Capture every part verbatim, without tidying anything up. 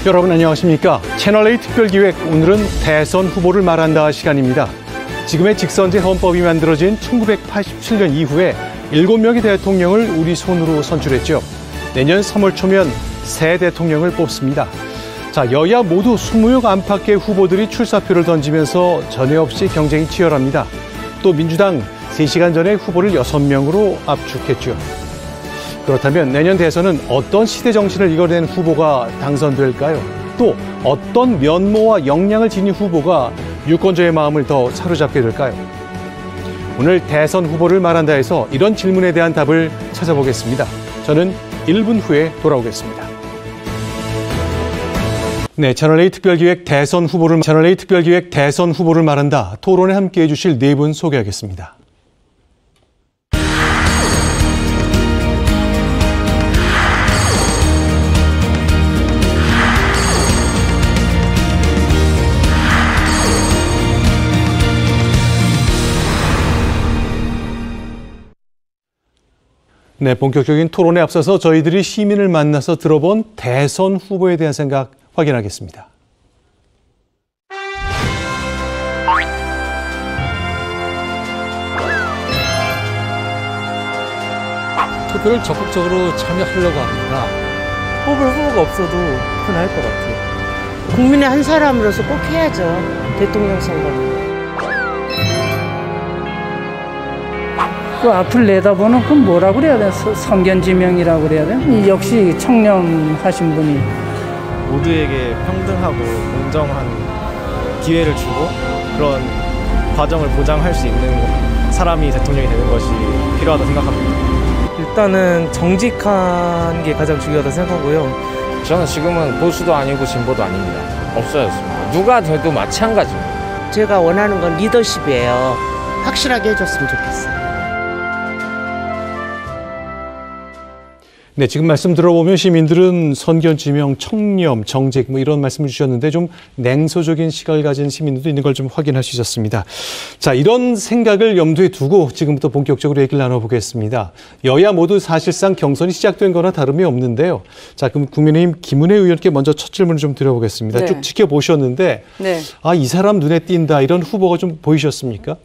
여러분 안녕하십니까? 채널A 특별기획, 오늘은 대선 후보를 말한다 시간입니다. 지금의 직선제 헌법이 만들어진 천구백팔십칠 년 이후에 일곱 명의 대통령을 우리 손으로 선출했죠. 내년 삼월 초면 새 대통령을 뽑습니다. 자, 여야 모두 이십 명 안팎의 후보들이 출사표를 던지면서 전에 없이 경쟁이 치열합니다. 또 민주당 세 시간 전에 후보를 여섯 명으로 압축했죠. 그렇다면 내년 대선은 어떤 시대 정신을 이뤄낸 후보가 당선될까요? 또 어떤 면모와 역량을 지닌 후보가 유권자의 마음을 더 사로잡게 될까요? 오늘 대선 후보를 말한다에서 이런 질문에 대한 답을 찾아보겠습니다. 저는 일 분 후에 돌아오겠습니다. 네, 채널A 특별기획 대선 후보를 채널A 특별기획 대선 후보를 말한다. 토론에 함께해 주실 네 분 소개하겠습니다. 네, 본격적인 토론에 앞서서 저희들이 시민을 만나서 들어본 대선 후보에 대한 생각 확인하겠습니다. 투표를 적극적으로 참여하려고 합니다. 뽑을 후보가 없어도 흔할 것 같아요. 국민의 한 사람으로서 꼭 해야죠. 대통령 선거는. 그 앞을 내다보는 그 뭐라고 그래야 돼? 선견지명이라고 그래야 돼? 역시 청렴하신 분이. 모두에게 평등하고 공정한 기회를 주고 그런 과정을 보장할 수 있는 사람이 대통령이 되는 것이 필요하다고 생각합니다. 일단은 정직한 게 가장 중요하다고 생각하고요. 저는 지금은 보수도 아니고 진보도 아닙니다. 없어졌습니다. 누가 돼도 마찬가지입니다. 제가 원하는 건 리더십이에요. 확실하게 해줬으면 좋겠어요. 네, 지금 말씀 들어보면 시민들은 선견지명, 청렴, 정직 뭐 이런 말씀을 주셨는데 좀 냉소적인 시각을 가진 시민들도 있는 걸 좀 확인할 수 있었습니다. 자, 이런 생각을 염두에 두고 지금부터 본격적으로 얘기를 나눠보겠습니다. 여야 모두 사실상 경선이 시작된 거나 다름이 없는데요. 자, 그럼 국민의힘 김은혜 의원께 먼저 첫 질문을 좀 드려보겠습니다. 네. 쭉 지켜보셨는데 네. 아, 이 사람 눈에 띈다 이런 후보가 좀 보이셨습니까?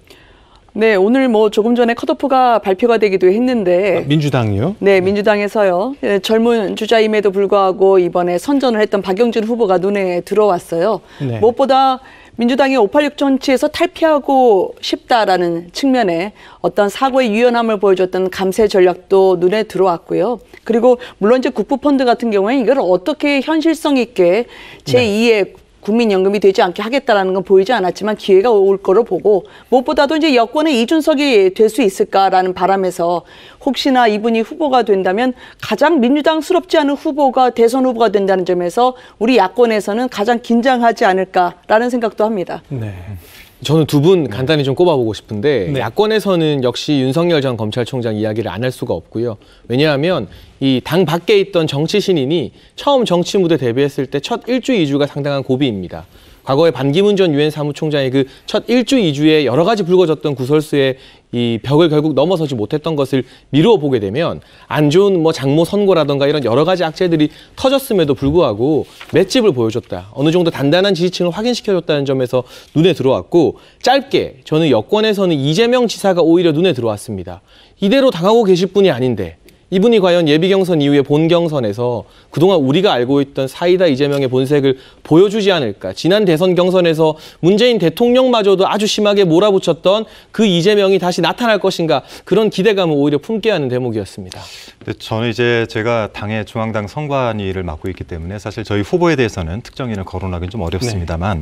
네, 오늘 뭐 조금 전에 컷오프가 발표가 되기도 했는데. 아, 민주당이요? 네, 민주당에서요. 예, 젊은 주자임에도 불구하고 이번에 선전을 했던 박영진 후보가 눈에 들어왔어요. 네. 무엇보다 민주당이 오팔육 정치에서 탈피하고 싶다라는 측면에 어떤 사고의 유연함을 보여줬던 감세 전략도 눈에 들어왔고요. 그리고 물론 이제 국부펀드 같은 경우에 이걸 어떻게 현실성 있게 제이의 네. 국민연금이 되지 않게 하겠다라는 건 보이지 않았지만 기회가 올 거로 보고 무엇보다도 이제 여권의 이준석이 될 수 있을까라는 바람에서 혹시나 이분이 후보가 된다면 가장 민주당스럽지 않은 후보가 대선 후보가 된다는 점에서 우리 야권에서는 가장 긴장하지 않을까라는 생각도 합니다. 네. 저는 두 분 간단히 좀 꼽아보고 싶은데 네. 야권에서는 역시 윤석열 전 검찰총장 이야기를 안 할 수가 없고요. 왜냐하면 이 당 밖에 있던 정치 신인이 처음 정치 무대 데뷔했을 때 첫 일주, 이주가 상당한 고비입니다. 과거에 반기문 전 유엔 사무총장의 그 첫 일주, 이주에 여러 가지 불거졌던 구설수의 이 벽을 결국 넘어서지 못했던 것을 미루어 보게 되면 안 좋은 뭐 장모 선고라던가 이런 여러 가지 악재들이 터졌음에도 불구하고 맷집을 보여줬다. 어느 정도 단단한 지지층을 확인시켜줬다는 점에서 눈에 들어왔고 짧게 저는 여권에서는 이재명 지사가 오히려 눈에 들어왔습니다. 이대로 당하고 계실 분이 아닌데 이분이 과연 예비경선 이후에 본경선에서 그동안 우리가 알고 있던 사이다 이재명의 본색을 보여주지 않을까. 지난 대선 경선에서 문재인 대통령마저도 아주 심하게 몰아붙였던 그 이재명이 다시 나타날 것인가. 그런 기대감을 오히려 품게 하는 대목이었습니다. 네, 저는 이제 제가 당의 중앙당 선관위를 맡고 있기 때문에 사실 저희 후보에 대해서는 특정인을 거론하기는 좀 어렵습니다만 네.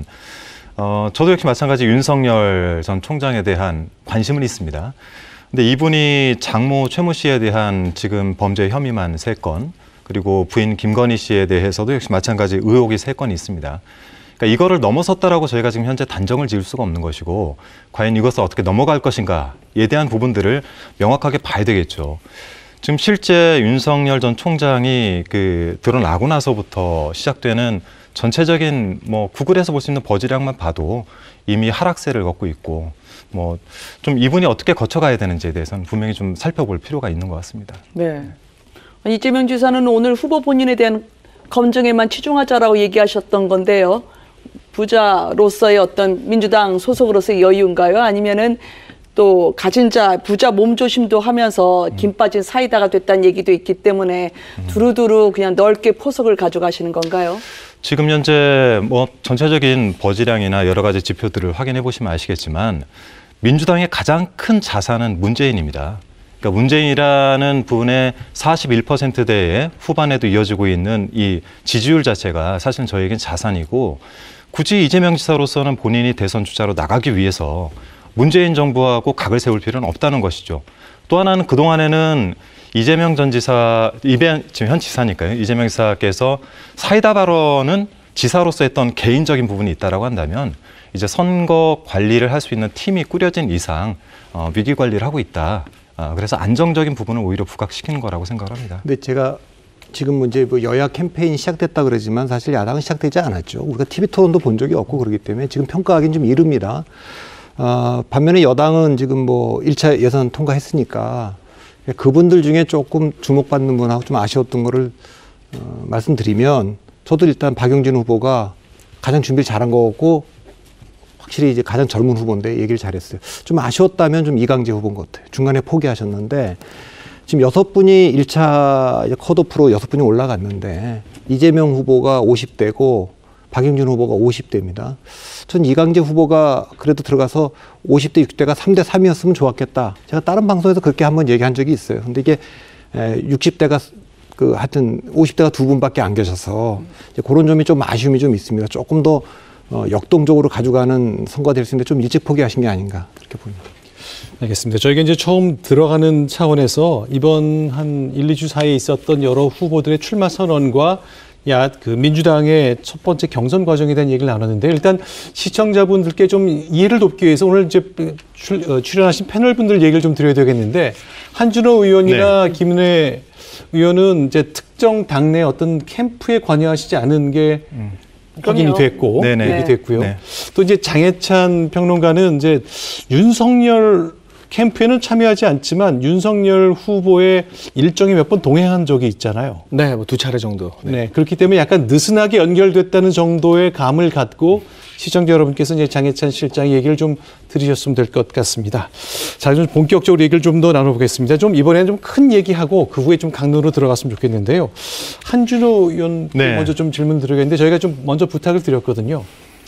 어, 저도 역시 마찬가지 윤석열 전 총장에 대한 관심은 있습니다. 근데 이분이 장모 최모 씨에 대한 지금 범죄 혐의만 세 건, 그리고 부인 김건희 씨에 대해서도 역시 마찬가지 의혹이 세 건이 있습니다. 그러니까 이거를 넘어섰다라고 저희가 지금 현재 단정을 지을 수가 없는 것이고, 과연 이것을 어떻게 넘어갈 것인가에 대한 부분들을 명확하게 봐야 되겠죠. 지금 실제 윤석열 전 총장이 그 드러나고 나서부터 시작되는 전체적인 뭐 구글에서 볼 수 있는 버즈량만 봐도 이미 하락세를 걷고 있고, 뭐 좀 이분이 어떻게 거쳐가야 되는지에 대해서는 분명히 좀 살펴볼 필요가 있는 것 같습니다. 네. 이재명 지사는 오늘 후보 본인에 대한 검증에만 치중하자라고 얘기하셨던 건데요. 부자로서의 어떤 민주당 소속으로서의 여유인가요? 아니면은 또 가진 자, 부자 몸조심도 하면서 김 빠진 사이다가 됐다는 얘기도 있기 때문에 두루두루 그냥 넓게 포석을 가져가시는 건가요? 지금 현재 뭐 전체적인 버즈량이나 여러 가지 지표들을 확인해 보시면 아시겠지만 민주당의 가장 큰 자산은 문재인입니다. 그러니까 문재인이라는 분의 사십일 퍼센트대의 후반에도 이어지고 있는 이 지지율 자체가 사실은 저희에겐 자산이고 굳이 이재명 지사로서는 본인이 대선 주자로 나가기 위해서 문재인 정부하고 각을 세울 필요는 없다는 것이죠. 또 하나는 그동안에는 이재명 전 지사, 이변, 지금 현 지사니까요. 이재명 지사께서 사이다 발언은 지사로서 했던 개인적인 부분이 있다라고 한다면 이제 선거 관리를 할 수 있는 팀이 꾸려진 이상 어, 위기 관리를 하고 있다. 어, 그래서 안정적인 부분을 오히려 부각시키는 거라고 생각을 합니다. 근데 제가 지금 이제 뭐 여야 캠페인이 시작됐다 그러지만 사실 야당은 시작되지 않았죠. 우리가 티비 토론도 본 적이 없고 그렇기 때문에 지금 평가하기는 좀 이릅니다. 어, 반면에 여당은 지금 뭐 일 차 예산 통과했으니까 그분들 중에 조금 주목받는 분하고 좀 아쉬웠던 거를 어, 말씀드리면 저도 일단 박용진 후보가 가장 준비를 잘한 거 같고 확실히 이제 가장 젊은 후보인데 얘기를 잘했어요. 좀 아쉬웠다면 좀 이강재 후보인 것 같아요. 중간에 포기하셨는데 지금 여섯 분이 일 차 컷오프로 여섯 분이 올라갔는데 이재명 후보가 오십 대고 박용진 후보가 오십 대입니다. 전 이강재 후보가 그래도 들어가서 오십 대, 육십 대가 삼 대 삼이었으면 좋았겠다. 제가 다른 방송에서 그렇게 한번 얘기한 적이 있어요. 근데 이게 육십 대가 그 하여튼 오십 대가 두 분밖에 안 계셔서 이제 그런 점이 좀 아쉬움이 좀 있습니다. 조금 더 어, 역동적으로 가져가는 선거가 될 수 있는데 좀 일찍 포기하신 게 아닌가 그렇게 봅니다. 알겠습니다. 저희가 이제 처음 들어가는 차원에서 이번 한 일, 이 주 사이에 있었던 여러 후보들의 출마 선언과 야, 그 민주당의 첫 번째 경선 과정에 대한 얘기를 나눴는데 일단 시청자분들께 좀 이해를 돕기 위해서 오늘 이제 출, 어, 출연하신 패널분들 얘기를 좀 드려야 되겠는데 한준호 의원이나 네. 김은혜 의원은 이제 특정 당내 어떤 캠프에 관여하시지 않은 게 음. 확인이 됐고, 얘기 됐고요. 네. 또 이제 장해찬 평론가는 이제 윤석열 캠프에는 참여하지 않지만 윤석열 후보의 일정에 몇 번 동행한 적이 있잖아요. 네, 뭐 두 차례 정도. 네. 네, 그렇기 때문에 약간 느슨하게 연결됐다는 정도의 감을 갖고 시청자 여러분께서 이제 장해찬 실장의 얘기를 좀 들으셨으면 될 것 같습니다. 자, 좀 본격적으로 얘기를 좀 더 나눠보겠습니다. 좀 이번에는 좀 큰 얘기하고 그 후에 좀 강론으로 들어갔으면 좋겠는데요. 한준호 의원 네. 먼저 좀 질문 드리겠는데 저희가 좀 먼저 부탁을 드렸거든요.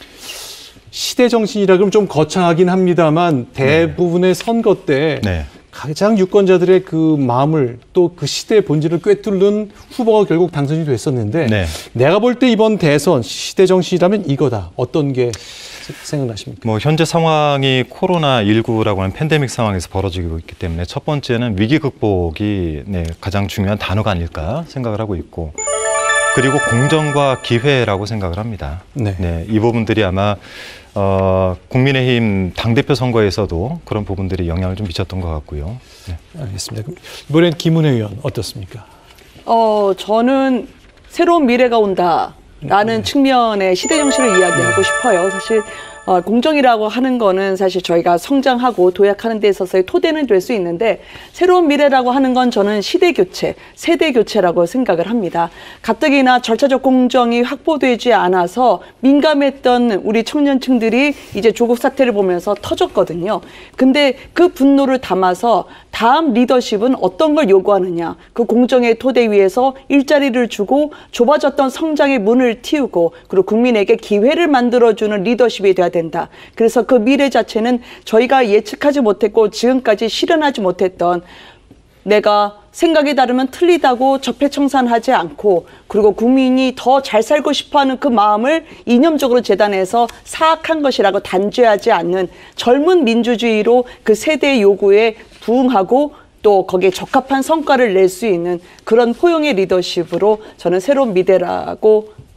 시대 정신이라 그러면 좀 거창하긴 합니다만 대부분의 네. 선거 때 네. 가장 유권자들의 그 마음을 또 그 시대의 본질을 꿰뚫는 후보가 결국 당선이 됐었는데 네. 내가 볼 때 이번 대선 시대 정신이라면 이거다. 어떤 게 생각나십니까? 뭐 현재 상황이 코로나 십구라고 하는 팬데믹 상황에서 벌어지고 있기 때문에 첫 번째는 위기 극복이 네, 가장 중요한 단어가 아닐까 생각을 하고 있고 그리고 공정과 기회라고 생각을 합니다. 네. 네, 이 부분들이 아마 어, 국민의힘 당대표 선거에서도 그런 부분들이 영향을 좀 미쳤던 것 같고요. 네. 알겠습니다. 이번엔 김은혜 의원 어떻습니까? 어, 저는 새로운 미래가 온다라는 네. 측면의 시대 정신을 이야기하고 네. 싶어요. 사실 어, 공정이라고 하는 거는 사실 저희가 성장하고 도약하는 데 있어서의 토대는 될 수 있는데 새로운 미래라고 하는 건 저는 시대 교체, 세대 교체라고 생각을 합니다. 가뜩이나 절차적 공정이 확보되지 않아서 민감했던 우리 청년층들이 이제 조국 사태를 보면서 터졌거든요. 근데 그 분노를 담아서 다음 리더십은 어떤 걸 요구하느냐. 그 공정의 토대 위에서 일자리를 주고 좁아졌던 성장의 문을 틔우고 그리고 국민에게 기회를 만들어주는 리더십이 돼야 된다. 그래서 그 미래 자체는 저희가 예측하지 못했고 지금까지 실현하지 못했던 내가 생각이 다르면 틀리다고 적폐청산하지 않고 그리고 국민이 더 잘 살고 싶어하는 그 마음을 이념적으로 재단해서 사악한 것이라고 단죄하지 않는 젊은 민주주의로 그 세대의 요구에 부응하고 또 거기에 적합한 성과를 낼 수 있는 그런 포용의 리더십으로 저는 새로운 미래라고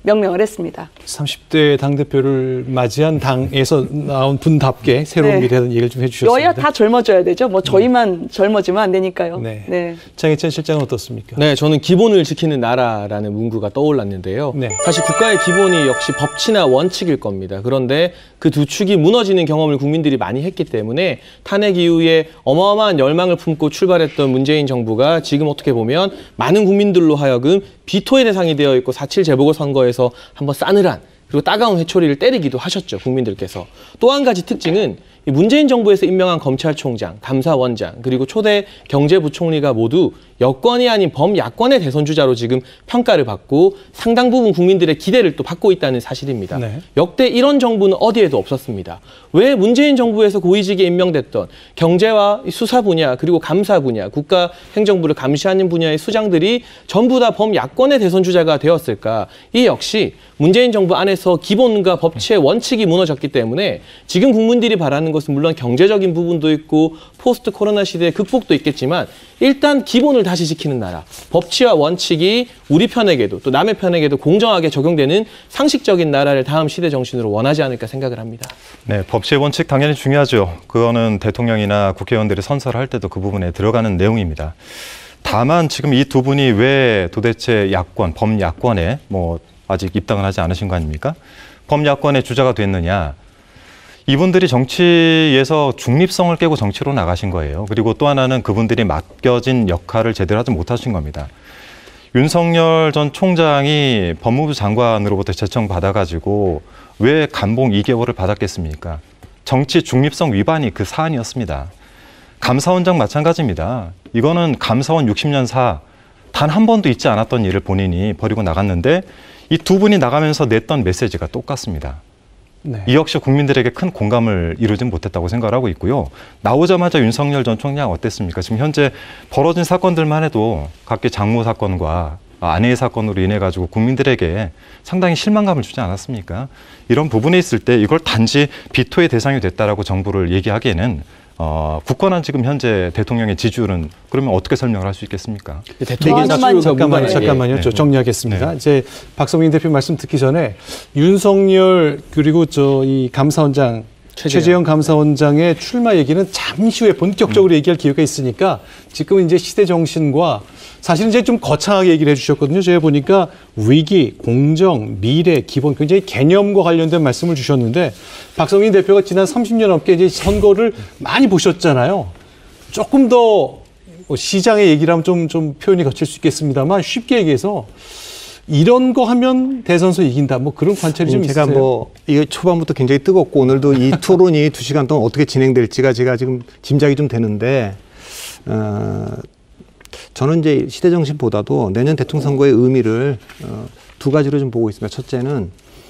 명명을 했습니다. 삼십 대 당대표를 맞이한 당에서 나온 분답게 새로운 네. 미래라는 얘기를 좀 해주셨습니다. 여야 다 젊어져야 되죠. 뭐 저희만 네. 젊어지면 안 되니까요. 네. 네. 장혜찬 실장은 어떻습니까? 네, 저는 기본을 지키는 나라라는 문구가 떠올랐는데요. 네. 사실 국가의 기본이 역시 법치나 원칙일 겁니다. 그런데 그 두 축이 무너지는 경험을 국민들이 많이 했기 때문에 탄핵 이후에 어마어마한 열망을 품고 출발했던 문재인 정부가 지금 어떻게 보면 많은 국민들로 하여금 비토의 대상이 되어 있고 사칠 재보궐선거에서 한번 싸늘한 그리고 따가운 회초리를 때리기도 하셨죠, 국민들께서. 또 한 가지 특징은 이 문재인 정부에서 임명한 검찰총장, 감사원장, 그리고 초대 경제부총리가 모두 여권이 아닌 범야권의 대선주자로 지금 평가를 받고 상당 부분 국민들의 기대를 또 받고 있다는 사실입니다. 네. 역대 이런 정부는 어디에도 없었습니다. 왜 문재인 정부에서 고위직에 임명됐던 경제와 수사 분야, 그리고 감사 분야, 국가 행정부를 감시하는 분야의 수장들이 전부 다 범야권의 대선주자가 되었을까? 이 역시 문재인 정부 안에서 기본과 법치의 원칙이 무너졌기 때문에 지금 국민들이 바라는 것은 물론 경제적인 부분도 있고 포스트 코로나 시대의 극복도 있겠지만 일단 기본을 다시 지키는 나라, 법치와 원칙이 우리 편에게도 또 남의 편에게도 공정하게 적용되는 상식적인 나라를 다음 시대 정신으로 원하지 않을까 생각을 합니다. 네, 법치의 원칙 당연히 중요하죠. 그거는 대통령이나 국회의원들이 선서를 할 때도 그 부분에 들어가는 내용입니다. 다만 지금 이 두 분이 왜 도대체 야권, 범야권에 뭐 아직 입당을 하지 않으신 거 아닙니까? 범야권의 주자가 됐느냐? 이분들이 정치에서 중립성을 깨고 정치로 나가신 거예요. 그리고 또 하나는 그분들이 맡겨진 역할을 제대로 하지 못하신 겁니다. 윤석열 전 총장이 법무부 장관으로부터 제청받아가지고 왜 감봉 이 개월을 받았겠습니까? 정치 중립성 위반이 그 사안이었습니다. 감사원장 마찬가지입니다. 이거는 감사원 육십 년 사 단 한 번도 있지 않았던 일을 본인이 벌이고 나갔는데 이 두 분이 나가면서 냈던 메시지가 똑같습니다. 네. 이 역시 국민들에게 큰 공감을 이루진 못했다고 생각을 하고 있고요. 나오자마자 윤석열 전 총장 어땠습니까? 지금 현재 벌어진 사건들만 해도 각기 장모 사건과 아내의 사건으로 인해 가지고 국민들에게 상당히 실망감을 주지 않았습니까? 이런 부분에 있을 때 이걸 단지 비토의 대상이 됐다라고 정부를 얘기하기에는 어, 굳건한 지금 현재 대통령의 지지율은 그러면 어떻게 설명을 할 수 있겠습니까? 대통령 지지율 잠깐만요, 잠깐만요. 네. 정리하겠습니다. 네. 이제 박성민 대표 말씀 듣기 전에 윤석열 그리고 저 이 감사원장 최재형. 최재형 감사원장의 출마 얘기는 잠시 후에 본격적으로 음. 얘기할 기회가 있으니까 지금은 이제 시대 정신과 사실은 이제 좀 거창하게 얘기를 해주셨거든요. 제가 보니까 위기, 공정, 미래, 기본 굉장히 개념과 관련된 말씀을 주셨는데 박성민 대표가 지난 삼십 년 넘게 이제 선거를 많이 보셨잖아요. 조금 더 시장의 얘기라면 좀, 좀 표현이 거칠 수 있겠습니다만 쉽게 얘기해서 이런 거 하면 대선에서 이긴다. 뭐 그런 관찰이 좀 제가 있으세요? 뭐 이게 초반부터 굉장히 뜨겁고 오늘도 이 토론이 두 시간 동안 어떻게 진행될지가 제가 지금 짐작이 좀 되는데 어, 저는 이제 시대 정신보다도 내년 대통령 선거의 의미를 어, 두 가지로 좀 보고 있습니다. 첫째는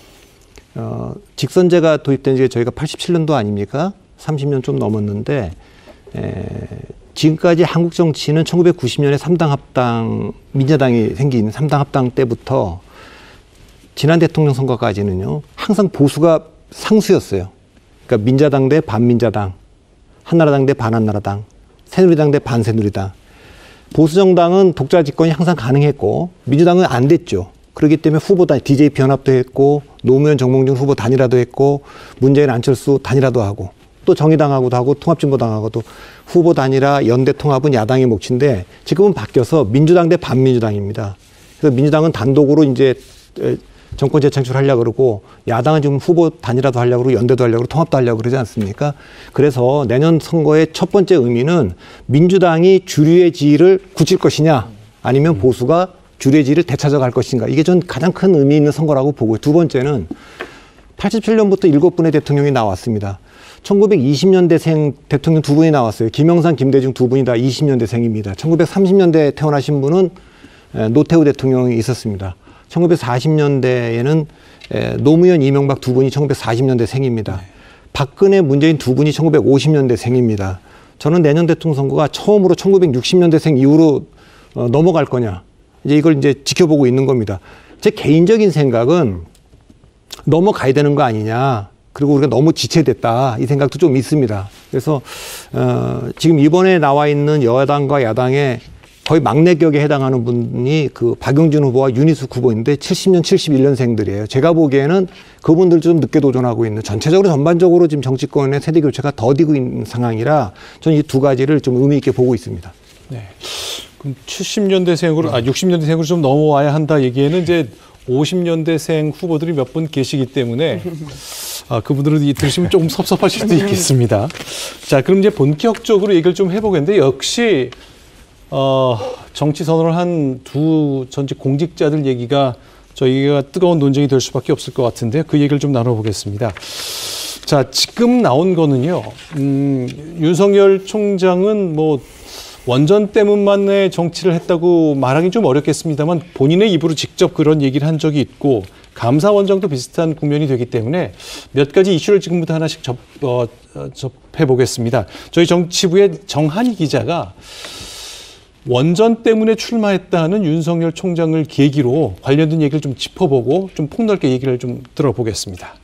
어, 직선제가 도입된 지 저희가 팔십칠 년도 아닙니까? 삼십 년 좀 넘었는데 에, 지금까지 한국 정치는 천구백구십 년에 삼 당 합당, 민자당이 생긴 삼 당 합당 때부터 지난 대통령 선거까지는요, 항상 보수가 상수였어요. 그러니까 민자당 대 반민자당, 한나라당 대 반한나라당, 새누리당 대 반새누리당. 보수정당은 독자 집권이 항상 가능했고, 민주당은 안 됐죠. 그렇기 때문에 후보 단, 디제이피 연합도 했고, 노무현 정몽준 후보 단일화도 했고, 문재인 안철수 단일화도 하고, 또 정의당하고도 하고 통합진보당하고도 후보 단일화 연대 통합은 야당의 몫인데 지금은 바뀌어서 민주당 대 반민주당입니다. 그래서 민주당은 단독으로 이제 정권 재창출하려고 그러고 야당은 지금 후보 단일화도 하려고 그러고 연대도 하려고 그러고 통합도 하려고 그러지 않습니까? 그래서 내년 선거의 첫 번째 의미는 민주당이 주류의 지위를 굳힐 것이냐 아니면 보수가 주류의 지위를 되찾아갈 것인가. 이게 전 가장 큰 의미 있는 선거라고 보고요. 두 번째는 팔십칠 년부터 일곱 분의 대통령이 나왔습니다. 천구백이십 년대생 대통령 두 분이 나왔어요. 김영삼, 김대중 두 분이 다 이십 년대생입니다. 천구백삼십 년대에 태어나신 분은 노태우 대통령이 있었습니다. 천구백사십 년대에는 노무현, 이명박 두 분이 천구백사십 년대생입니다. 박근혜, 문재인 두 분이 천구백오십 년대생입니다. 저는 내년 대통령 선거가 처음으로 천구백육십 년대생 이후로 넘어갈 거냐. 이제 이걸 이제 지켜보고 있는 겁니다. 제 개인적인 생각은 넘어가야 되는 거 아니냐. 그리고 우리가 너무 지체됐다. 이 생각도 좀 있습니다. 그래서 어, 지금 이번에 나와 있는 여당과 야당의 거의 막내격에 해당하는 분이 그 박용진 후보와 윤희숙 후보인데 칠십 년, 칠십일 년생들이에요. 제가 보기에는 그분들 좀 늦게 도전하고 있는, 전체적으로 전반적으로 지금 정치권의 세대 교체가 더디고 있는 상황이라 저는 이 두 가지를 좀 의미 있게 보고 있습니다. 네. 그럼 칠십 년대생으로, 아, 육십 년대생으로 좀 넘어와야 한다 얘기에는 이제 오십 년대생 후보들이 몇 분 계시기 때문에 아, 그분들은 들으시면 조금 섭섭하실 수도 있겠습니다. 자, 그럼 이제 본격적으로 얘기를 좀 해보겠는데, 역시 어, 정치 선언을 한 두 전직 공직자들 얘기가 저희가 뜨거운 논쟁이 될 수밖에 없을 것 같은데, 그 얘기를 좀 나눠보겠습니다. 자, 지금 나온 거는요, 음, 윤석열 총장은 뭐 원전 때문만의 정치를 했다고 말하기 좀 어렵겠습니다만, 본인의 입으로 직접 그런 얘기를 한 적이 있고, 감사원장도 비슷한 국면이 되기 때문에 몇 가지 이슈를 지금부터 하나씩 접, 어, 접해보겠습니다. 저희 정치부의 정한희 기자가 원전 때문에 출마했다는 윤석열 총장을 계기로 관련된 얘기를 좀 짚어보고 좀 폭넓게 얘기를 좀 들어보겠습니다.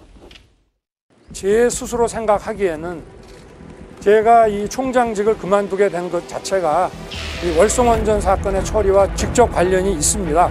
제 스스로 생각하기에는 제가 이 총장직을 그만두게 된 것 자체가 이 월성원전 사건의 처리와 직접 관련이 있습니다.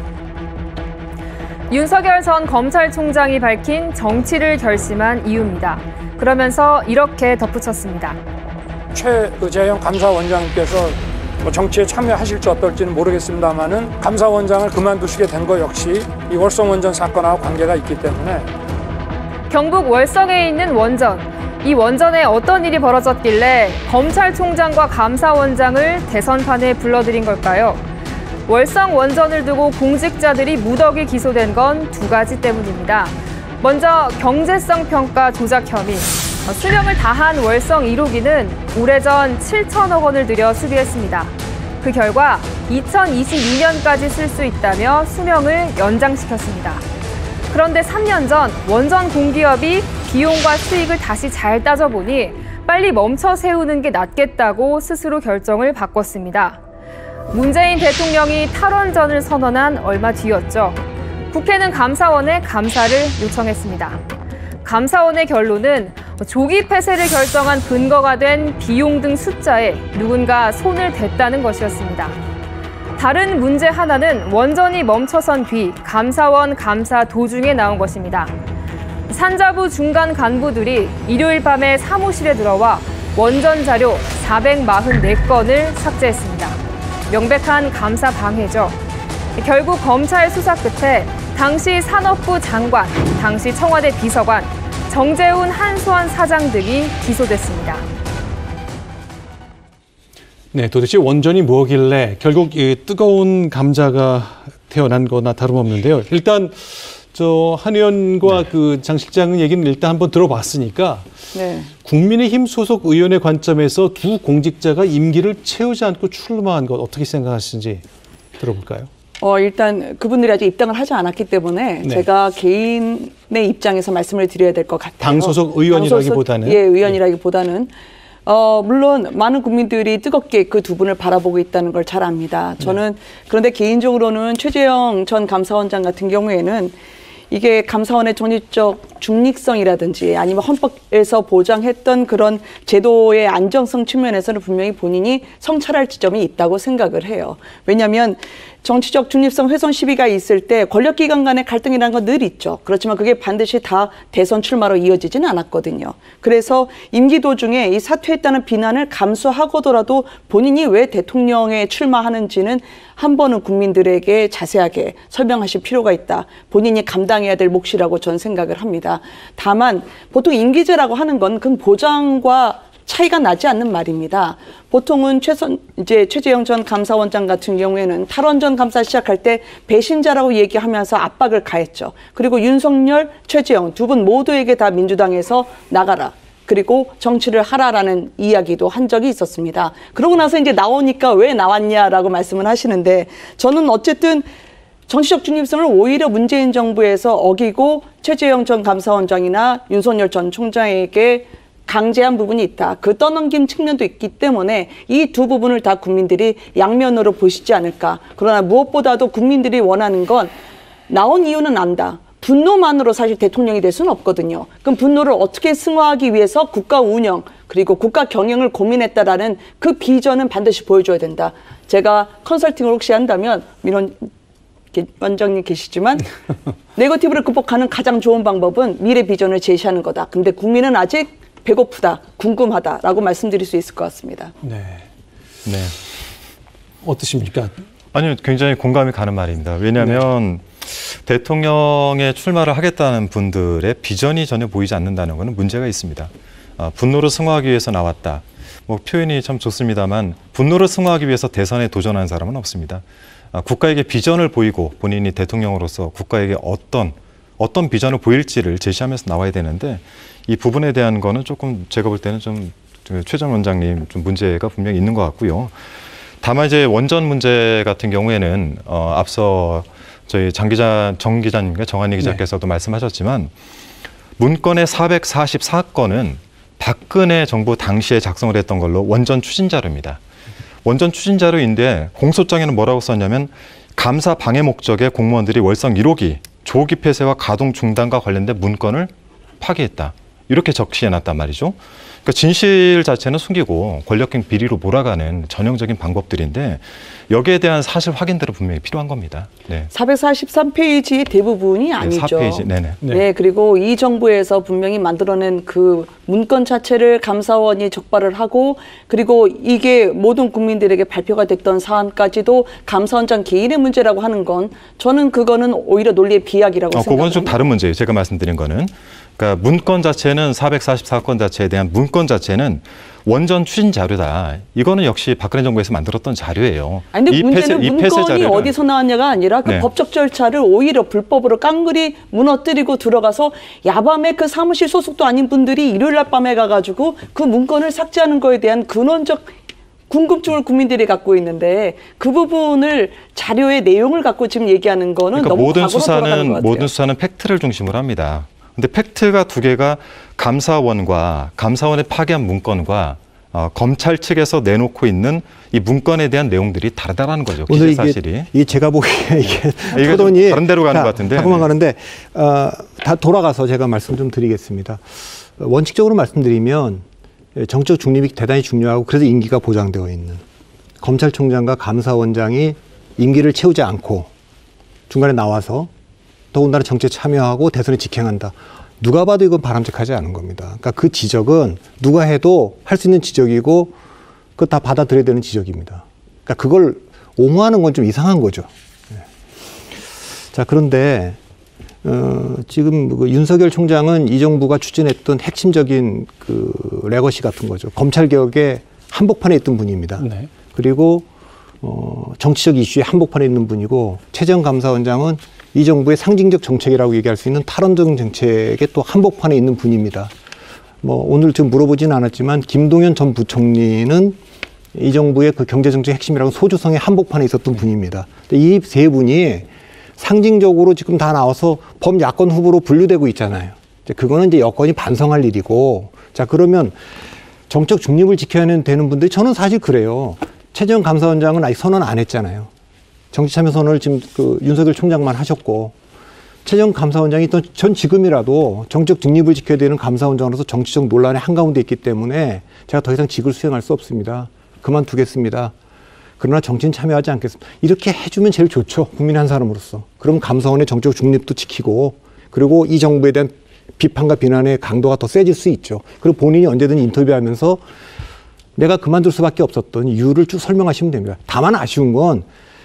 윤석열 전 검찰총장이 밝힌 정치를 결심한 이유입니다. 그러면서 이렇게 덧붙였습니다. 최재형 감사원장님께서 뭐 정치에 참여하실지 어떨지는 모르겠습니다만은 감사원장을 그만두시게 된 것 역시 이 월성원전 사건하고 관계가 있기 때문에. 경북 월성에 있는 원전. 이 원전에 어떤 일이 벌어졌길래 검찰총장과 감사원장을 대선판에 불러들인 걸까요? 월성 원전을 두고 공직자들이 무더기 기소된 건 두 가지 때문입니다. 먼저 경제성 평가 조작 혐의. 수명을 다한 월성 일 호기는 오래전 칠천억 원을 들여 수리했습니다. 그 결과 이천이십이 년까지 쓸 수 있다며 수명을 연장시켰습니다. 그런데 삼 년 전 원전 공기업이 비용과 수익을 다시 잘 따져보니 빨리 멈춰 세우는 게 낫겠다고 스스로 결정을 바꿨습니다. 문재인 대통령이 탈원전을 선언한 얼마 뒤였죠. 국회는 감사원에 감사를 요청했습니다. 감사원의 결론은 조기 폐쇄를 결정한 근거가 된 비용 등 숫자에 누군가 손을 댔다는 것이었습니다. 다른 문제 하나는 원전이 멈춰선 뒤 감사원 감사 도중에 나온 것입니다. 산자부 중간 간부들이 일요일 밤에 사무실에 들어와 원전 자료 사백사십사 건을 삭제했습니다. 명백한 감사 방해죠. 결국 검찰 수사 끝에 당시 산업부 장관, 당시 청와대 비서관, 정재훈 한수원 사장 등이 기소됐습니다. 네, 도대체 원전이 뭐길래 결국 이 뜨거운 감자가 태어난 거나 다름없는데요. 일단 저 한 의원과 네. 그 장 실장의 얘기는 일단 한번 들어봤으니까 네. 국민의힘 소속 의원의 관점에서 두 공직자가 임기를 채우지 않고 출마한 것 어떻게 생각하시는지 들어볼까요? 어, 일단 그분들이 아직 입당을 하지 않았기 때문에 네. 제가 개인의 입장에서 말씀을 드려야 될 것 같아요. 당 소속 의원이라기보다는? 당 소속, 예, 의원이라기보다는. 어, 물론 많은 국민들이 뜨겁게 그 두 분을 바라보고 있다는 걸 잘 압니다. 저는 네. 그런데 개인적으로는 최재형 전 감사원장 같은 경우에는 이게 감사원의 정치적 중립성이라든지 아니면 헌법에서 보장했던 그런 제도의 안정성 측면에서는 분명히 본인이 성찰할 지점이 있다고 생각을 해요. 왜냐하면 정치적 중립성 훼손 시비가 있을 때 권력기관 간의 갈등이라는 건 늘 있죠. 그렇지만 그게 반드시 다 대선 출마로 이어지지는 않았거든요. 그래서 임기 도중에 이 사퇴했다는 비난을 감수하고더라도 본인이 왜 대통령에 출마하는지는 한 번은 국민들에게 자세하게 설명하실 필요가 있다. 본인이 감당해야 될 몫이라고 저는 생각을 합니다. 다만 보통 임기제라고 하는 건 그 보장과 차이가 나지 않는 말입니다. 보통은 최선, 이제 최재형 전 감사원장 같은 경우에는 탈원전 감사 시작할 때 배신자라고 얘기하면서 압박을 가했죠. 그리고 윤석열, 최재형 두 분 모두에게 다 민주당에서 나가라. 그리고 정치를 하라라는 이야기도 한 적이 있었습니다. 그러고 나서 이제 나오니까 왜 나왔냐라고 말씀을 하시는데 저는 어쨌든 정치적 중립성을 오히려 문재인 정부에서 어기고 최재형 전 감사원장이나 윤석열 전 총장에게 강제한 부분이 있다. 그 떠넘긴 측면도 있기 때문에 이 두 부분을 다 국민들이 양면으로 보시지 않을까. 그러나 무엇보다도 국민들이 원하는 건 나온 이유는 안다. 분노만으로 사실 대통령이 될 수는 없거든요. 그럼 분노를 어떻게 승화하기 위해서 국가 운영 그리고 국가 경영을 고민했다라는 그 비전은 반드시 보여줘야 된다. 제가 컨설팅을 혹시 한다면 민원 원장님 계시지만 네거티브를 극복하는 가장 좋은 방법은 미래 비전을 제시하는 거다. 근데 국민은 아직 배고프다, 궁금하다라고 말씀드릴 수 있을 것 같습니다. 네. 네. 어떠십니까? 아니요, 굉장히 공감이 가는 말입니다. 왜냐하면 네. 대통령의 출마를 하겠다는 분들의 비전이 전혀 보이지 않는다는 것은 문제가 있습니다. 아, 분노를 승화하기 위해서 나왔다. 뭐 표현이 참 좋습니다만 분노를 승화하기 위해서 대선에 도전한 사람은 없습니다. 아, 국가에게 비전을 보이고 본인이 대통령으로서 국가에게 어떤 어떤 비전을 보일지를 제시하면서 나와야 되는데 이 부분에 대한 거는 조금 제가 볼 때는 좀 최 전 원장님 좀 문제가 분명히 있는 것 같고요. 다만 이제 원전 문제 같은 경우에는 어, 앞서 저희 장 기자, 정 기자님과 정한희 기자께서도 네. 말씀하셨지만 문건의 사백사십사 건은 박근혜 정부 당시에 작성을 했던 걸로 원전 추진 자료입니다. 원전 추진 자료인데 공소장에는 뭐라고 썼냐면 감사 방해 목적의 공무원들이 월성 일 호기 조기 폐쇄와 가동 중단과 관련된 문건을 파기했다. 이렇게 적시해놨단 말이죠. 그러니까 진실 자체는 숨기고 권력형 비리로 몰아가는 전형적인 방법들인데 여기에 대한 사실 확인들은 분명히 필요한 겁니다. 네. 사백사십삼 페이지의 대부분이 아니죠. 네, 사 페이지. 네네. 네. 네, 그리고 이 정부에서 분명히 만들어낸 그 문건 자체를 감사원이 적발을 하고 그리고 이게 모든 국민들에게 발표가 됐던 사안까지도 감사원장 개인의 문제라고 하는 건 저는 그거는 오히려 논리의 비약이라고 어, 생각합니다. 그건 좀 다른 문제예요. 제가 말씀드린 거는. 그러니까 문건 자체는 사백사십사 건 자체에 대한 문건 자체는 원전 추진 자료다. 이거는 역시 박근혜 정부에서 만들었던 자료예요. 아니, 근데 이 문제는 폐쇄, 문건이 자료를, 어디서 나왔냐가 아니라 그 네. 법적 절차를 오히려 불법으로 깡그리 무너뜨리고 들어가서 야밤에 그 사무실 소속도 아닌 분들이 일요일 날 밤에 가가지고 그 문건을 삭제하는 거에 대한 근원적 궁금증을 국민들이 갖고 있는데 그 부분을 자료의 내용을 갖고 지금 얘기하는 거는 그러니까 너무 모든 과거로 돌아가는 것 수사는 같아요. 모든 수사는 팩트를 중심으로 합니다. 근데 팩트가 두 개가 감사원과 감사원에 파기한 문건과 어, 검찰 측에서 내놓고 있는 이 문건에 대한 내용들이 다르다라는 거죠. 오늘 기재 이게, 사실이. 이게 제가 보기에 이게 이게 토론이 다른 데로 가는 자, 것 같은데. 잠깐만 가는데 어, 다 돌아가서 제가 말씀 좀 드리겠습니다. 원칙적으로 말씀드리면 정적 중립이 대단히 중요하고 그래서 임기가 보장되어 있는 검찰총장과 감사원장이 임기를 채우지 않고 중간에 나와서 더군다나 정치에 참여하고 대선에 직행한다. 누가 봐도 이건 바람직하지 않은 겁니다. 그러니까 그 지적은 누가 해도 할 수 있는 지적이고 그거 다 받아들여야 되는 지적입니다. 그러니까 그걸 옹호하는 건 좀 이상한 거죠. 네. 자, 그런데 어, 지금 그 윤석열 총장은 이 정부가 추진했던 핵심적인 그 레거시 같은 거죠. 검찰개혁의 한복판에 있던 분입니다. 네. 그리고 어, 정치적 이슈의 한복판에 있는 분이고 최재형 감사원장은 이 정부의 상징적 정책이라고 얘기할 수 있는 탈원전 정책의 또 한복판에 있는 분입니다. 뭐 오늘 지금 물어보지는 않았지만 김동연 전 부총리는 이 정부의 그 경제정책 핵심이라고 소주성의 한복판에 있었던 분입니다. 이 세 분이 상징적으로 지금 다 나와서 범야권 후보로 분류되고 있잖아요. 이제 그거는 이제 여권이 반성할 일이고, 자 그러면 정책 중립을 지켜야 되는 분들이 저는 사실 그래요. 최재형 감사원장은 아직 선언 안 했잖아요. 정치참여 선언을 지금 그 윤석열 총장만 하셨고, 최재형 감사원장이 또 전 지금이라도 정책 중립을 지켜야 되는 감사원장으로서 정치적 논란의 한가운데 있기 때문에 제가 더 이상 직을 수행할 수 없습니다. 그만두겠습니다. 그러나 정치인 참여하지 않겠습니다. 이렇게 해주면 제일 좋죠. 국민 한 사람으로서. 그럼 감사원의 정책 중립도 지키고, 그리고 이 정부에 대한 비판과 비난의 강도가 더 세질 수 있죠. 그리고 본인이 언제든 인터뷰하면서 내가 그만둘 수밖에 없었던 이유를 쭉 설명하시면 됩니다. 다만 아쉬운 건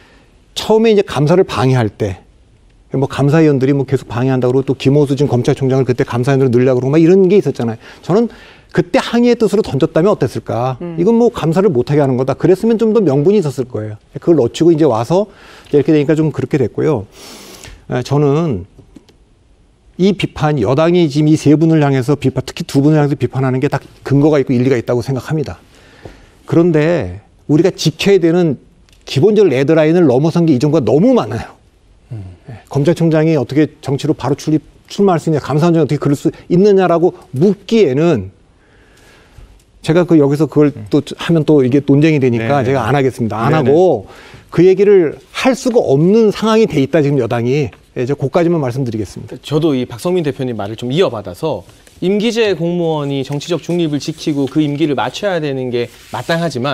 처음에 이제 감사를 방해할 때, 뭐 감사위원들이 뭐 계속 방해한다고 또 김호수 진 검찰총장을 그때 감사위원으로 늘려고 그러고 막 이런 게 있었잖아요. 저는 그때 항의의 뜻으로 던졌다면 어땠을까? 음. 이건 뭐 감사를 못하게 하는 거다. 그랬으면 좀 더 명분이 있었을 거예요. 그걸 놓치고 이제 와서 이렇게 되니까 좀 그렇게 됐고요. 저는 이 비판, 여당이 지금 이 세 분을 향해서 비판, 특히 두 분을 향해서 비판하는 게 다 근거가 있고 일리가 있다고 생각합니다. 그런데 우리가 지켜야 되는 기본적 레드라인을 넘어선 게 이 정부가 너무 많아요. 음. 검찰총장이 어떻게 정치로 바로 출입, 출마할 수 있냐, 감사원장이 어떻게 그럴 수 있느냐라고 묻기에는 제가 그 여기서 그걸 또 하면 또 이게 논쟁이 되니까 네네. 제가 안 하겠습니다. 안 네네. 하고 그 얘기를 할 수가 없는 상황이 돼 있다, 지금 여당이. 예, 저 그까지만 말씀드리겠습니다. 저도 이 박성민 대표님 말을 좀 이어받아서 임기제 공무원이 정치적 중립을 지키고 그 임기를 맞춰야 되는 게 마땅하지만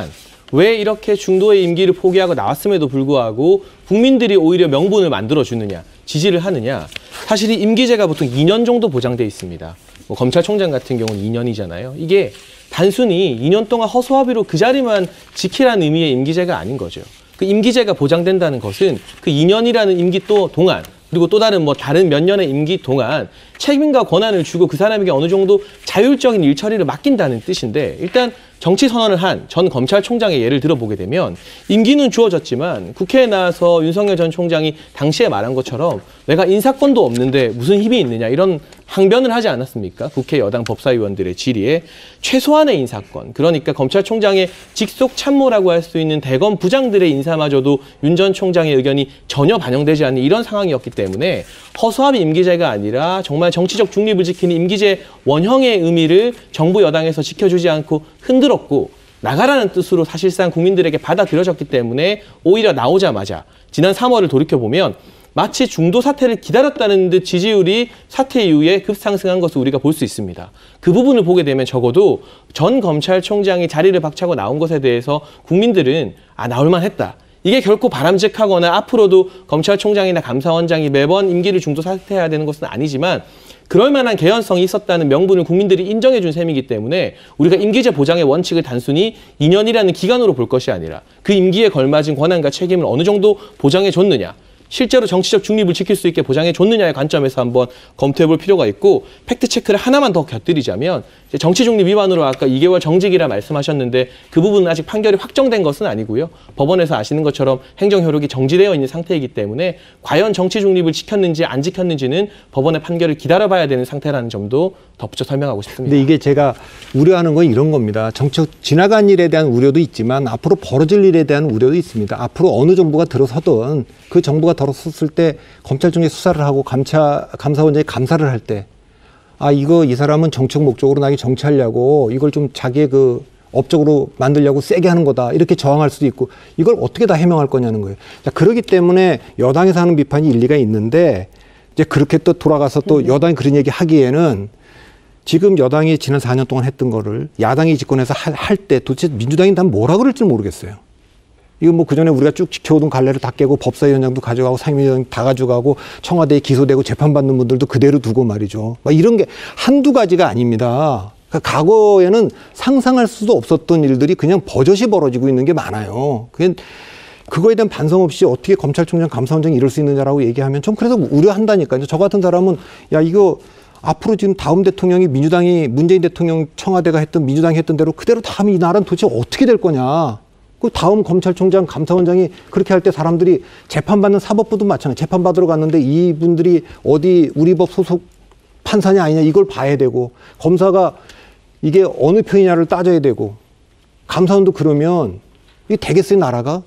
왜 이렇게 중도의 임기를 포기하고 나왔음에도 불구하고 국민들이 오히려 명분을 만들어주느냐, 지지를 하느냐. 사실 이 임기제가 보통 이 년 정도 보장돼 있습니다. 뭐 검찰총장 같은 경우는 이 년이잖아요. 이게 단순히 이 년 동안 허수아비로 그 자리만 지키라는 의미의 임기제가 아닌 거죠. 그 임기제가 보장된다는 것은 그 이 년이라는 임기 또 동안, 그리고 또 다른 뭐 다른 몇 년의 임기 동안 책임과 권한을 주고 그 사람에게 어느 정도 자율적인 일 처리를 맡긴다는 뜻인데, 일단 정치 선언을 한 전 검찰총장의 예를 들어보게 되면 임기는 주어졌지만 국회에 나와서 윤석열 전 총장이 당시에 말한 것처럼 내가 인사권도 없는데 무슨 힘이 있느냐 이런 항변을 하지 않았습니까? 국회 여당 법사위원들의 질의에 최소한의 인사권, 그러니까 검찰총장의 직속 참모라고 할 수 있는 대검 부장들의 인사마저도 윤 전 총장의 의견이 전혀 반영되지 않는 이런 상황이었기 때문에 허수아비 임기제가 아니라 정말 정치적 중립을 지키는 임기제 원형의 의미를 정부 여당에서 지켜주지 않고 흔들었고 나가라는 뜻으로 사실상 국민들에게 받아들여졌기 때문에 오히려 나오자마자 지난 삼월을 돌이켜보면 마치 중도 사태를 기다렸다는 듯 지지율이 사태 이후에 급상승한 것을 우리가 볼 수 있습니다. 그 부분을 보게 되면 적어도 전 검찰총장이 자리를 박차고 나온 것에 대해서 국민들은 아, 나올만 했다. 이게 결코 바람직하거나 앞으로도 검찰총장이나 감사원장이 매번 임기를 중도 사퇴해야 되는 것은 아니지만 그럴 만한 개연성이 있었다는 명분을 국민들이 인정해 준 셈이기 때문에 우리가 임기제 보장의 원칙을 단순히 이 년이라는 기간으로 볼 것이 아니라 그 임기에 걸맞은 권한과 책임을 어느 정도 보장해 줬느냐, 실제로 정치적 중립을 지킬 수 있게 보장해 줬느냐의 관점에서 한번 검토해 볼 필요가 있고, 팩트체크를 하나만 더 곁들이자면 정치 중립 위반으로 아까 이 개월 정직이라 말씀하셨는데 그 부분은 아직 판결이 확정된 것은 아니고요. 법원에서 아시는 것처럼 행정 효력이 정지되어 있는 상태이기 때문에 과연 정치 중립을 지켰는지 안 지켰는지는 법원의 판결을 기다려봐야 되는 상태라는 점도 덧붙여 설명하고 싶습니다. 근데 이게 제가 우려하는 건 이런 겁니다. 정책 지나간 일에 대한 우려도 있지만 앞으로 벌어질 일에 대한 우려도 있습니다. 앞으로 어느 정부가 들어서든 그 정부가 들어섰을 때 검찰총장이 수사를 하고 감사, 감사원장이 감사를 할 때 아, 이거 이 사람은 정책 목적으로 나게 정치하려고 이걸 좀 자기의 그 업적으로 만들려고 세게 하는 거다. 이렇게 저항할 수도 있고 이걸 어떻게 다 해명할 거냐는 거예요. 자, 그렇기 때문에 여당에서 하는 비판이 일리가 있는데 이제 그렇게 또 돌아가서 또 여당이 그런 얘기 하기에는 지금 여당이 지난 사 년 동안 했던 거를 야당이 집권해서 할 때 도대체 민주당이 난 뭐라 그럴지 모르겠어요. 이거 뭐 그전에 우리가 쭉 지켜오던 갈래를 다 깨고 법사위원장도 가져가고 상임위원장 다 가져가고 청와대에 기소되고 재판받는 분들도 그대로 두고 말이죠. 막 이런 게 한두 가지가 아닙니다. 그러니까 과거에는 상상할 수도 없었던 일들이 그냥 버젓이 벌어지고 있는 게 많아요. 그게 그거에 대한 반성 없이 어떻게 검찰총장, 감사원장이 이럴 수 있느냐라고 얘기하면 좀 그래서 우려한다니까요. 저 같은 사람은 야 이거 앞으로 지금 다음 대통령이 민주당이 문재인 대통령 청와대가 했던 민주당이 했던 대로 그대로 다음 이 나라는 도대체 어떻게 될 거냐. 그 다음 검찰총장, 감사원장이 그렇게 할 때 사람들이 재판받는 사법부도 마찬가지. 재판받으러 갔는데 이분들이 어디 우리 법 소속 판사냐 아니냐 이걸 봐야 되고 검사가 이게 어느 편이냐를 따져야 되고 감사원도 그러면 이게 되겠어요 나라가?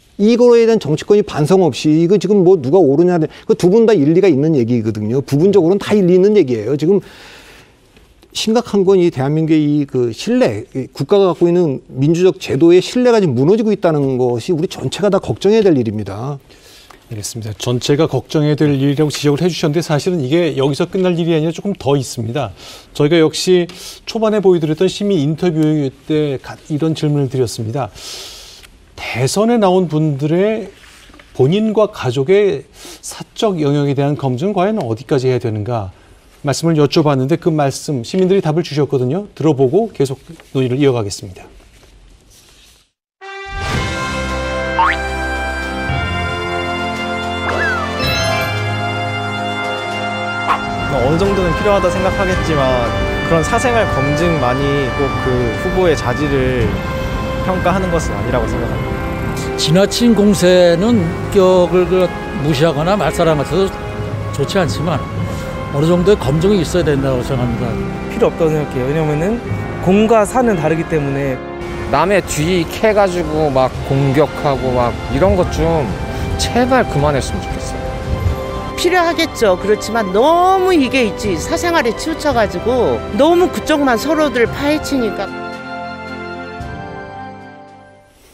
이거에 대한 정치권이 반성 없이 이거 지금 뭐 누가 옳으냐 그 두 분 다 일리가 있는 얘기거든요. 부분적으로는 다 일리 있는 얘기예요. 지금 심각한 건 이 대한민국의 이 그 신뢰, 국가가 갖고 있는 민주적 제도의 신뢰가 지금 무너지고 있다는 것이 우리 전체가 다 걱정해야 될 일입니다. 알겠습니다. 전체가 걱정해야 될 일이라고 지적을 해주셨는데 사실은 이게 여기서 끝날 일이 아니라 조금 더 있습니다. 저희가 역시 초반에 보여드렸던 시민 인터뷰 때 이런 질문을 드렸습니다. 대선에 나온 분들의 본인과 가족의 사적 영역에 대한 검증은 과연 어디까지 해야 되는가? 말씀을 여쭤봤는데 그 말씀 시민들이 답을 주셨거든요. 들어보고 계속 논의를 이어가겠습니다. 어느 정도는 필요하다 생각하겠지만 그런 사생활 검증만이 꼭 그 후보의 자질을 평가하는 것은 아니라고 생각합니다. 지나친 공세는 격을 무시하거나 말살한 것도 좋지 않지만 어느 정도의 검증이 있어야 된다고 생각합니다. 필요 없다고 생각해요. 왜냐면은 공과 사는 다르기 때문에 남의 뒤 캐가지고 막 공격하고 막 이런 것 좀 제발 그만했으면 좋겠어요. 필요하겠죠. 그렇지만 너무 이게 있지 사생활에 치우쳐가지고 너무 그쪽만 서로들 파헤치니까.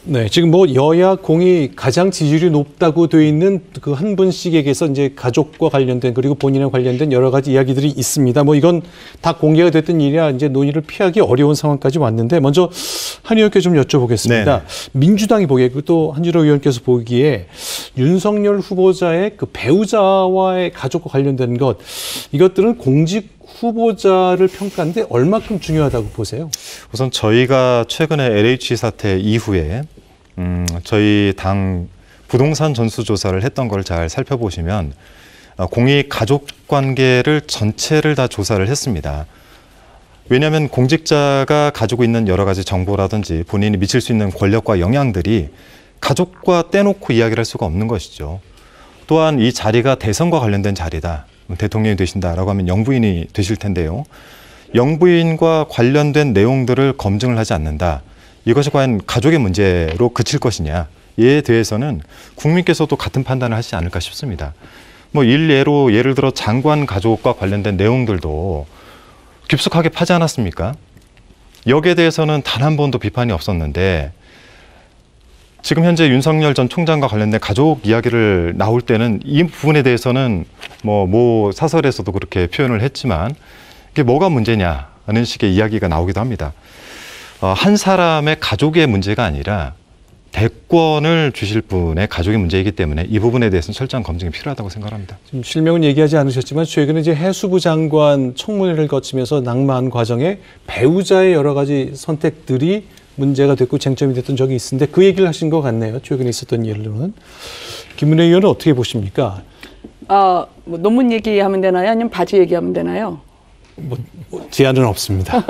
네, 지금 뭐 여야 공이 가장 지지율이 높다고 돼 있는 그 한 분씩에게서 이제 가족과 관련된 그리고 본인과 관련된 여러 가지 이야기들이 있습니다. 뭐 이건 다 공개가 됐던 일이라 이제 논의를 피하기 어려운 상황까지 왔는데 먼저 한 의원께 좀 여쭤보겠습니다. 네. 민주당이 보기에 또 한준호 의원께서 보기에 윤석열 후보자의 그 배우자와의 가족과 관련된 것 이것들은 공직 후보자를 평가하는데 얼마큼 중요하다고 보세요? 우선 저희가 최근에 엘에이치 사태 이후에 음, 저희 당 부동산 전수조사를 했던 걸 잘 살펴보시면 공익 가족 관계를 전체를 다 조사를 했습니다. 왜냐하면 공직자가 가지고 있는 여러 가지 정보라든지 본인이 미칠 수 있는 권력과 영향들이 가족과 떼놓고 이야기를 할 수가 없는 것이죠. 또한 이 자리가 대선과 관련된 자리다. 대통령이 되신다라고 하면 영부인이 되실 텐데요. 영부인과 관련된 내용들을 검증을 하지 않는다. 이것이 과연 가족의 문제로 그칠 것이냐. 이에 대해서는 국민께서도 같은 판단을 하시지 않을까 싶습니다. 뭐 일례로 예를 들어 장관 가족과 관련된 내용들도 깊숙하게 파지 않았습니까? 여기에 대해서는 단 한 번도 비판이 없었는데 지금 현재 윤석열 전 총장과 관련된 가족 이야기를 나올 때는 이 부분에 대해서는 뭐, 뭐 사설에서도 그렇게 표현을 했지만 이게 뭐가 문제냐는 식의 이야기가 나오기도 합니다. 어, 한 사람의 가족의 문제가 아니라 대권을 주실 분의 가족의 문제이기 때문에 이 부분에 대해서는 철저한 검증이 필요하다고 생각합니다. 지금 실명은 얘기하지 않으셨지만 최근에 이제 해수부 장관 청문회를 거치면서 낙마한 과정에 배우자의 여러 가지 선택들이 문제가 됐고 쟁점이 됐던 적이 있는데 그 얘기를 하신 것 같네요. 최근에 있었던 일로는. 김은혜 의원은 어떻게 보십니까? 아, 뭐 논문 얘기하면 되나요? 아니면 바지 얘기하면 되나요? 뭐, 뭐 제한은 없습니다.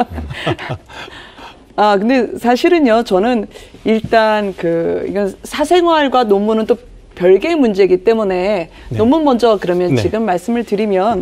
아, 근데 사실은요, 저는 일단 그, 이건 사생활과 논문은 또 별개의 문제이기 때문에 네. 논문 먼저 그러면 네. 지금 말씀을 드리면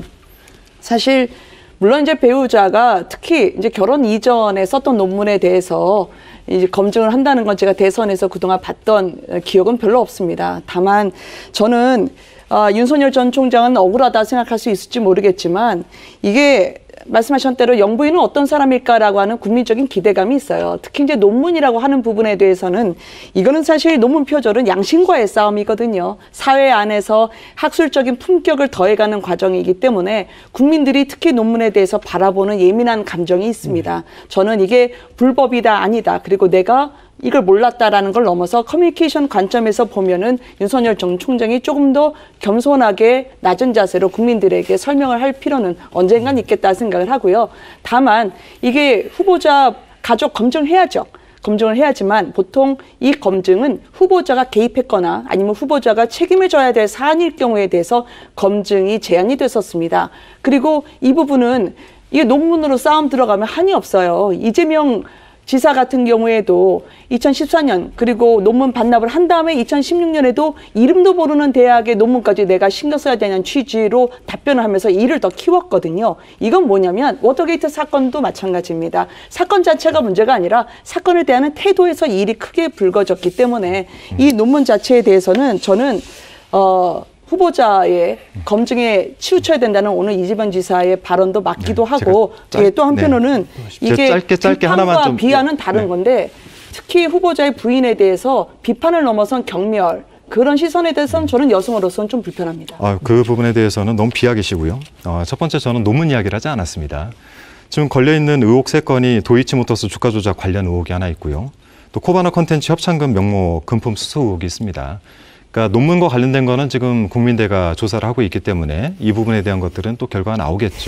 사실 물론 이제 배우자가 특히 이제 결혼 이전에 썼던 논문에 대해서 이제 검증을 한다는 건 제가 대선에서 그동안 봤던 기억은 별로 없습니다. 다만 저는 아, 윤석열 전 총장은 억울하다 생각할 수 있을지 모르겠지만 이게 말씀하신 대로 영부인은 어떤 사람일까라고 하는 국민적인 기대감이 있어요. 특히 이제 논문이라고 하는 부분에 대해서는 이거는 사실 논문 표절은 양심과의 싸움이거든요. 사회 안에서 학술적인 품격을 더해가는 과정이기 때문에 국민들이 특히 논문에 대해서 바라보는 예민한 감정이 있습니다. 저는 이게 불법이다 아니다. 그리고 내가 이걸 몰랐다라는 걸 넘어서 커뮤니케이션 관점에서 보면은 윤석열 전 총장이 조금 더 겸손하게 낮은 자세로 국민들에게 설명을 할 필요는 언젠간 있겠다 생각을 하고요. 다만 이게 후보자 가족 검증해야죠. 검증을 해야지만 보통 이 검증은 후보자가 개입했거나 아니면 후보자가 책임을 져야 될 사안일 경우에 대해서 검증이 제한이 됐었습니다. 그리고 이 부분은 이게 논문으로 싸움 들어가면 한이 없어요. 이재명 지사 같은 경우에도 이천십사 년 그리고 논문 반납을 한 다음에 이천십육 년에도 이름도 모르는 대학의 논문까지 내가 신경 써야 되는 취지로 답변을 하면서 일을 더 키웠거든요. 이건 뭐냐면 워터게이트 사건도 마찬가지입니다. 사건 자체가 문제가 아니라 사건을 대하는 태도에서 일이 크게 불거졌기 때문에 이 논문 자체에 대해서는 저는 어 후보자의 검증에 치우쳐야 된다는 오늘 이재명 지사의 발언도 맞기도 네, 하고 짧, 예, 또 한편으로는 네. 이게 짧게, 짧게 하나만 좀 비하는 다른 네. 건데 특히 후보자의 부인에 대해서 비판을 넘어선 경멸 그런 시선에 대해서는 저는 여성으로서는 좀 불편합니다. 아, 그 부분에 대해서는 너무 비하계시고요. 어, 첫 번째 저는 논문 이야기를 하지 않았습니다. 지금 걸려있는 의혹 세 건이 도이치모터스 주가 조작 관련 의혹이 하나 있고요. 또 코바나 컨텐츠 협찬금 명목 금품 수수 의혹이 있습니다. 그러니까 논문과 관련된 거는 지금 국민대가 조사를 하고 있기 때문에 이 부분에 대한 것들은 또 결과가 나오겠죠.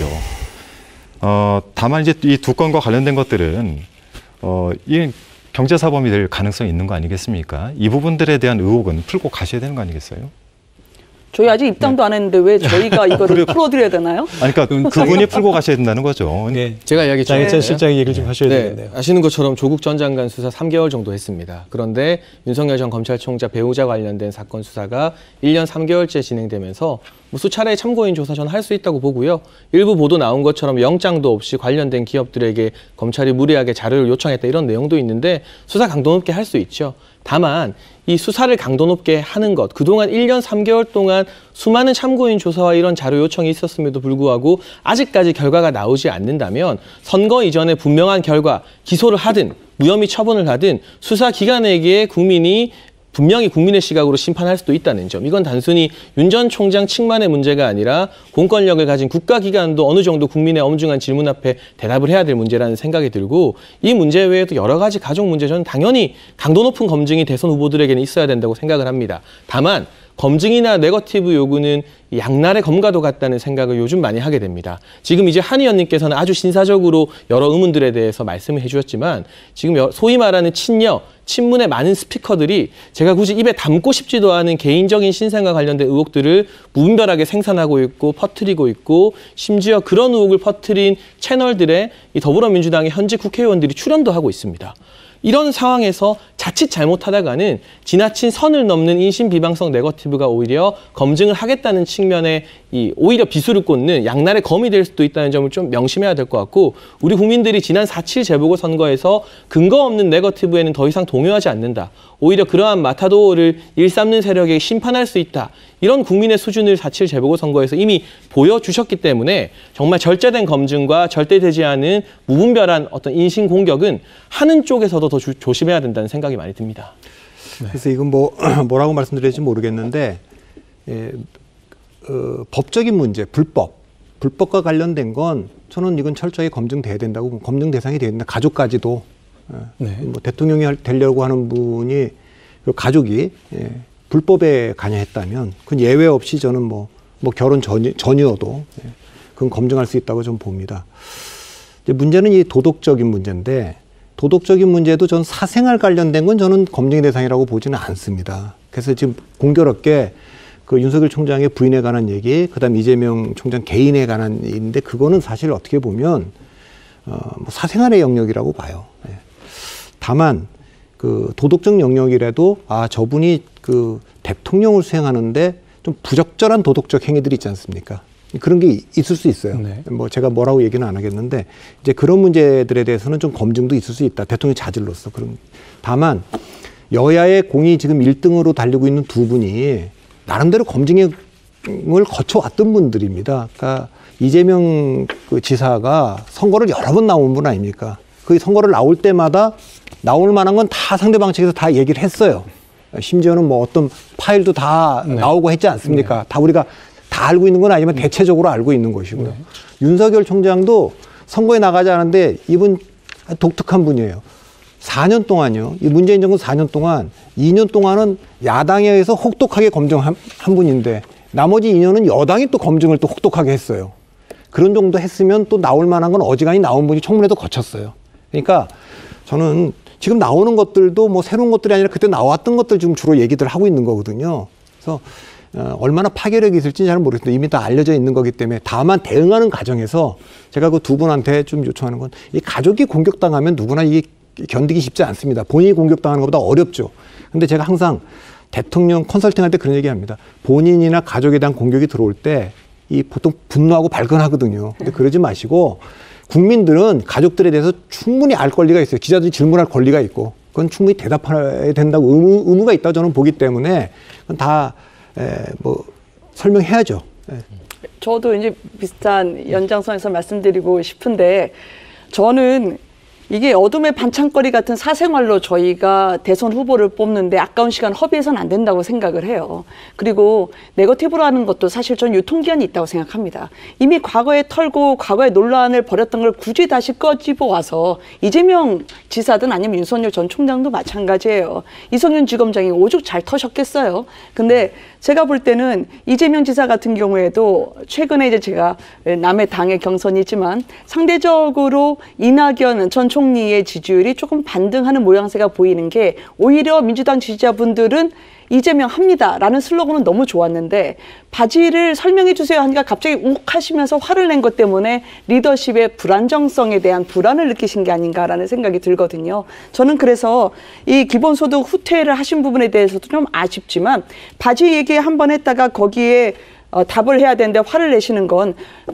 어, 다만 이제 이 두 건과 관련된 것들은 어, 이 경제사범이 될 가능성이 있는 거 아니겠습니까? 이 부분들에 대한 의혹은 풀고 가셔야 되는 거 아니겠어요? 저희 아직 입당도 네. 안 했는데 왜 저희가 이거를 풀어드려야 되나요? 아니, 그러니까 그분이 풀고 가셔야 된다는 거죠. 네. 제가 이야기 좀 장혜찬 실장이 얘기를 좀 하셔야 네. 되겠네요. 아시는 것처럼 조국 전 장관 수사 삼 개월 정도 했습니다. 그런데 윤석열 전 검찰총장 배우자 관련된 사건 수사가 일 년 삼 개월째 진행되면서 뭐 수차례 참고인 조사 저는 할 수 있다고 보고요. 일부 보도 나온 것처럼 영장도 없이 관련된 기업들에게 검찰이 무리하게 자료를 요청했다 이런 내용도 있는데 수사 강도 높게 할 수 있죠. 다만 이 수사를 강도 높게 하는 것, 그동안 일 년 삼 개월 동안 수많은 참고인 조사와 이런 자료 요청이 있었음에도 불구하고 아직까지 결과가 나오지 않는다면 선거 이전에 분명한 결과, 기소를 하든 무혐의 처분을 하든 수사기관에게 국민이 분명히 국민의 시각으로 심판할 수도 있다는 점. 이건 단순히 윤 전 총장 측만의 문제가 아니라 공권력을 가진 국가기관도 어느 정도 국민의 엄중한 질문 앞에 대답을 해야 될 문제라는 생각이 들고, 이 문제 외에도 여러 가지 가족 문제, 저는 당연히 강도 높은 검증이 대선 후보들에게는 있어야 된다고 생각을 합니다. 다만 검증이나 네거티브 요구는 양날의 검과도 같다는 생각을 요즘 많이 하게 됩니다. 지금 이제 한 의원님께서는 아주 신사적으로 여러 의문들에 대해서 말씀을 해주셨지만, 지금 소위 말하는 친여, 친문의 많은 스피커들이 제가 굳이 입에 담고 싶지도 않은 개인적인 신상과 관련된 의혹들을 무분별하게 생산하고 있고 퍼뜨리고 있고, 심지어 그런 의혹을 퍼뜨린 채널들에 이 더불어민주당의 현직 국회의원들이 출연도 하고 있습니다. 이런 상황에서 자칫 잘못하다가는 지나친 선을 넘는 인신비방성 네거티브가 오히려 검증을 하겠다는 측면에 이 오히려 비수를 꽂는 양날의 검이 될 수도 있다는 점을 좀 명심해야 될 것 같고, 우리 국민들이 지난 사 칠 재보궐선거에서 근거 없는 네거티브에는 더 이상 동요하지 않는다. 오히려 그러한 마타도어를 일삼는 세력에게 심판할 수 있다. 이런 국민의 수준을 사 칠 재보궐선거에서 이미 보여주셨기 때문에 정말 절제된 검증과 절대되지 않은 무분별한 어떤 인신 공격은 하는 쪽에서도 더 주, 조심해야 된다는 생각이 많이 듭니다. 네. 그래서 이건 뭐 뭐라고 말씀드릴지 모르겠는데, 예, 어, 법적인 문제, 불법, 불법과 관련된 건 저는 이건 철저히 검증돼야 된다고, 검증 대상이 돼야 된다. 가족까지도. 네. 뭐 대통령이 되려고 하는 분이, 가족이 예, 불법에 관여했다면 그건 예외 없이 저는 뭐, 뭐 결혼 전이, 전이어도 예, 그건 검증할 수 있다고 좀 봅니다. 이제 문제는 이 도덕적인 문제인데, 도덕적인 문제도 전 사생활 관련된 건 저는 검증의 대상이라고 보지는 않습니다. 그래서 지금 공교롭게 그 윤석열 총장의 부인에 관한 얘기, 그다음 이재명 총장 개인에 관한 얘기인데, 그거는 사실 어떻게 보면 어, 뭐 사생활의 영역이라고 봐요. 예. 다만 그 도덕적 영역이라도 아 저분이 그 대통령을 수행하는데 좀 부적절한 도덕적 행위들이 있지 않습니까? 그런 게 있을 수 있어요. 네. 뭐 제가 뭐라고 얘기는 안 하겠는데, 이제 그런 문제들에 대해서는 좀 검증도 있을 수 있다. 대통령 자질로서. 그런. 다만 여야의 공이 지금 일 등으로 달리고 있는 두 분이 나름대로 검증을 거쳐왔던 분들입니다. 그러니까 이재명 그 지사가 선거를 여러 번 나온 분 아닙니까? 그 선거를 나올 때마다 나올 만한 건 다 상대방 측에서 다 얘기를 했어요. 심지어는 뭐 어떤 파일도 다 네. 나오고 했지 않습니까? 네. 다 우리가 다 알고 있는 건 아니지만 대체적으로 알고 있는 것이고요. 네. 윤석열 총장도 선거에 나가지 않았는데 이분 독특한 분이에요. 사 년 동안요. 이 문재인 정부 사 년 동안 이 년 동안은 야당에 의해서 혹독하게 검증한 한 분인데, 나머지 이 년은 여당이 또 검증을 또 혹독하게 했어요. 그런 정도 했으면 또 나올 만한 건 어지간히 나온 분이 청문회도 거쳤어요. 그러니까 저는 지금 나오는 것들도 뭐 새로운 것들이 아니라 그때 나왔던 것들 지금 주로 얘기들 하고 있는 거거든요. 그래서 어, 얼마나 파괴력이 있을지 잘 모르겠는데 이미 다 알려져 있는 거기 때문에, 다만 대응하는 과정에서 제가 그 두 분한테 좀 요청하는 건, 이 가족이 공격당하면 누구나 이게 견디기 쉽지 않습니다. 본인이 공격당하는 것보다 어렵죠. 근데 제가 항상 대통령 컨설팅할 때 그런 얘기 합니다. 본인이나 가족에 대한 공격이 들어올 때 이 보통 분노하고 발끈하거든요. 근데 그러지 마시고, 국민들은 가족들에 대해서 충분히 알 권리가 있어요. 기자들이 질문할 권리가 있고, 그건 충분히 대답해야 된다고 의무, 의무가 있다고 저는 보기 때문에 그건 다 에, 뭐 설명해야죠. 에. 저도 이제 비슷한 연장선에서 말씀드리고 싶은데, 저는 이게 어둠의 반찬거리 같은 사생활로 저희가 대선 후보를 뽑는데 아까운 시간 허비해서는 안 된다고 생각을 해요. 그리고 네거티브라는 것도 사실 전 유통기한이 있다고 생각합니다. 이미 과거에 털고 과거에 논란을 벌였던 걸 굳이 다시 꺼집어 와서, 이재명 지사든 아니면 윤석열 전 총장도 마찬가지예요. 이성윤 지검장이 오죽 잘 터셨겠어요. 근데 제가 볼 때는 이재명 지사 같은 경우에도 최근에 이제 제가 남의 당의 경선이지만 상대적으로 이낙연 전 총리의 지지율이 조금 반등하는 모양새가 보이는 게, 오히려 민주당 지지자분들은 이재명 합니다라는 슬로건은 너무 좋았는데, 바지를 설명해 주세요 하니까 갑자기 욱 하시면서 화를 낸 것 때문에 리더십의 불안정성에 대한 불안을 느끼신 게 아닌가라는 생각이 들거든요. 저는 그래서 이 기본소득 후퇴를 하신 부분에 대해서도 좀 아쉽지만, 바지 얘기 한번 했다가 거기에 어, 답을 해야 되는데 화를 내시는 건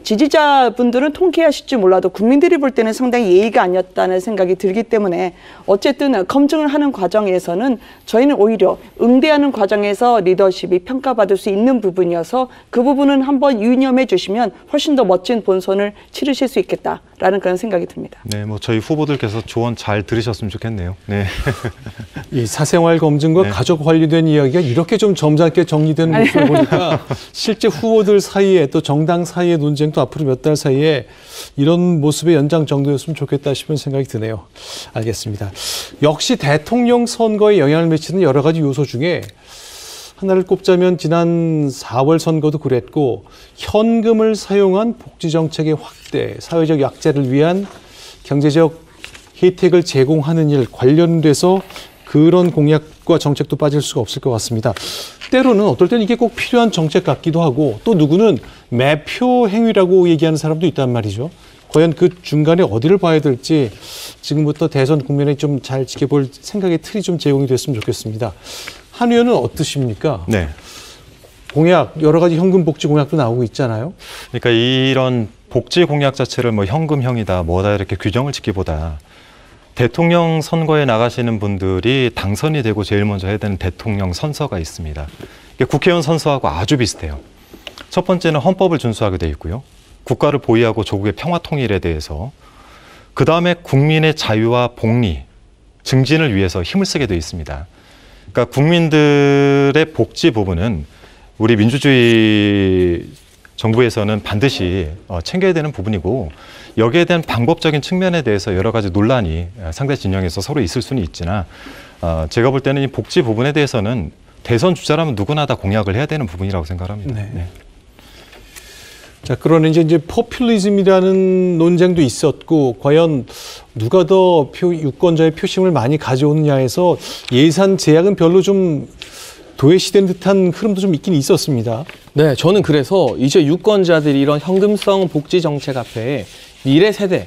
지지자분들은 통쾌하실지 몰라도 국민들이 볼 때는 상당히 예의가 아니었다는 생각이 들기 때문에, 어쨌든 검증을 하는 과정에서는 저희는 오히려 응대하는 과정에서 리더십이 평가받을 수 있는 부분이어서, 그 부분은 한번 유념해 주시면 훨씬 더 멋진 본선을 치르실 수 있겠다라는 라는 그런 생각이 듭니다. 네, 뭐 저희 후보들께서 조언 잘 들으셨으면 좋겠네요. 네. 이 사생활 검증과 네. 가족 관련된 이야기가 이렇게 좀 점잖게 정리되는 모습을 보니까 실제 후보들 사이에 또 정당 사이의 논쟁도 앞으로 몇 달 사이에 이런 모습의 연장 정도였으면 좋겠다 싶은 생각이 드네요. 알겠습니다. 역시 대통령 선거에 영향을 미치는 여러 가지 요소 중에 하나를 꼽자면 지난 사월 선거도 그랬고 현금을 사용한 복지정책의 확대, 사회적 약자를 위한 경제적 혜택을 제공하는 일 관련돼서 그런 공약과 정책도 빠질 수가 없을 것 같습니다. 때로는 어떨 때는 이게 꼭 필요한 정책 같기도 하고 또 누구는 매표 행위라고 얘기하는 사람도 있단 말이죠. 과연 그 중간에 어디를 봐야 될지 지금부터 대선 국면에 좀 잘 지켜볼 생각의 틀이 좀 제공이 됐으면 좋겠습니다. 한 의원은 어떠십니까? 네. 공약, 여러 가지 현금 복지 공약도 나오고 있잖아요. 그러니까 이런 복지 공약 자체를 뭐 현금형이다, 뭐다 이렇게 규정을 짓기보다 대통령 선거에 나가시는 분들이 당선이 되고 제일 먼저 해야 되는 대통령 선서가 있습니다. 이게 국회의원 선서하고 아주 비슷해요. 첫 번째는 헌법을 준수하게 돼 있고요. 국가를 보위하고 조국의 평화 통일에 대해서 그 다음에 국민의 자유와 복리, 증진을 위해서 힘을 쓰게 돼 있습니다. 그러니까 국민들의 복지 부분은 우리 민주주의 정부에서는 반드시 챙겨야 되는 부분이고 여기에 대한 방법적인 측면에 대해서 여러 가지 논란이 상대 진영에서 서로 있을 수는 있지나 제가 볼 때는 이 복지 부분에 대해서는 대선 주자라면 누구나 다 공약을 해야 되는 부분이라고 생각합니다. 네. 네. 자, 그러나 이제, 이제 포퓰리즘이라는 논쟁도 있었고, 과연 누가 더 표, 유권자의 표심을 많이 가져오느냐에서 예산 제약은 별로 좀 도외시된 듯한 흐름도 좀 있긴 있었습니다. 네, 저는 그래서 이제 유권자들이 이런 현금성 복지 정책 앞에 미래 세대,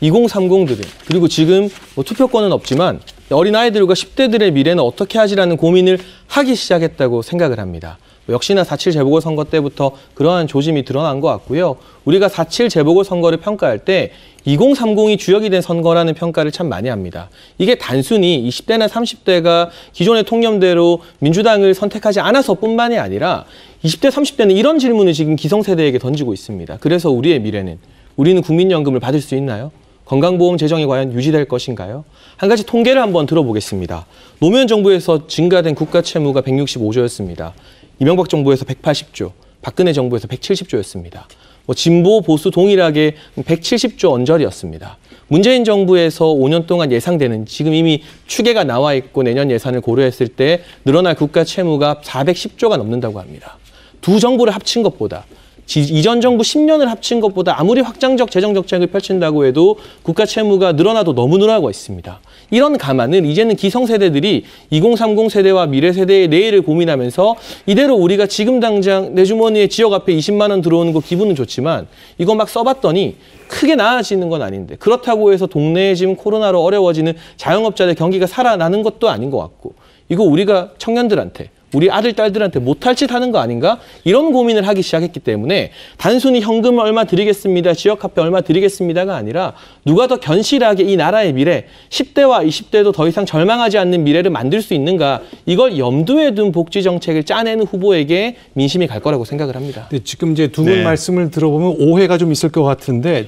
이공삼공들은 그리고 지금 뭐 투표권은 없지만 어린아이들과 십 대들의 미래는 어떻게 하지라는 고민을 하기 시작했다고 생각을 합니다. 역시나 사칠 재보궐선거 때부터 그러한 조짐이 드러난 것 같고요. 우리가 사칠 재보궐선거를 평가할 때 이공삼공이 주역이 된 선거라는 평가를 참 많이 합니다. 이게 단순히 이십 대나 삼십 대가 기존의 통념대로 민주당을 선택하지 않아서뿐만이 아니라 이십 대, 삼십 대는 이런 질문을 지금 기성세대에게 던지고 있습니다. 그래서 우리의 미래는, 우리는 국민연금을 받을 수 있나요? 건강보험 재정이 과연 유지될 것인가요? 한 가지 통계를 한번 들어보겠습니다. 노무현 정부에서 증가된 국가 채무가 백육십오조였습니다. 이명박 정부에서 백팔십조, 박근혜 정부에서 백칠십조였습니다. 뭐 진보, 보수 동일하게 백칠십조 언저리였습니다. 문재인 정부에서 오 년 동안 예상되는, 지금 이미 추계가 나와 있고 내년 예산을 고려했을 때 늘어날 국가 채무가 사백십조가 넘는다고 합니다. 두 정부를 합친 것보다, 이전 정부 십 년을 합친 것보다 아무리 확장적 재정정책을 펼친다고 해도 국가 채무가 늘어나도 너무 늘어나고 있습니다. 이런 감안은 이제는 기성세대들이 이공삼공 세대와 미래 세대의 내일을 고민하면서 이대로 우리가 지금 당장 내 주머니에 지역 앞에 이십만 원 들어오는 거 기분은 좋지만 이거 막 써봤더니 크게 나아지는 건 아닌데, 그렇다고 해서 동네에 지금 코로나로 어려워지는 자영업자들 경기가 살아나는 것도 아닌 것 같고, 이거 우리가 청년들한테, 우리 아들, 딸들한테 못할 짓 하는 거 아닌가? 이런 고민을 하기 시작했기 때문에 단순히 현금 얼마 드리겠습니다, 지역화폐 얼마 드리겠습니다가 아니라 누가 더 견실하게 이 나라의 미래, 십 대와 이십 대도 더 이상 절망하지 않는 미래를 만들 수 있는가, 이걸 염두에 둔 복지 정책을 짜내는 후보에게 민심이 갈 거라고 생각을 합니다. 네, 지금 이제 두 분 네. 말씀을 들어보면 오해가 좀 있을 것 같은데,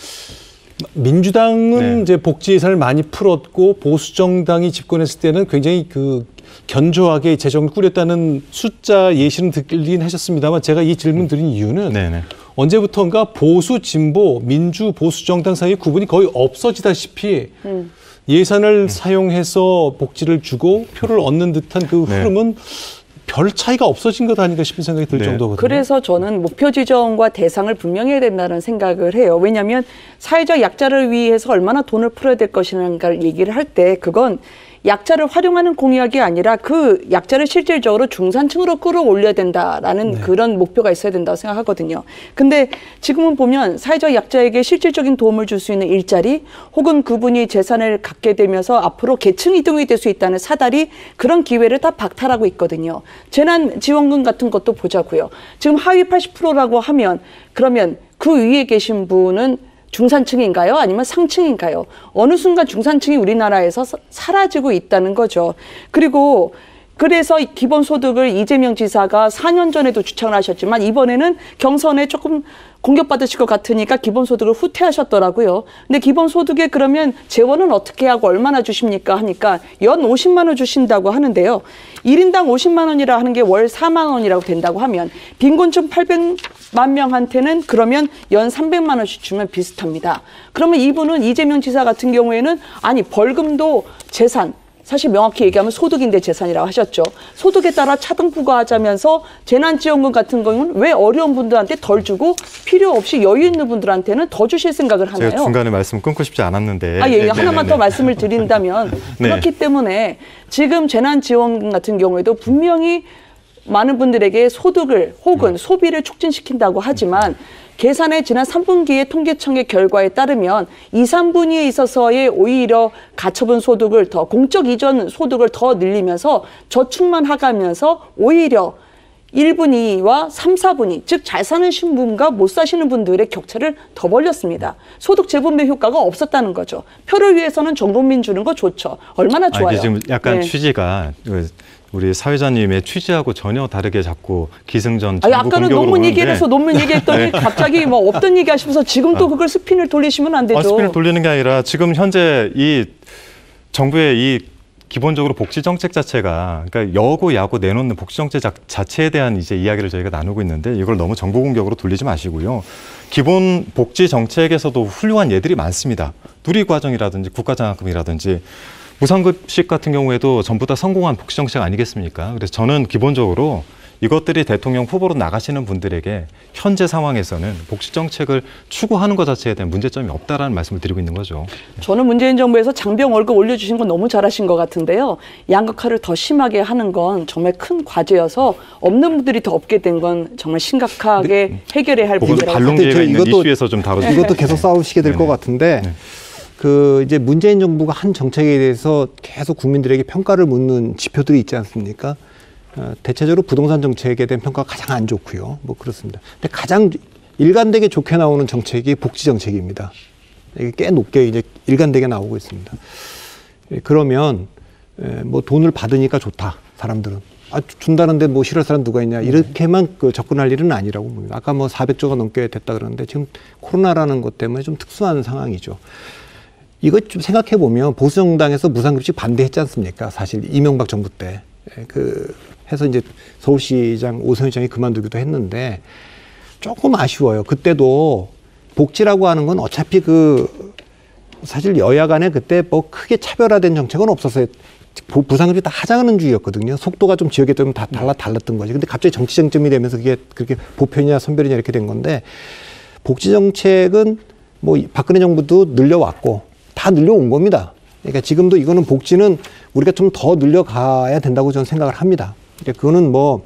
민주당은 네. 이제 복지 예산을 많이 풀었고 보수 정당이 집권했을 때는 굉장히 그 견조하게 재정을 꾸렸다는 숫자 예시는 듣긴 하셨습니다만, 제가 이 질문 드린 이유는 네네. 언제부턴가 보수, 진보, 민주, 보수 정당 사이의 구분이 거의 없어지다시피 음. 예산을 음. 사용해서 복지를 주고 표를 얻는 듯한 그 네. 흐름은 별 차이가 없어진 것 아닌가 싶은 생각이 들 네. 정도거든요. 그래서 저는 목표 지정과 대상을 분명히 해야 된다는 생각을 해요. 왜냐하면 사회적 약자를 위해서 얼마나 돈을 풀어야 될 것인가를 얘기를 할 때 그건 약자를 활용하는 공약이 아니라 그 약자를 실질적으로 중산층으로 끌어올려야 된다라는 네. 그런 목표가 있어야 된다고 생각하거든요. 근데 지금은 보면 사회적 약자에게 실질적인 도움을 줄 수 있는 일자리, 혹은 그분이 재산을 갖게 되면서 앞으로 계층 이동이 될 수 있다는 사다리, 그런 기회를 다 박탈하고 있거든요. 재난지원금 같은 것도 보자고요. 지금 하위 팔십 퍼센트라고 하면 그러면 그 위에 계신 분은 중산층인가요? 아니면 상층인가요? 어느 순간 중산층이 우리나라에서 사, 사라지고 있다는 거죠. 그리고 그래서 기본소득을 이재명 지사가 사 년 전에도 주창을 하셨지만 이번에는 경선에 조금 공격받으실 것 같으니까 기본소득을 후퇴하셨더라고요. 근데 기본소득에 그러면 재원은 어떻게 하고 얼마나 주십니까 하니까 연 오십만 원 주신다고 하는데요. 일 인당 오십만 원이라 하는 게 월 사만 원이라고 된다고 하면 빈곤층 팔백만 명한테는 그러면 연 삼백만 원씩 주면 비슷합니다. 그러면 이분은 이재명 지사 같은 경우에는 아니 벌금도 재산, 사실 명확히 얘기하면 소득인데 재산이라고 하셨죠. 소득에 따라 차등 부과하자면서 재난지원금 같은 경우는 왜 어려운 분들한테 덜 주고 필요 없이 여유 있는 분들한테는 더 주실 생각을 하나요? 제가 중간에 말씀 끊고 싶지 않았는데. 아, 예, 예. 하나만 더 말씀을 드린다면 네. 그렇기 때문에 지금 재난지원금 같은 경우에도 분명히 많은 분들에게 소득을 혹은 소비를 촉진시킨다고 하지만 계산의 지난 삼 분기의 통계청의 결과에 따르면 이, 삼 분기에 있어서의 오히려 가처분 소득을 더 공적 이전 소득을 더 늘리면서 저축만 하가면서 오히려 일 분위와 삼, 사 분위, 즉 잘 사는 분과 못 사시는 분들의 격차를 더 벌렸습니다. 소득 재분배 효과가 없었다는 거죠. 표를 위해서는 전 국민 주는 거 좋죠. 얼마나 좋아요. 아, 이게 지금 약간 네. 취지가 우리 사회자님의 취지하고 전혀 다르게 자꾸 기승전 아니, 정부 아까는 공격으로 논문 얘기해서 논문 얘기했더니 네. 갑자기 뭐 없던 얘기 하시면서 지금 또 그걸 스핀을 돌리시면 안 되죠. 아, 스핀을 돌리는 게 아니라 지금 현재 이 정부의 이 기본적으로 복지 정책 자체가 그러니까 여고 야고 내놓는 복지 정책 자, 자체에 대한 이제 이야기를 저희가 나누고 있는데 이걸 너무 정부 공격으로 돌리지 마시고요. 기본 복지 정책에서도 훌륭한 예들이 많습니다. 누리과정이라든지 국가장학금이라든지 무상급식 같은 경우에도 전부 다 성공한 복지 정책 아니겠습니까? 그래서 저는 기본적으로 이것들이 대통령 후보로 나가시는 분들에게 현재 상황에서는 복지 정책을 추구하는 것 자체에 대한 문제점이 없다라는 말씀을 드리고 있는 거죠. 저는 문재인 정부에서 장병 월급 올려주신 건 너무 잘하신 것 같은데요. 양극화를 더 심하게 하는 건 정말 큰 과제여서 없는 분들이 더 없게 된 건 정말 심각하게 해결해야 할 문제라고 반론계가 있는 이것도, 이슈에서 좀 다뤄주세요. 이것도 계속 싸우시게 될 것 같은데 네. 그 이제 문재인 정부가 한 정책에 대해서 계속 국민들에게 평가를 묻는 지표들이 있지 않습니까? 어, 대체적으로 부동산 정책에 대한 평가가 가장 안 좋고요. 뭐 그렇습니다. 근데 가장 일관되게 좋게 나오는 정책이 복지 정책입니다. 이게 꽤 높게 이제 일관되게 나오고 있습니다. 예, 그러면 예, 뭐 돈을 받으니까 좋다. 사람들은. 아, 준다는데 뭐 싫어할 사람 누가 있냐. 이렇게만 그 접근할 일은 아니라고 봅니다. 아까 뭐 사백조가 넘게 됐다 그러는데 지금 코로나라는 것 때문에 좀 특수한 상황이죠. 이거 좀 생각해 보면 보수정당에서 무상급식 반대했지 않습니까? 사실 이명박 정부 때. 예, 그 해서 이제 서울시장 오세훈 시장이 그만두기도 했는데 조금 아쉬워요. 그때도 복지라고 하는 건 어차피 그 사실 여야 간에 그때 뭐 크게 차별화된 정책은 없었어요. 부상급식 다 하자는 주의였거든요. 속도가 좀 지역에 따르면 다 달라 달랐던 거지. 근데 갑자기 정치 쟁점이 되면서 그게 그렇게 보편이냐 선별이냐 이렇게 된 건데 복지 정책은 뭐 박근혜 정부도 늘려왔고 다 늘려온 겁니다. 그러니까 지금도 이거는 복지는 우리가 좀 더 늘려가야 된다고 저는 생각을 합니다. 그러니까 그거는 뭐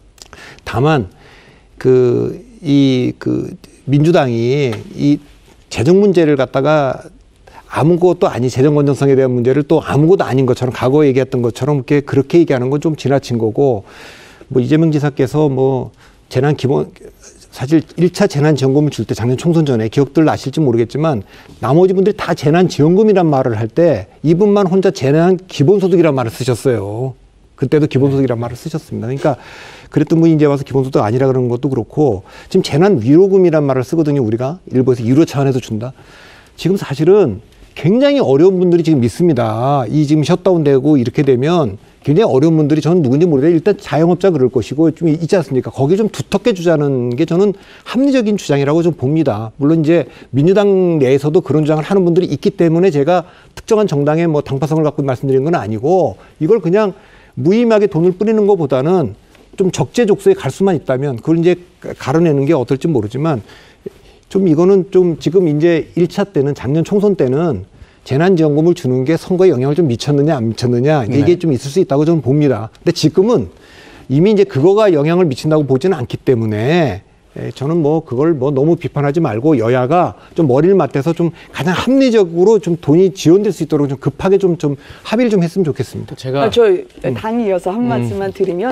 다만 그 이 그 민주당이 이 재정 문제를 갖다가 아무것도 아닌 재정 건전성에 대한 문제를 또 아무것도 아닌 것처럼 과거에 얘기했던 것처럼 그렇게 그렇게 얘기하는 건 좀 지나친 거고 뭐 이재명 지사께서 뭐 재난 기본 사실 일 차 재난지원금을 줄 때 작년 총선 전에 기억들 나실지 모르겠지만 나머지 분들이 다 재난지원금이란 말을 할 때 이분만 혼자 재난 기본소득이란 말을 쓰셨어요. 그때도 기본소득이란 말을 쓰셨습니다. 그러니까 그랬던 분이 이제 와서 기본소득 아니라 그러는 것도 그렇고 지금 재난위로금이란 말을 쓰거든요. 우리가 일부에서 일 호 차원에서 준다. 지금 사실은 굉장히 어려운 분들이 지금 있습니다. 이 지금 셧다운되고 이렇게 되면 굉장히 어려운 분들이 저는 누군지 모르겠는데 일단 자영업자 그럴 것이고 좀 있지 않습니까? 거기 좀 두텁게 주자는 게 저는 합리적인 주장이라고 좀 봅니다. 물론 이제 민주당 내에서도 그런 주장을 하는 분들이 있기 때문에 제가 특정한 정당의 뭐 당파성을 갖고 말씀드리는 건 아니고 이걸 그냥 무의미하게 돈을 뿌리는 것보다는 좀 적재적소에 갈 수만 있다면 그걸 이제 가려내는 게 어떨지 모르지만 좀 이거는 좀 지금 이제 일 차 때는 작년 총선 때는 재난지원금을 주는 게 선거에 영향을 좀 미쳤느냐 안 미쳤느냐 이게 네. 좀 있을 수 있다고 저는 봅니다. 근데 지금은 이미 이제 그거가 영향을 미친다고 보지는 않기 때문에 저는 뭐 그걸 뭐 너무 비판하지 말고 여야가 좀 머리를 맞대서 좀 가장 합리적으로 좀 돈이 지원될 수 있도록 좀 급하게 좀, 좀 합의를 좀 했으면 좋겠습니다. 제가 아, 저 당이 이어서 한 음. 말씀만 드리면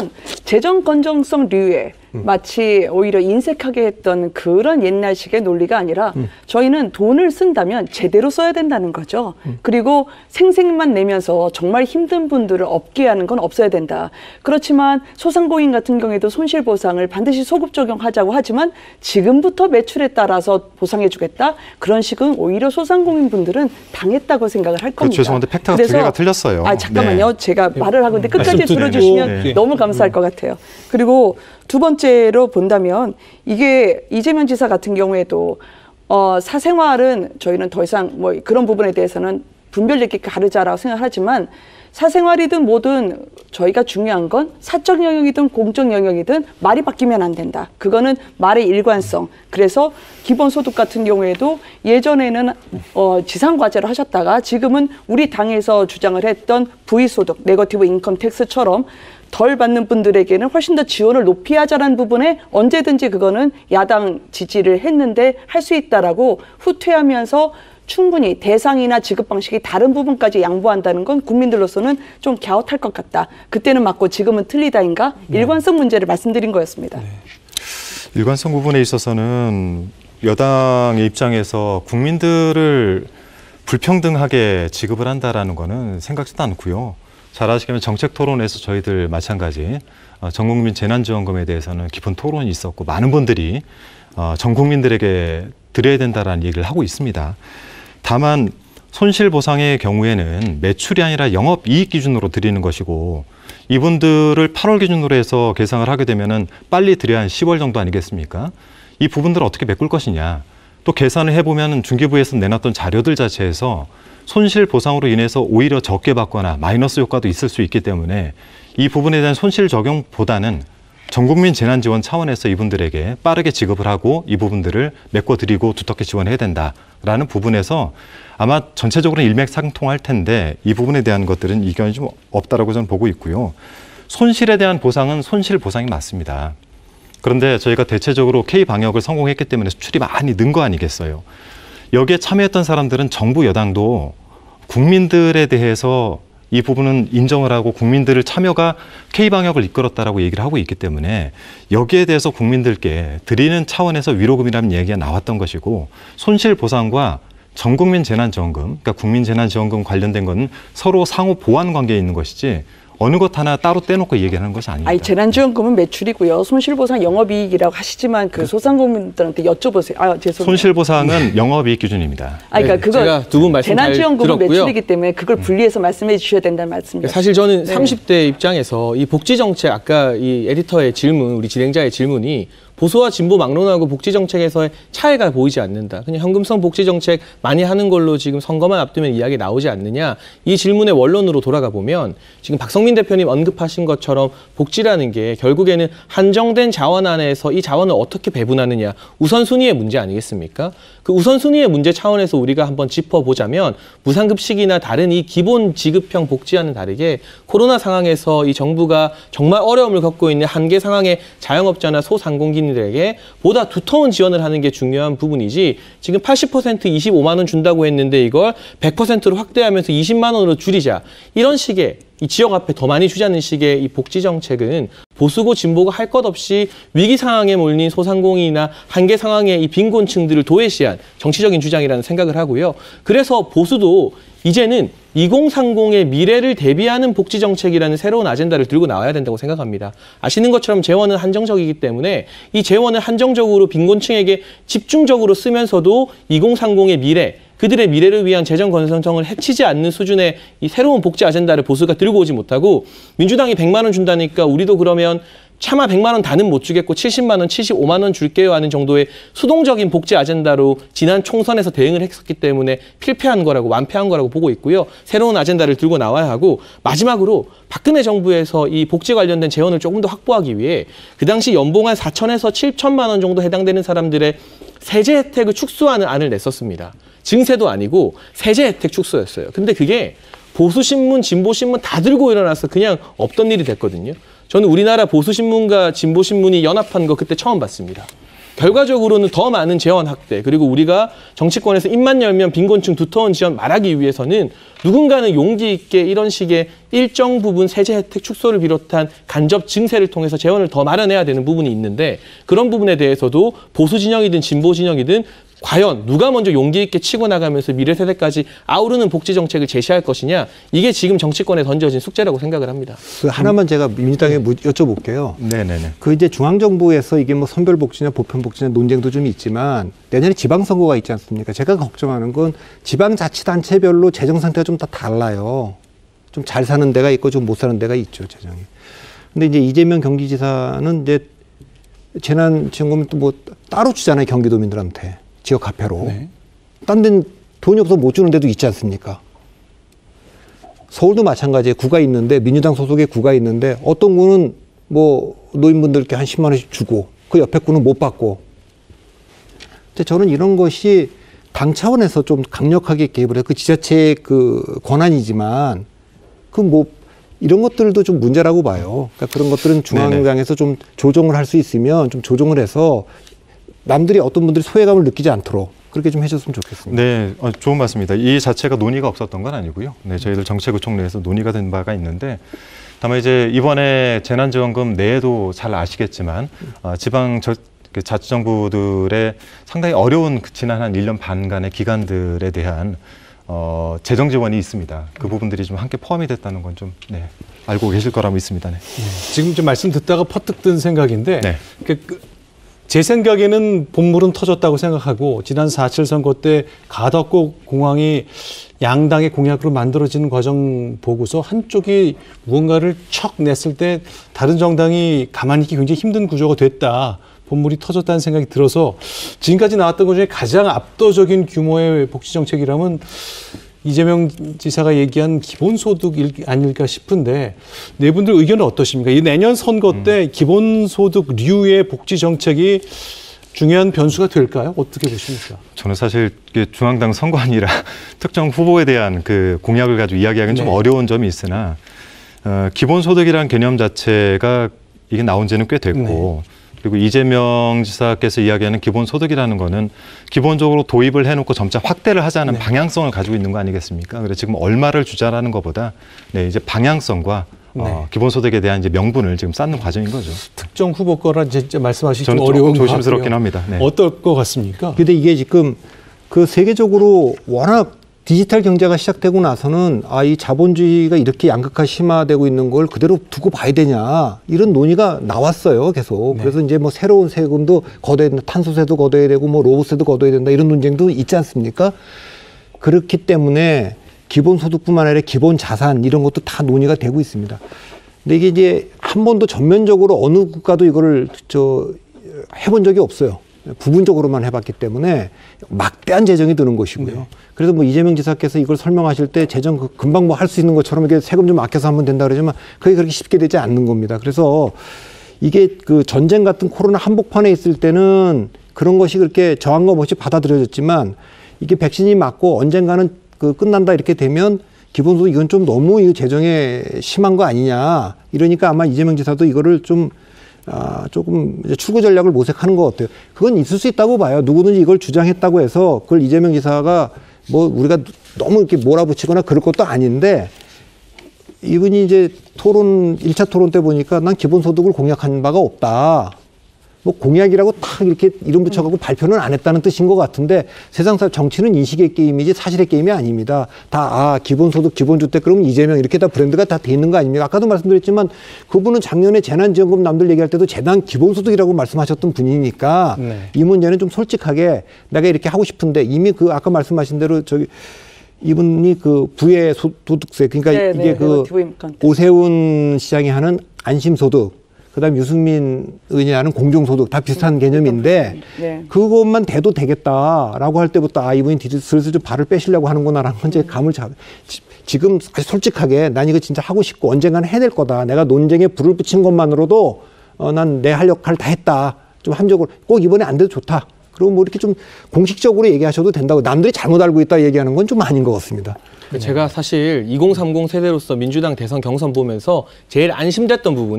재정 건전성류에 음. 마치 오히려 인색하게 했던 그런 옛날식의 논리가 아니라 음. 저희는 돈을 쓴다면 제대로 써야 된다는 거죠. 음. 그리고 생색만 내면서 정말 힘든 분들을 없게 하는 건 없어야 된다. 그렇지만 소상공인 같은 경우에도 손실보상을 반드시 소급 적용하자고 하지만 지금부터 매출에 따라서 보상해 주겠다. 그런 식은 오히려 소상공인 분들은 당했다고 생각을 할 겁니다. 죄송한데 팩트가 두 개가 틀렸어요. 아 잠깐만요. 네. 제가 말을 하고 있는데 끝까지 말씀 들어주시면 네. 너무 감사할 것 같아요. 그리고 두 번째로 본다면 이게 이재명 지사 같은 경우에도 어, 사생활은 저희는 더 이상 뭐 그런 부분에 대해서는 분별 있게 가르자라고 생각하지만 사생활이든 뭐든 저희가 중요한 건 사적 영역이든 공적 영역이든 말이 바뀌면 안 된다. 그거는 말의 일관성. 그래서 기본소득 같은 경우에도 예전에는 어, 지상과제를 하셨다가 지금은 우리 당에서 주장을 했던 부의소득, 네거티브 인컴 텍스처럼 덜 받는 분들에게는 훨씬 더 지원을 높이 하자라는 부분에 언제든지 그거는 야당 지지를 했는데 할 수 있다라고 후퇴하면서 충분히 대상이나 지급 방식이 다른 부분까지 양보한다는 건 국민들로서는 좀 갸웃할 것 같다. 그때는 맞고 지금은 틀리다인가? 네. 일관성 문제를 말씀드린 거였습니다. 네. 일관성 부분에 있어서는 여당의 입장에서 국민들을 불평등하게 지급을 한다라는 거는 생각지도 않고요. 잘 아시겠지만 정책 토론에서 저희들 마찬가지 전국민 재난지원금에 대해서는 깊은 토론이 있었고 많은 분들이 전 국민들에게 드려야 된다라는 얘기를 하고 있습니다. 다만 손실보상의 경우에는 매출이 아니라 영업이익 기준으로 드리는 것이고 이분들을 팔월 기준으로 해서 계상을 하게 되면은 빨리 드려야 한 시월 정도 아니겠습니까? 이 부분들을 어떻게 메꿀 것이냐. 또 계산을 해보면 중기부에서 내놨던 자료들 자체에서 손실보상으로 인해서 오히려 적게 받거나 마이너스 효과도 있을 수 있기 때문에 이 부분에 대한 손실 적용보다는 전국민 재난지원 차원에서 이분들에게 빠르게 지급을 하고 이 부분들을 메꿔드리고 두텁게 지원해야 된다라는 부분에서 아마 전체적으로는 일맥상통할 텐데 이 부분에 대한 것들은 이견이 좀 없다라고 저는 보고 있고요. 손실에 대한 보상은 손실 보상이 맞습니다. 그런데 저희가 대체적으로 K방역을 성공했기 때문에 수출이 많이 는 거 아니겠어요. 여기에 참여했던 사람들은 정부 여당도 국민들에 대해서 이 부분은 인정을 하고 국민들을 참여가 K방역을 이끌었다라고 얘기를 하고 있기 때문에 여기에 대해서 국민들께 드리는 차원에서 위로금이라는 얘기가 나왔던 것이고 손실보상과 전국민 재난지원금, 그러니까 국민재난지원금 관련된 건 서로 상호 보완 관계에 있는 것이지 어느 것 하나 따로 떼놓고 얘기하는 것이 아닙니다. 아니, 재난지원금은 매출이고요. 손실보상 영업이익이라고 하시지만 그 소상공인들한테 여쭤보세요. 아, 죄송해요. 손실보상은 영업이익 기준입니다. 아, 그러니까 네, 그거 제가 두 분 말씀 재난지원금은 잘 들었고요. 매출이기 때문에 그걸 분리해서 말씀해 주셔야 된다는 말씀입니다. 사실 저는 네. 삼십 대 입장에서 이 복지정책, 아까 이 에디터의 질문, 우리 진행자의 질문이 보수와 진보 막론하고 복지정책에서의 차이가 보이지 않는다. 그냥 현금성 복지정책 많이 하는 걸로 지금 선거만 앞두면 이야기 나오지 않느냐. 이 질문의 원론으로 돌아가 보면 지금 박성민 대표님 언급하신 것처럼 복지라는 게 결국에는 한정된 자원 안에서 이 자원을 어떻게 배분하느냐. 우선순위의 문제 아니겠습니까? 그 우선순위의 문제 차원에서 우리가 한번 짚어보자면 무상급식이나 다른 이 기본 지급형 복지와는 다르게 코로나 상황에서 이 정부가 정말 어려움을 겪고 있는 한계 상황의 자영업자나 소상공인 들에게 보다 두터운 지원을 하는 게 중요한 부분이지 지금 팔십 퍼센트 이십오만 원 준다고 했는데 이걸 백 퍼센트로 확대하면서 이십만 원으로 줄이자 이런 식의 이 지역 앞에 더 많이 주자는 식의 이 복지 정책은 보수고 진보가 할 것 없이 위기 상황에 몰린 소상공인이나 한계 상황의 이 빈곤층들을 도외시한 정치적인 주장이라는 생각을 하고요. 그래서 보수도 이제는 이공삼공의 미래를 대비하는 복지 정책이라는 새로운 아젠다를 들고 나와야 된다고 생각합니다. 아시는 것처럼 재원은 한정적이기 때문에 이 재원을 한정적으로 빈곤층에게 집중적으로 쓰면서도 이공삼공의 미래, 그들의 미래를 위한 재정 건전성을 해치지 않는 수준의 이 새로운 복지 아젠다를 보수가 들고 오지 못하고 민주당이 백만 원 준다니까 우리도 그러면 차마 백만 원 다는 못 주겠고 칠십만 원, 칠십오만 원 줄게요 하는 정도의 수동적인 복지 아젠다로 지난 총선에서 대응을 했었기 때문에 필패한 거라고 완패한 거라고 보고 있고요. 새로운 아젠다를 들고 나와야 하고 마지막으로 박근혜 정부에서 이 복지 관련된 재원을 조금 더 확보하기 위해 그 당시 연봉 한 사천에서 칠천만 원 정도 해당되는 사람들의 세제 혜택을 축소하는 안을 냈었습니다. 증세도 아니고 세제 혜택 축소였어요. 근데 그게 보수신문, 진보신문 다 들고 일어나서 그냥 없던 일이 됐거든요. 저는 우리나라 보수신문과 진보신문이 연합한 거 그때 처음 봤습니다. 결과적으로는 더 많은 재원 확대, 그리고 우리가 정치권에서 입만 열면 빈곤층 두터운 지원 말하기 위해서는 누군가는 용기 있게 이런 식의 일정 부분 세제 혜택 축소를 비롯한 간접 증세를 통해서 재원을 더 마련해야 되는 부분이 있는데, 그런 부분에 대해서도 보수 진영이든 진보 진영이든 과연 누가 먼저 용기 있게 치고 나가면서 미래 세대까지 아우르는 복지 정책을 제시할 것이냐, 이게 지금 정치권에 던져진 숙제라고 생각을 합니다. 그 하나만 제가 민주당에 네. 여쭤볼게요. 네네네. 그 이제 중앙정부에서 이게 뭐 선별복지냐 보편복지냐 논쟁도 좀 있지만 내년에 지방선거가 있지 않습니까? 제가 걱정하는 건 지방자치단체별로 재정 상태가 좀 다 달라요. 좀 잘 사는 데가 있고 좀 못 사는 데가 있죠, 재정이. 근데 이제 이재명 경기지사는 이제 재난지원금을 또 뭐 따로 주잖아요, 경기도민들한테. 지역 화폐로. 네. 딴 데는 돈이 없어서 못 주는 데도 있지 않습니까? 서울도 마찬가지예요. 구가 있는데, 민주당 소속의 구가 있는데, 어떤 구는 뭐 노인분들께 한 십만 원씩 주고, 그 옆에 구는 못 받고. 근데 저는 이런 것이 당 차원에서 좀 강력하게 개입을 해요. 그 지자체의 그 권한이지만, 그 뭐, 이런 것들도 좀 문제라고 봐요. 그러니까 그런 것들은 중앙당에서 좀 조정을 할 수 있으면 좀 조정을 해서 남들이 어떤 분들이 소외감을 느끼지 않도록 그렇게 좀 해줬으면 좋겠습니다. 네, 어, 좋은 말씀입니다. 이 자체가 논의가 없었던 건 아니고요. 네, 저희들 정책구청 내에서 논의가 된 바가 있는데, 다만 이제 이번에 재난지원금 내에도 잘 아시겠지만 어, 지방 저, 그 자치정부들의 상당히 어려운 지난 한 일 년 반간의 기간들에 대한 어, 재정 지원이 있습니다. 그 부분들이 좀 함께 포함이 됐다는 건 좀 네, 알고 계실 거라고 믿습니다. 네. 네. 지금 좀 말씀 듣다가 퍼뜩 든 생각인데, 네. 그, 그, 제 생각에는 본물은 터졌다고 생각하고, 지난 사칠 선거 때 가덕고 공항이 양당의 공약으로 만들어지는 과정 보고서 한쪽이 무언가를 척 냈을 때 다른 정당이 가만히 있기 굉장히 힘든 구조가 됐다. 본물이 터졌다는 생각이 들어서 지금까지 나왔던 것 중에 가장 압도적인 규모의 복지정책이라면 이재명 지사가 얘기한 기본소득 아닐까 싶은데, 네 분들 의견은 어떠십니까? 이 내년 선거 때 음. 기본소득류의 복지정책이 중요한 변수가 될까요? 어떻게 보십니까? 저는 사실 중앙당 선관위라 특정 후보에 대한 그 공약을 가지고 이야기하기는 네. 좀 어려운 점이 있으나, 어, 기본소득이라는 개념 자체가 이게 나온 지는 꽤 됐고, 네. 그리고 이재명 지사께서 이야기하는 기본소득이라는 거는 기본적으로 도입을 해놓고 점차 확대를 하자는 네. 방향성을 가지고 있는 거 아니겠습니까? 그래서 지금 얼마를 주자라는 것보다 네, 이제 방향성과 네. 어, 기본소득에 대한 이제 명분을 지금 쌓는 과정인 거죠. 특정 후보 거라 진짜 말씀하시기 좀 저는 어려운 조심스럽긴 합니다. 네. 어떨 것 같습니까? 근데 이게 지금 그 세계적으로 워낙 디지털 경제가 시작되고 나서는 아, 이 자본주의가 이렇게 양극화 심화되고 있는 걸 그대로 두고 봐야 되냐, 이런 논의가 나왔어요, 계속. 네. 그래서 이제 뭐 새로운 세금도 걷어야 된다, 탄소세도 걷어야 되고 뭐 로봇세도 걷어야 된다, 이런 논쟁도 있지 않습니까? 그렇기 때문에 기본소득뿐만 아니라 기본 자산 이런 것도 다 논의가 되고 있습니다. 근데 이게 이제 한 번도 전면적으로 어느 국가도 이거를 저 해본 적이 없어요. 부분적으로만 해봤기 때문에 막대한 재정이 드는 것이고요. 네. 그래서 뭐 이재명 지사께서 이걸 설명하실 때 재정 금방 뭐 할 수 있는 것처럼 이렇게 세금 좀 아껴서 하면 된다 그러지만 그게 그렇게 쉽게 되지 않는 겁니다. 그래서 이게 그 전쟁 같은 코로나 한복판에 있을 때는 그런 것이 그렇게 저항감 없이 받아들여졌지만, 이게 백신이 맞고 언젠가는 그 끝난다 이렇게 되면 기본소득 이건 좀 너무 이 재정에 심한 거 아니냐, 이러니까 아마 이재명 지사도 이거를 좀 아, 조금 이제 출구 전략을 모색하는 것 같아요. 그건 있을 수 있다고 봐요. 누구든지 이걸 주장했다고 해서 그걸 이재명 지사가 뭐 우리가 너무 이렇게 몰아붙이거나 그럴 것도 아닌데, 이분이 이제 토론, 일 차 토론 때 보니까 난 기본소득을 공약한 바가 없다. 뭐 공약이라고 딱 이렇게 이름 붙여갖고 발표는 안 했다는 뜻인 것 같은데, 세상사 정치는 인식의 게임이지 사실의 게임이 아닙니다. 다, 아, 기본소득, 기본주택, 그러면 이재명 이렇게 다 브랜드가 다 돼 있는 거 아닙니까? 아까도 말씀드렸지만 그분은 작년에 재난지원금 남들 얘기할 때도 재난 기본소득이라고 말씀하셨던 분이니까 네. 이 문제는 좀 솔직하게 내가 이렇게 하고 싶은데, 이미 그 아까 말씀하신 대로 저기 이분이 그 부의 소득세, 그러니까 네, 이게 네, 그 오세훈 시장이 하는 안심소득, 그다음에 유승민 의원이 하는 공정소득 다 비슷한 개념인데 네. 그것만 돼도 되겠다라고 할 때부터 아, 이분이 슬슬 좀 발을 빼시려고 하는구나라는 건 이제 감을 잡. 지금 아주 솔직하게 난 이거 진짜 하고 싶고 언젠가는 해낼 거다. 내가 논쟁에 불을 붙인 것만으로도 어, 난 내 할 역할 다 했다. 좀 함적으로 꼭 이번에 안 돼도 좋다. 그리고 뭐 이렇게 좀 공식적으로 얘기하셔도 된다고. 남들이 잘못 알고 있다 얘기하는 건 좀 아닌 것 같습니다. 제가 사실 이공삼공 세대로서 민주당 대선 경선 보면서 제일 안심됐던 부분이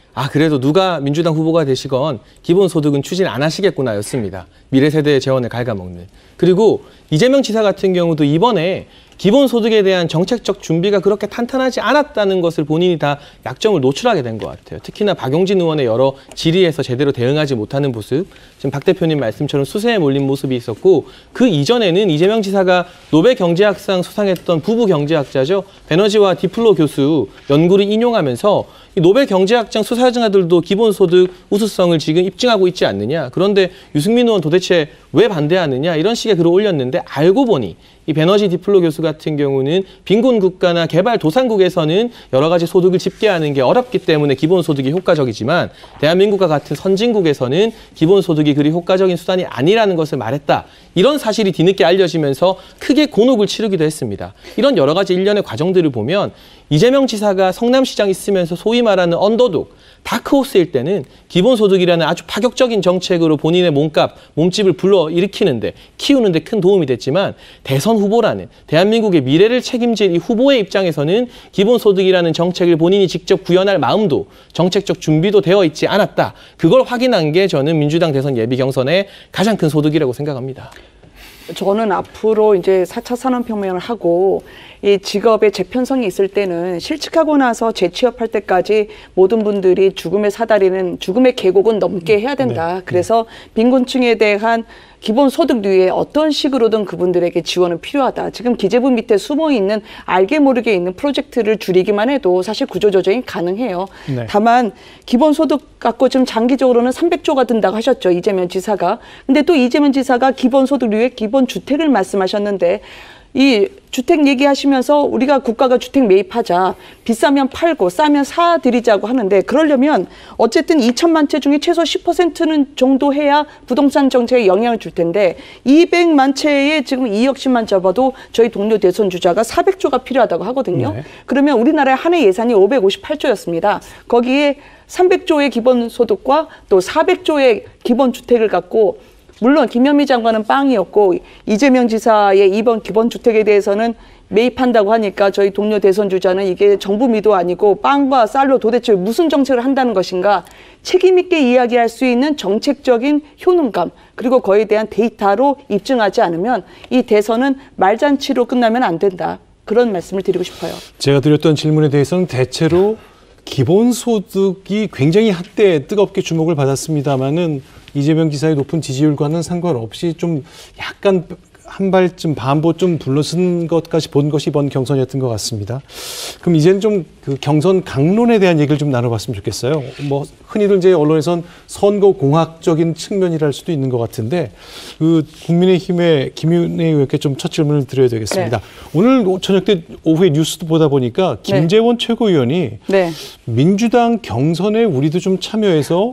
아, 그래도 누가 민주당 후보가 되시건 기본소득은 추진 안 하시겠구나였습니다. 미래 세대의 재원을 갉아먹는. 그리고 이재명 지사 같은 경우도 이번에 기본소득에 대한 정책적 준비가 그렇게 탄탄하지 않았다는 것을 본인이 다 약점을 노출하게 된 것 같아요. 특히나 박용진 의원의 여러 질의에서 제대로 대응하지 못하는 모습, 지금 박 대표님 말씀처럼 수세에 몰린 모습이 있었고, 그 이전에는 이재명 지사가 노벨 경제학상 수상했던 부부 경제학자죠. 베너지와 디플로 교수 연구를 인용하면서 이 노벨 경제학상 수상자들도 기본소득 우수성을 지금 입증하고 있지 않느냐. 그런데 유승민 의원 도대체 왜 반대하느냐. 이런 식의 글을 올렸는데, 알고 보니 이 베너지 디플로 교수 같은 경우는 빈곤 국가나 개발도상국에서는 여러 가지 소득을 집계하는 게 어렵기 때문에 기본소득이 효과적이지만 대한민국과 같은 선진국에서는 기본소득이 그리 효과적인 수단이 아니라는 것을 말했다. 이런 사실이 뒤늦게 알려지면서 크게 곤혹을 치르기도 했습니다. 이런 여러 가지 일련의 과정들을 보면 이재명 지사가 성남시장 있으면서 소위 말하는 언더독, 다크호스일 때는 기본소득이라는 아주 파격적인 정책으로 본인의 몸값, 몸집을 불러일으키는데, 키우는데 큰 도움이 됐지만 대선 후보라는 대한민국의 미래를 책임질 이 후보의 입장에서는 기본소득이라는 정책을 본인이 직접 구현할 마음도 정책적 준비도 되어 있지 않았다. 그걸 확인한 게 저는 민주당 대선 예비 경선의 가장 큰 소득이라고 생각합니다. 저는 앞으로 이제 사 차 산업혁명을 하고 이 직업의 재편성이 있을 때는 실직하고 나서 재취업할 때까지 모든 분들이 죽음의 사다리는 죽음의 계곡은 넘게 해야 된다. 네. 그래서 빈곤층에 대한 기본소득류에 어떤 식으로든 그분들에게 지원은 필요하다. 지금 기재부 밑에 숨어있는 알게 모르게 있는 프로젝트를 줄이기만 해도 사실 구조조정이 가능해요. 네. 다만 기본소득 갖고 지금 장기적으로는 삼백조가 든다고 하셨죠. 이재명 지사가. 근데 또 이재명 지사가 기본소득류의 기본주택을 말씀하셨는데, 이 주택 얘기하시면서 우리가 국가가 주택 매입하자, 비싸면 팔고 싸면 사드리자고 하는데, 그러려면 어쨌든 이천만 채 중에 최소 십 퍼센트는 정도 해야 부동산 정책에 영향을 줄 텐데, 이백만 채에 지금 이억씩만 잡아도 저희 동료 대선 주자가 사백조가 필요하다고 하거든요. 네. 그러면 우리나라의 한 해 예산이 오백오십팔조였습니다. 거기에 삼백조의 기본소득과 또 사백조의 기본주택을 갖고, 물론 김현미 장관은 빵이었고 이재명 지사의 이번 기본주택에 대해서는 매입한다고 하니까 저희 동료 대선 주자는 이게 정부 미도 아니고 빵과 쌀로 도대체 무슨 정책을 한다는 것인가, 책임 있게 이야기할 수 있는 정책적인 효능감, 그리고 그에 대한 데이터로 입증하지 않으면 이 대선은 말잔치로 끝나면 안 된다. 그런 말씀을 드리고 싶어요. 제가 드렸던 질문에 대해서는 대체로 기본소득이 굉장히 한때 뜨겁게 주목을 받았습니다마는 이재명 지사의 높은 지지율과는 상관없이 좀 약간 한 발쯤 반보 좀 불러쓴 것까지 본 것이 이번 경선이었던 것 같습니다. 그럼 이제는 좀 그 경선 강론에 대한 얘기를 좀 나눠봤으면 좋겠어요. 뭐 흔히들 이제 언론에선 선거 공학적인 측면이랄 수도 있는 것 같은데, 그 국민의힘의 김윤혜 의원께 좀 첫 질문을 드려야 되겠습니다. 네. 오늘 저녁 때 오후에 뉴스도 보다 보니까 김재원 네. 최고위원이 네. 민주당 경선에 우리도 좀 참여해서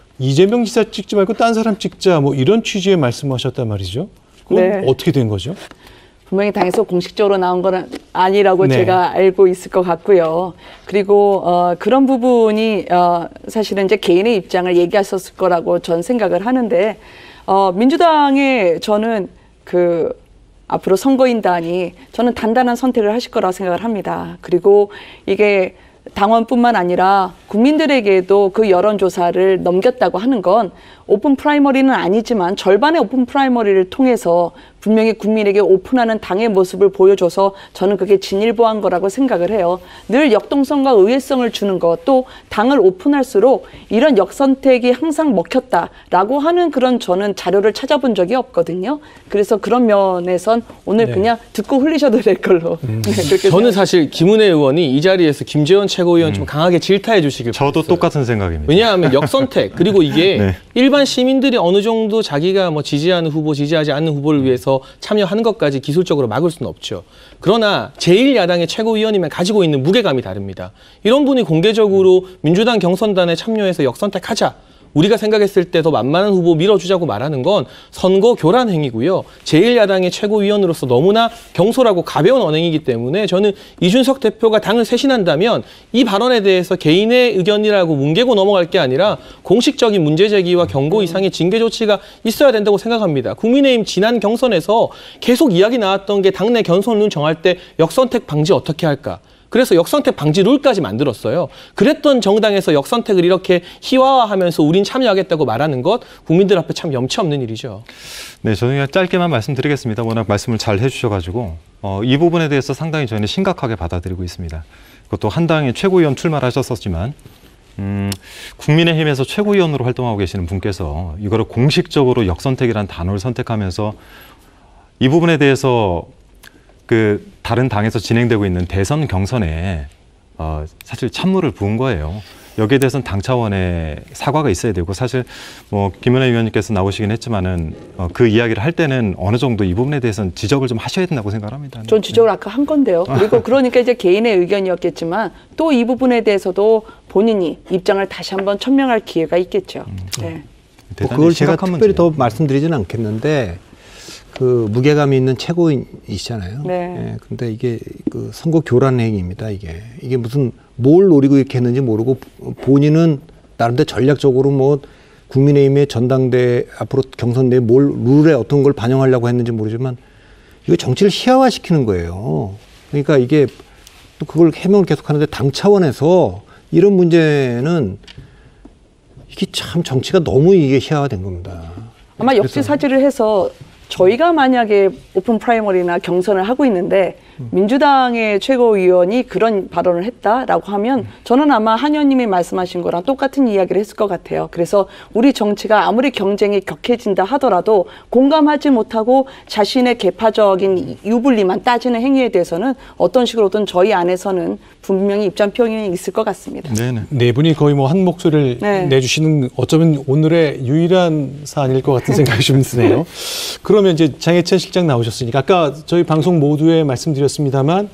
이재명 지사 찍지 말고 딴 사람 찍자, 뭐 이런 취지의 말씀하셨단 말이죠. 그건 네. 어떻게 된 거죠? 분명히 당에서 공식적으로 나온 건 아니라고 네. 제가 알고 있을 것 같고요. 그리고 어, 그런 부분이 어, 사실은 이제 개인의 입장을 얘기하셨을 거라고 전 생각을 하는데, 어, 민주당의 저는 그 앞으로 선거인단이 저는 단단한 선택을 하실 거라고 생각을 합니다. 그리고 이게 당원뿐만 아니라 국민들에게도 그 여론조사를 넘겼다고 하는 건 오픈 프라이머리는 아니지만 절반의 오픈 프라이머리를 통해서 분명히 국민에게 오픈하는 당의 모습을 보여줘서 저는 그게 진일보한 거라고 생각을 해요. 늘 역동성과 의외성을 주는 것, 또 당을 오픈할수록 이런 역선택이 항상 먹혔다라고 하는 그런 저는 자료를 찾아본 적이 없거든요. 그래서 그런 면에선 오늘 네. 그냥 듣고 흘리셔도 될 걸로. 음. 네, 그렇게 저는 사실 김은혜 의원이 이 자리에서 김재원 최고위원 음. 좀 강하게 질타해 주시길 저도 바랐어요. 똑같은 생각입니다. 왜냐하면 역선택, 그리고 이게 네. 일반 시민들이 어느 정도 자기가 뭐 지지하는 후보, 지지하지 않는 후보를 위해서 참여하는 것까지 기술적으로 막을 수는 없죠. 그러나 제일 야당의 최고위원이면 가지고 있는 무게감이 다릅니다. 이런 분이 공개적으로 민주당 경선단에 참여해서 역선택하자, 우리가 생각했을 때 더 만만한 후보 밀어주자고 말하는 건 선거 교란 행위고요. 제일 야당의 최고위원으로서 너무나 경솔하고 가벼운 언행이기 때문에 저는 이준석 대표가 당을 쇄신한다면 이 발언에 대해서 개인의 의견이라고 뭉개고 넘어갈 게 아니라 공식적인 문제 제기와 경고 이상의 징계 조치가 있어야 된다고 생각합니다. 국민의힘 지난 경선에서 계속 이야기 나왔던 게 당내 경선론 정할 때 역선택 방지 어떻게 할까? 그래서 역선택 방지 룰까지 만들었어요. 그랬던 정당에서 역선택을 이렇게 희화화하면서 우린 참여하겠다고 말하는 것 국민들 앞에 참 염치 없는 일이죠. 네, 저는 그냥 짧게만 말씀드리겠습니다. 워낙 말씀을 잘 해주셔가지고 어, 이 부분에 대해서 상당히 저희는 심각하게 받아들이고 있습니다. 그것도 한 당의 최고위원 출마를 하셨었지만 음, 국민의힘에서 최고위원으로 활동하고 계시는 분께서 이거를 공식적으로 역선택이라는 단어를 선택하면서 이 부분에 대해서 그 다른 당에서 진행되고 있는 대선 경선에 어, 사실 찬물을 부은 거예요. 여기에 대해서는 당 차원의 사과가 있어야 되고 사실 뭐 김은혜 위원님께서 나오시긴 했지만은 어, 그 이야기를 할 때는 어느 정도 이 부분에 대해서는 지적을 좀 하셔야 된다고 생각합니다. 전 지적을 아까 한 건데요. 그리고 그러니까 이제 개인의 의견이었겠지만 또 이 부분에 대해서도 본인이 입장을 다시 한번 천명할 기회가 있겠죠. 음, 네. 뭐 그걸 제가 특별히 문제예요. 더 말씀드리지는 않겠는데 그 무게감이 있는 최고인이시잖아요. 네. 예, 근데 이게 그 선거 교란 행위입니다. 이게 이게 무슨 뭘 노리고 이렇게 했는지 모르고 본인은 나름대로 전략적으로 뭐 국민의힘의 전당대 앞으로 경선대에 뭘 룰에 어떤 걸 반영하려고 했는지 모르지만 이거 정치를 희화화시키는 거예요. 그러니까 이게 또 그걸 해명을 계속하는데 당 차원에서 이런 문제는 이게 참 정치가 너무 이게 희화화된 겁니다. 아마 역지사지를 해서 저희가 만약에 오픈 프라이머리나 경선을 하고 있는데 음. 민주당의 최고위원이 그런 발언을 했다라고 하면 저는 아마 한 의원님이 말씀하신 거랑 똑같은 이야기를 했을 것 같아요. 그래서 우리 정치가 아무리 경쟁이 격해진다 하더라도 공감하지 못하고 자신의 계파적인 유불리만 따지는 행위에 대해서는 어떤 식으로든 저희 안에서는 분명히 입장 표명이 있을 것 같습니다. 네네. 네 분이 거의 뭐 한 목소리를 네. 내주시는 어쩌면 오늘의 유일한 사안일 것 같은 생각이 좀 드네요. 그러면 이제 장혜찬 실장 나오셨으니까 아까 저희 방송 모두에 말씀드렸습니다만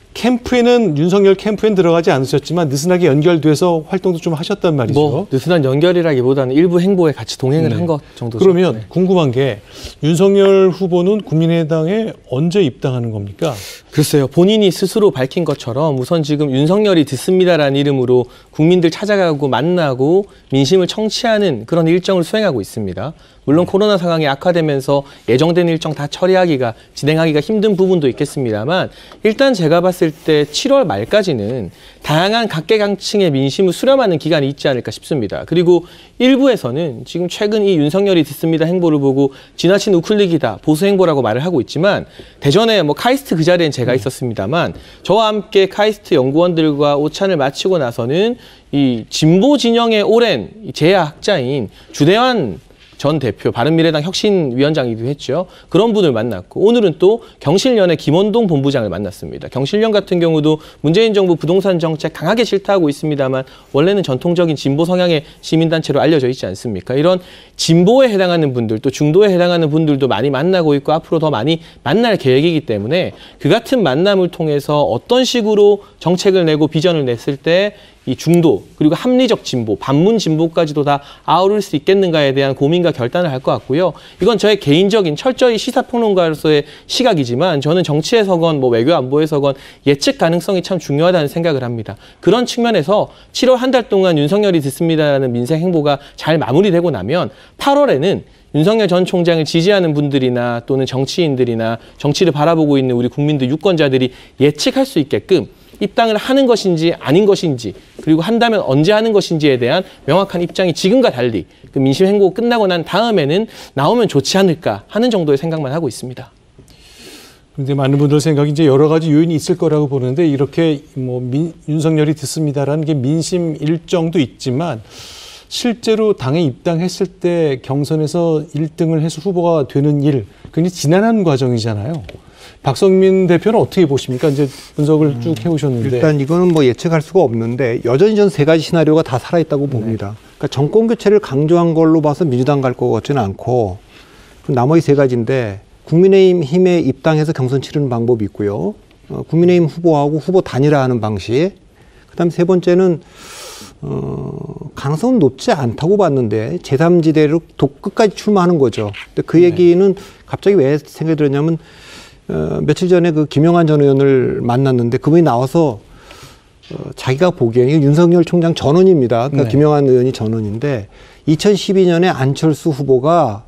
캠프에는 윤석열 캠프에는 들어가지 않으셨지만 느슨하게 연결돼서 활동도 좀 하셨단 말이죠. 뭐 느슨한 연결이라기보다는 일부 행보에 같이 동행을 네. 한 것 정도죠. 그러면 네. 궁금한 게 윤석열 후보는 국민의당에 언제 입당하는 겁니까? 글쎄요. 본인이 스스로 밝힌 것처럼 우선 지금 윤석열이 듣습니다라는 이름으로 국민들 찾아가고 만나고 민심을 청취하는 그런 일정을 수행하고 있습니다. 물론 코로나 상황이 악화되면서 예정된 일정 다 처리하기가 진행하기가 힘든 부분도 있겠습니다만 일단 제가 봤을 때 칠월 말까지는 다양한 각계각층의 민심을 수렴하는 기간이 있지 않을까 싶습니다. 그리고 일부에서는 지금 최근 이 윤석열이 듣습니다 행보를 보고 지나친 우클릭이다, 보수 행보라고 말을 하고 있지만 대전에 뭐 카이스트 그 자리엔 제가 있었습니다만 저와 함께 카이스트 연구원들과 오찬을 마치고 나서는 이 진보 진영의 오랜 재야학자인 주대환 전 대표, 바른미래당 혁신위원장이기도 했죠. 그런 분을 만났고 오늘은 또 경실련의 김원동 본부장을 만났습니다. 경실련 같은 경우도 문재인 정부 부동산 정책 강하게 질타하고 있습니다만 원래는 전통적인 진보 성향의 시민단체로 알려져 있지 않습니까? 이런 진보에 해당하는 분들, 또 중도에 해당하는 분들도 많이 만나고 있고 앞으로 더 많이 만날 계획이기 때문에 그 같은 만남을 통해서 어떤 식으로 정책을 내고 비전을 냈을 때 이 중도 그리고 합리적 진보, 반문 진보까지도 다 아우를 수 있겠는가에 대한 고민과 결단을 할 것 같고요. 이건 저의 개인적인 철저히 시사평론가로서의 시각이지만 저는 정치에서건 뭐 외교 안보에서건 예측 가능성이 참 중요하다는 생각을 합니다. 그런 측면에서 칠월 한 달 동안 윤석열이 듣습니다라는 민생 행보가 잘 마무리되고 나면 팔월에는 윤석열 전 총장을 지지하는 분들이나 또는 정치인들이나 정치를 바라보고 있는 우리 국민들 유권자들이 예측할 수 있게끔 입당을 하는 것인지 아닌 것인지 그리고 한다면 언제 하는 것인지에 대한 명확한 입장이 지금과 달리 그 민심 행보가 끝나고 난 다음에는 나오면 좋지 않을까 하는 정도의 생각만 하고 있습니다. 그런데 많은 분들 생각이 이제 여러 가지 요인이 있을 거라고 보는데 이렇게 뭐 민, 윤석열이 듣습니다라는 게 민심 일정도 있지만 실제로 당에 입당했을 때 경선에서 일 등을 해서 후보가 되는 일 굉장히 지난한 과정이잖아요. 박성민 대표는 어떻게 보십니까? 이제 분석을 음, 쭉 해오셨는데. 일단 이거는 뭐 예측할 수가 없는데 여전히 전 세 가지 시나리오가 다 살아있다고 봅니다. 네. 그러니까 정권 교체를 강조한 걸로 봐서 민주당 갈 것 같지는 않고 나머지 세 가지인데 국민의힘에 입당해서 경선 치르는 방법이 있고요. 어, 국민의힘 후보하고 후보 단일화하는 방식. 그다음에 세 번째는 어, 가능성은 높지 않다고 봤는데 제삼지대로 도 끝까지 출마하는 거죠. 근데 그 얘기는 갑자기 왜 생각이 들었냐면 어, 며칠 전에 그 김영환 전 의원을 만났는데 그분이 나와서 어, 자기가 보기에는 이게 윤석열 총장 전원입니다. 그러니까 네. 김영환 의원이 전원인데 이천십이 년에 안철수 후보가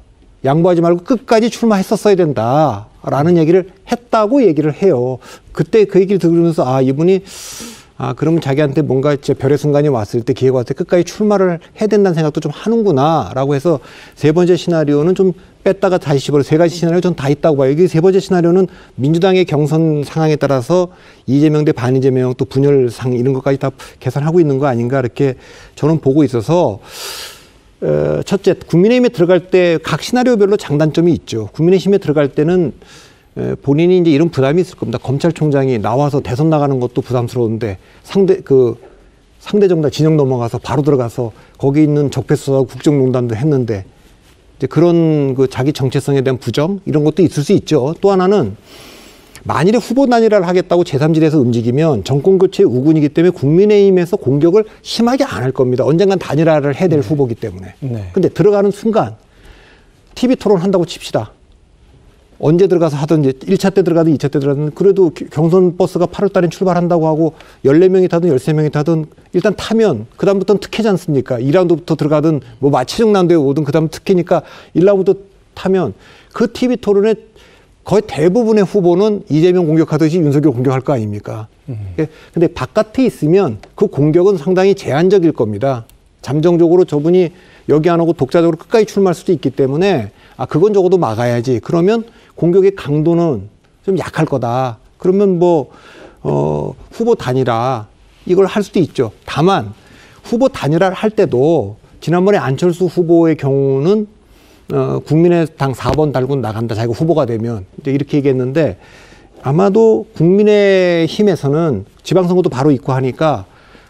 양보하지 말고 끝까지 출마했었어야 된다라는 얘기를 했다고 얘기를 해요. 그때 그 얘기를 들으면서 아 이분이 아 그러면 자기한테 뭔가 진짜 별의 순간이 왔을 때 기회가 왔을 때 끝까지 출마를 해야 된다는 생각도 좀 하는구나라고 해서 세 번째 시나리오는 좀 뺐다가 다시 집어서 세 가지 시나리오 전 다 있다고 봐요. 여기 세 번째 시나리오는 민주당의 경선 상황에 따라서 이재명 대 반 이재명 또 분열 상 이런 것까지 다 계산하고 있는 거 아닌가 이렇게 저는 보고 있어서 어, 첫째 국민의힘에 들어갈 때 각 시나리오별로 장단점이 있죠. 국민의힘에 들어갈 때는 본인이 이제 이런 부담이 있을 겁니다. 검찰총장이 나와서 대선 나가는 것도 부담스러운데 상대 그 상대 정당 진영 넘어가서 바로 들어가서 거기 있는 적폐수사하고 국정농단도 했는데 이제 그런 그 자기 정체성에 대한 부정 이런 것도 있을 수 있죠. 또 하나는 만일에 후보 단일화를 하겠다고 제삼지대에서 움직이면 정권 교체의 우군이기 때문에 국민의힘에서 공격을 심하게 안 할 겁니다. 언젠간 단일화를 해야 될 네. 후보이기 때문에. 네. 근데 들어가는 순간 티비 토론 한다고 칩시다. 언제 들어가서 하든지 일 차 때 들어가든 이 차 때 들어가든 그래도 경선 버스가 팔월 달에 출발한다고 하고 열네 명이 타든 열세 명이 타든 일단 타면 그다음부터는 특혜지 않습니까? 이 라운드부터 들어가든 뭐 최종 라운드에 오든 그다음 특혜니까 일 라운드부터 타면 그 티비 토론에 거의 대부분의 후보는 이재명 공격하듯이 윤석열 공격할 거 아닙니까? 음. 근데 바깥에 있으면 그 공격은 상당히 제한적일 겁니다. 잠정적으로 저분이 여기 안 오고 독자적으로 끝까지 출마할 수도 있기 때문에 아 그건 적어도 막아야지. 그러면 공격의 강도는 좀 약할 거다. 그러면 뭐 어, 후보 단일화 이걸 할 수도 있죠. 다만 후보 단일화를 할 때도 지난번에 안철수 후보의 경우는 어, 국민의당 사 번 달고 나간다. 자기가 후보가 되면 이제 이렇게 얘기했는데 아마도 국민의힘에서는 지방선거도 바로 있고 하니까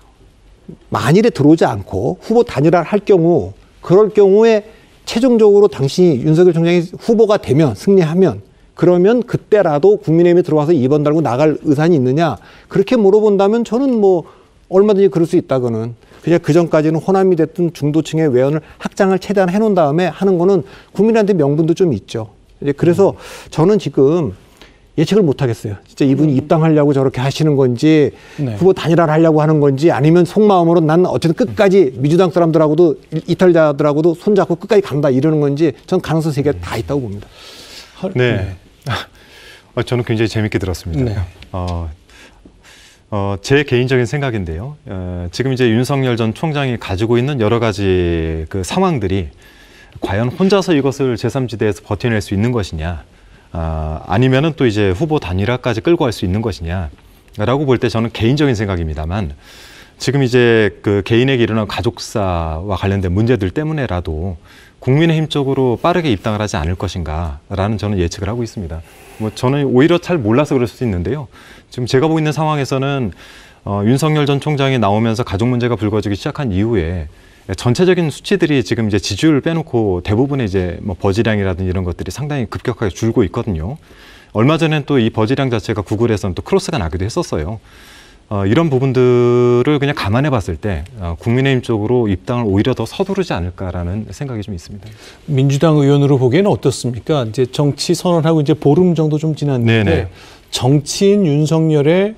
만일에 들어오지 않고 후보 단일화를 할 경우 그럴 경우에 최종적으로 당신이 윤석열 총장이 후보가 되면 승리하면 그러면 그때라도 국민의힘에 들어와서 이 번 달고 나갈 의사는 있느냐 그렇게 물어본다면 저는 뭐 얼마든지 그럴 수 있다고는 그냥 그전까지는 호남이 됐든 중도층의 외연을 확장을 최대한 해놓은 다음에 하는 거는 국민한테 명분도 좀 있죠. 이제 그래서 저는 지금 예측을 못 하겠어요. 진짜 이분이 입당하려고 저렇게 하시는 건지 네. 후보 단일화를 하려고 하는 건지 아니면 속마음으로 난 어쨌든 끝까지 민주당 사람들하고도 이탈자들하고도 손잡고 끝까지 간다 이러는 건지 전 가능성 세 개 다 있다고 봅니다. 네. 네. 저는 굉장히 재밌게 들었습니다. 네. 어, 어, 제 개인적인 생각인데요. 어, 지금 이제 윤석열 전 총장이 가지고 있는 여러 가지 그 상황들이 과연 혼자서 이것을 제삼지대에서 버텨낼 수 있는 것이냐 아, 아니면은 또 이제 후보 단일화까지 끌고 갈 수 있는 것이냐라고 볼 때 저는 개인적인 생각입니다만 지금 이제 그 개인에게 일어난 가족사와 관련된 문제들 때문에라도 국민의힘 쪽으로 빠르게 입당을 하지 않을 것인가라는 저는 예측을 하고 있습니다. 뭐 저는 오히려 잘 몰라서 그럴 수도 있는데요. 지금 제가 보고 있는 상황에서는 어, 윤석열 전 총장이 나오면서 가족 문제가 불거지기 시작한 이후에 전체적인 수치들이 지금 이제 지지율을 빼놓고 대부분의 이제 뭐 버즈량이라든지 이런 것들이 상당히 급격하게 줄고 있거든요. 얼마 전엔 또 이 버즈량 자체가 구글에서는 또 크로스가 나기도 했었어요. 어, 이런 부분들을 그냥 감안해 봤을 때 어, 국민의힘 쪽으로 입당을 오히려 더 서두르지 않을까라는 생각이 좀 있습니다. 민주당 의원으로 보기에는 어떻습니까? 이제 정치 선언하고 이제 보름 정도 좀 지났는데 네네. 정치인 윤석열의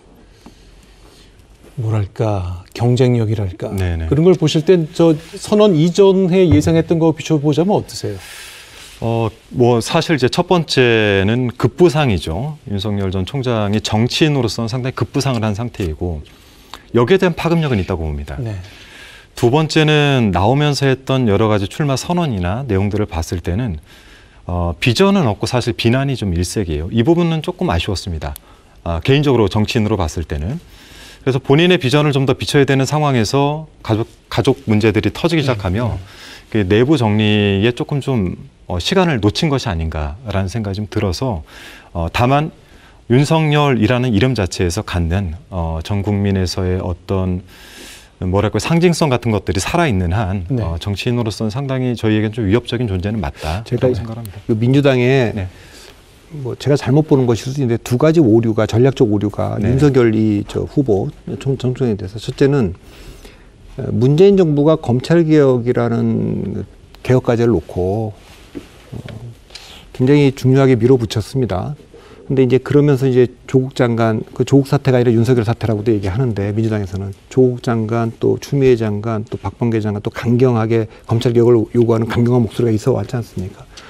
뭐랄까 경쟁력이랄까 네네. 그런 걸 보실 땐 저 선언 이전에 예상했던 거 비춰보자면 어떠세요? 어, 뭐 사실 이제 첫 번째는 급부상이죠. 윤석열 전 총장이 정치인으로서는 상당히 급부상을 한 상태이고 여기에 대한 파급력은 있다고 봅니다. 네. 두 번째는 나오면서 했던 여러 가지 출마 선언이나 내용들을 봤을 때는 어, 비전은 없고 사실 비난이 좀 일색이에요. 이 부분은 조금 아쉬웠습니다. 아, 개인적으로 정치인으로 봤을 때는. 그래서 본인의 비전을 좀 더 비춰야 되는 상황에서 가족, 가족 문제들이 터지기 시작하며 그 내부 정리에 조금 좀 어, 시간을 놓친 것이 아닌가라는 생각이 좀 들어서 어, 다만 윤석열이라는 이름 자체에서 갖는 어, 전 국민에서의 어떤 뭐랄까 상징성 같은 것들이 살아있는 한 네. 어, 정치인으로서는 상당히 저희에겐 좀 위협적인 존재는 맞다라고 제가 생각합니다. 민주당에 네. 뭐 제가 잘못 보는 것일 수도 있는데 두 가지 오류가 전략적 오류가 네. 윤석열 이 저 후보 총총에 대해서 첫째는 문재인 정부가 검찰개혁이라는 개혁 과제를 놓고 굉장히 중요하게 밀어붙였습니다. 근데 이제 그러면서 이제 조국 장관, 그 조국 사태가 아니라 윤석열 사태라고도 얘기하는데 민주당에서는 조국 장관 또 추미애 장관 또 박범계 장관 또 강경하게 검찰개혁을 요구하는 강경한 목소리가 있어 왔지 않습니까?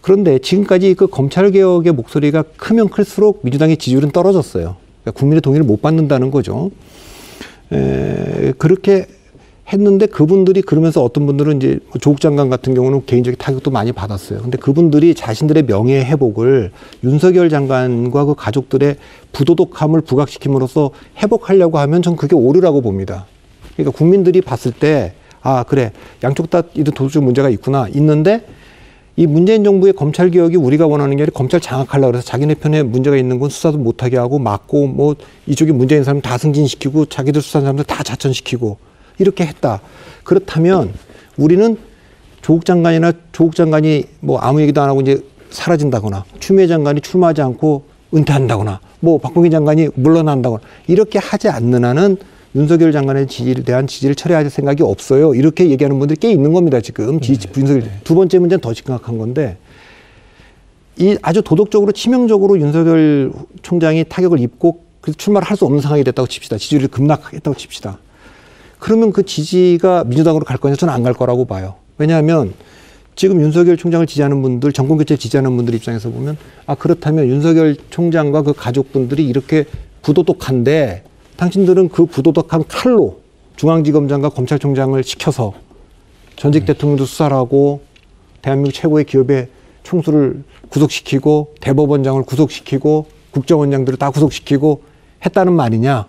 그런데 지금까지 그 검찰개혁의 목소리가 크면 클수록 민주당의 지지율은 떨어졌어요. 그러니까 국민의 동의를 못 받는다는 거죠. 에, 그렇게 했는데 그분들이 그러면서 어떤 분들은 이제 조국 장관 같은 경우는 개인적인 타격도 많이 받았어요. 근데 그분들이 자신들의 명예 회복을 윤석열 장관과 그 가족들의 부도덕함을 부각시킴으로써 회복하려고 하면 전 그게 옳으라고 봅니다. 그러니까 국민들이 봤을 때 아 그래 양쪽 다 이런 도덕적 문제가 있구나 있는데 이 문재인 정부의 검찰 개혁이 우리가 원하는 게 아니라 검찰 장악하려고 해서 자기네 편에 문제가 있는 건 수사도 못하게 하고 막고 뭐 이쪽에 문제 있는 사람 다 승진시키고 자기들 수사한 사람들 다 자천시키고 이렇게 했다. 그렇다면 우리는 조국 장관이나 조국 장관이 뭐 아무 얘기도 안 하고 이제 사라진다거나 추미애 장관이 출마하지 않고 은퇴한다거나 뭐 박범계 장관이 물러난다거나 이렇게 하지 않는 한은 윤석열 장관의 지지에 대한 지지를 철회할 생각이 없어요. 이렇게 얘기하는 분들이 꽤 있는 겁니다. 지금 지지, 윤석열. 두 번째 문제는 더 심각한 건데 이 아주 도덕적으로 치명적으로 윤석열 총장이 타격을 입고 출마를 할 수 없는 상황이 됐다고 칩시다. 지지율이 급락했다고 칩시다. 그러면 그 지지가 민주당으로 갈 거냐? 저는 안 갈 거라고 봐요. 왜냐하면 지금 윤석열 총장을 지지하는 분들, 정권교체를 지지하는 분들 입장에서 보면 아 그렇다면 윤석열 총장과 그 가족분들이 이렇게 부도덕한데 당신들은 그 부도덕한 칼로 중앙지검장과 검찰총장을 시켜서 전직 대통령도 수사를 하고 대한민국 최고의 기업의 총수를 구속시키고 대법원장을 구속시키고 국정원장들을 다 구속시키고 했다는 말이냐?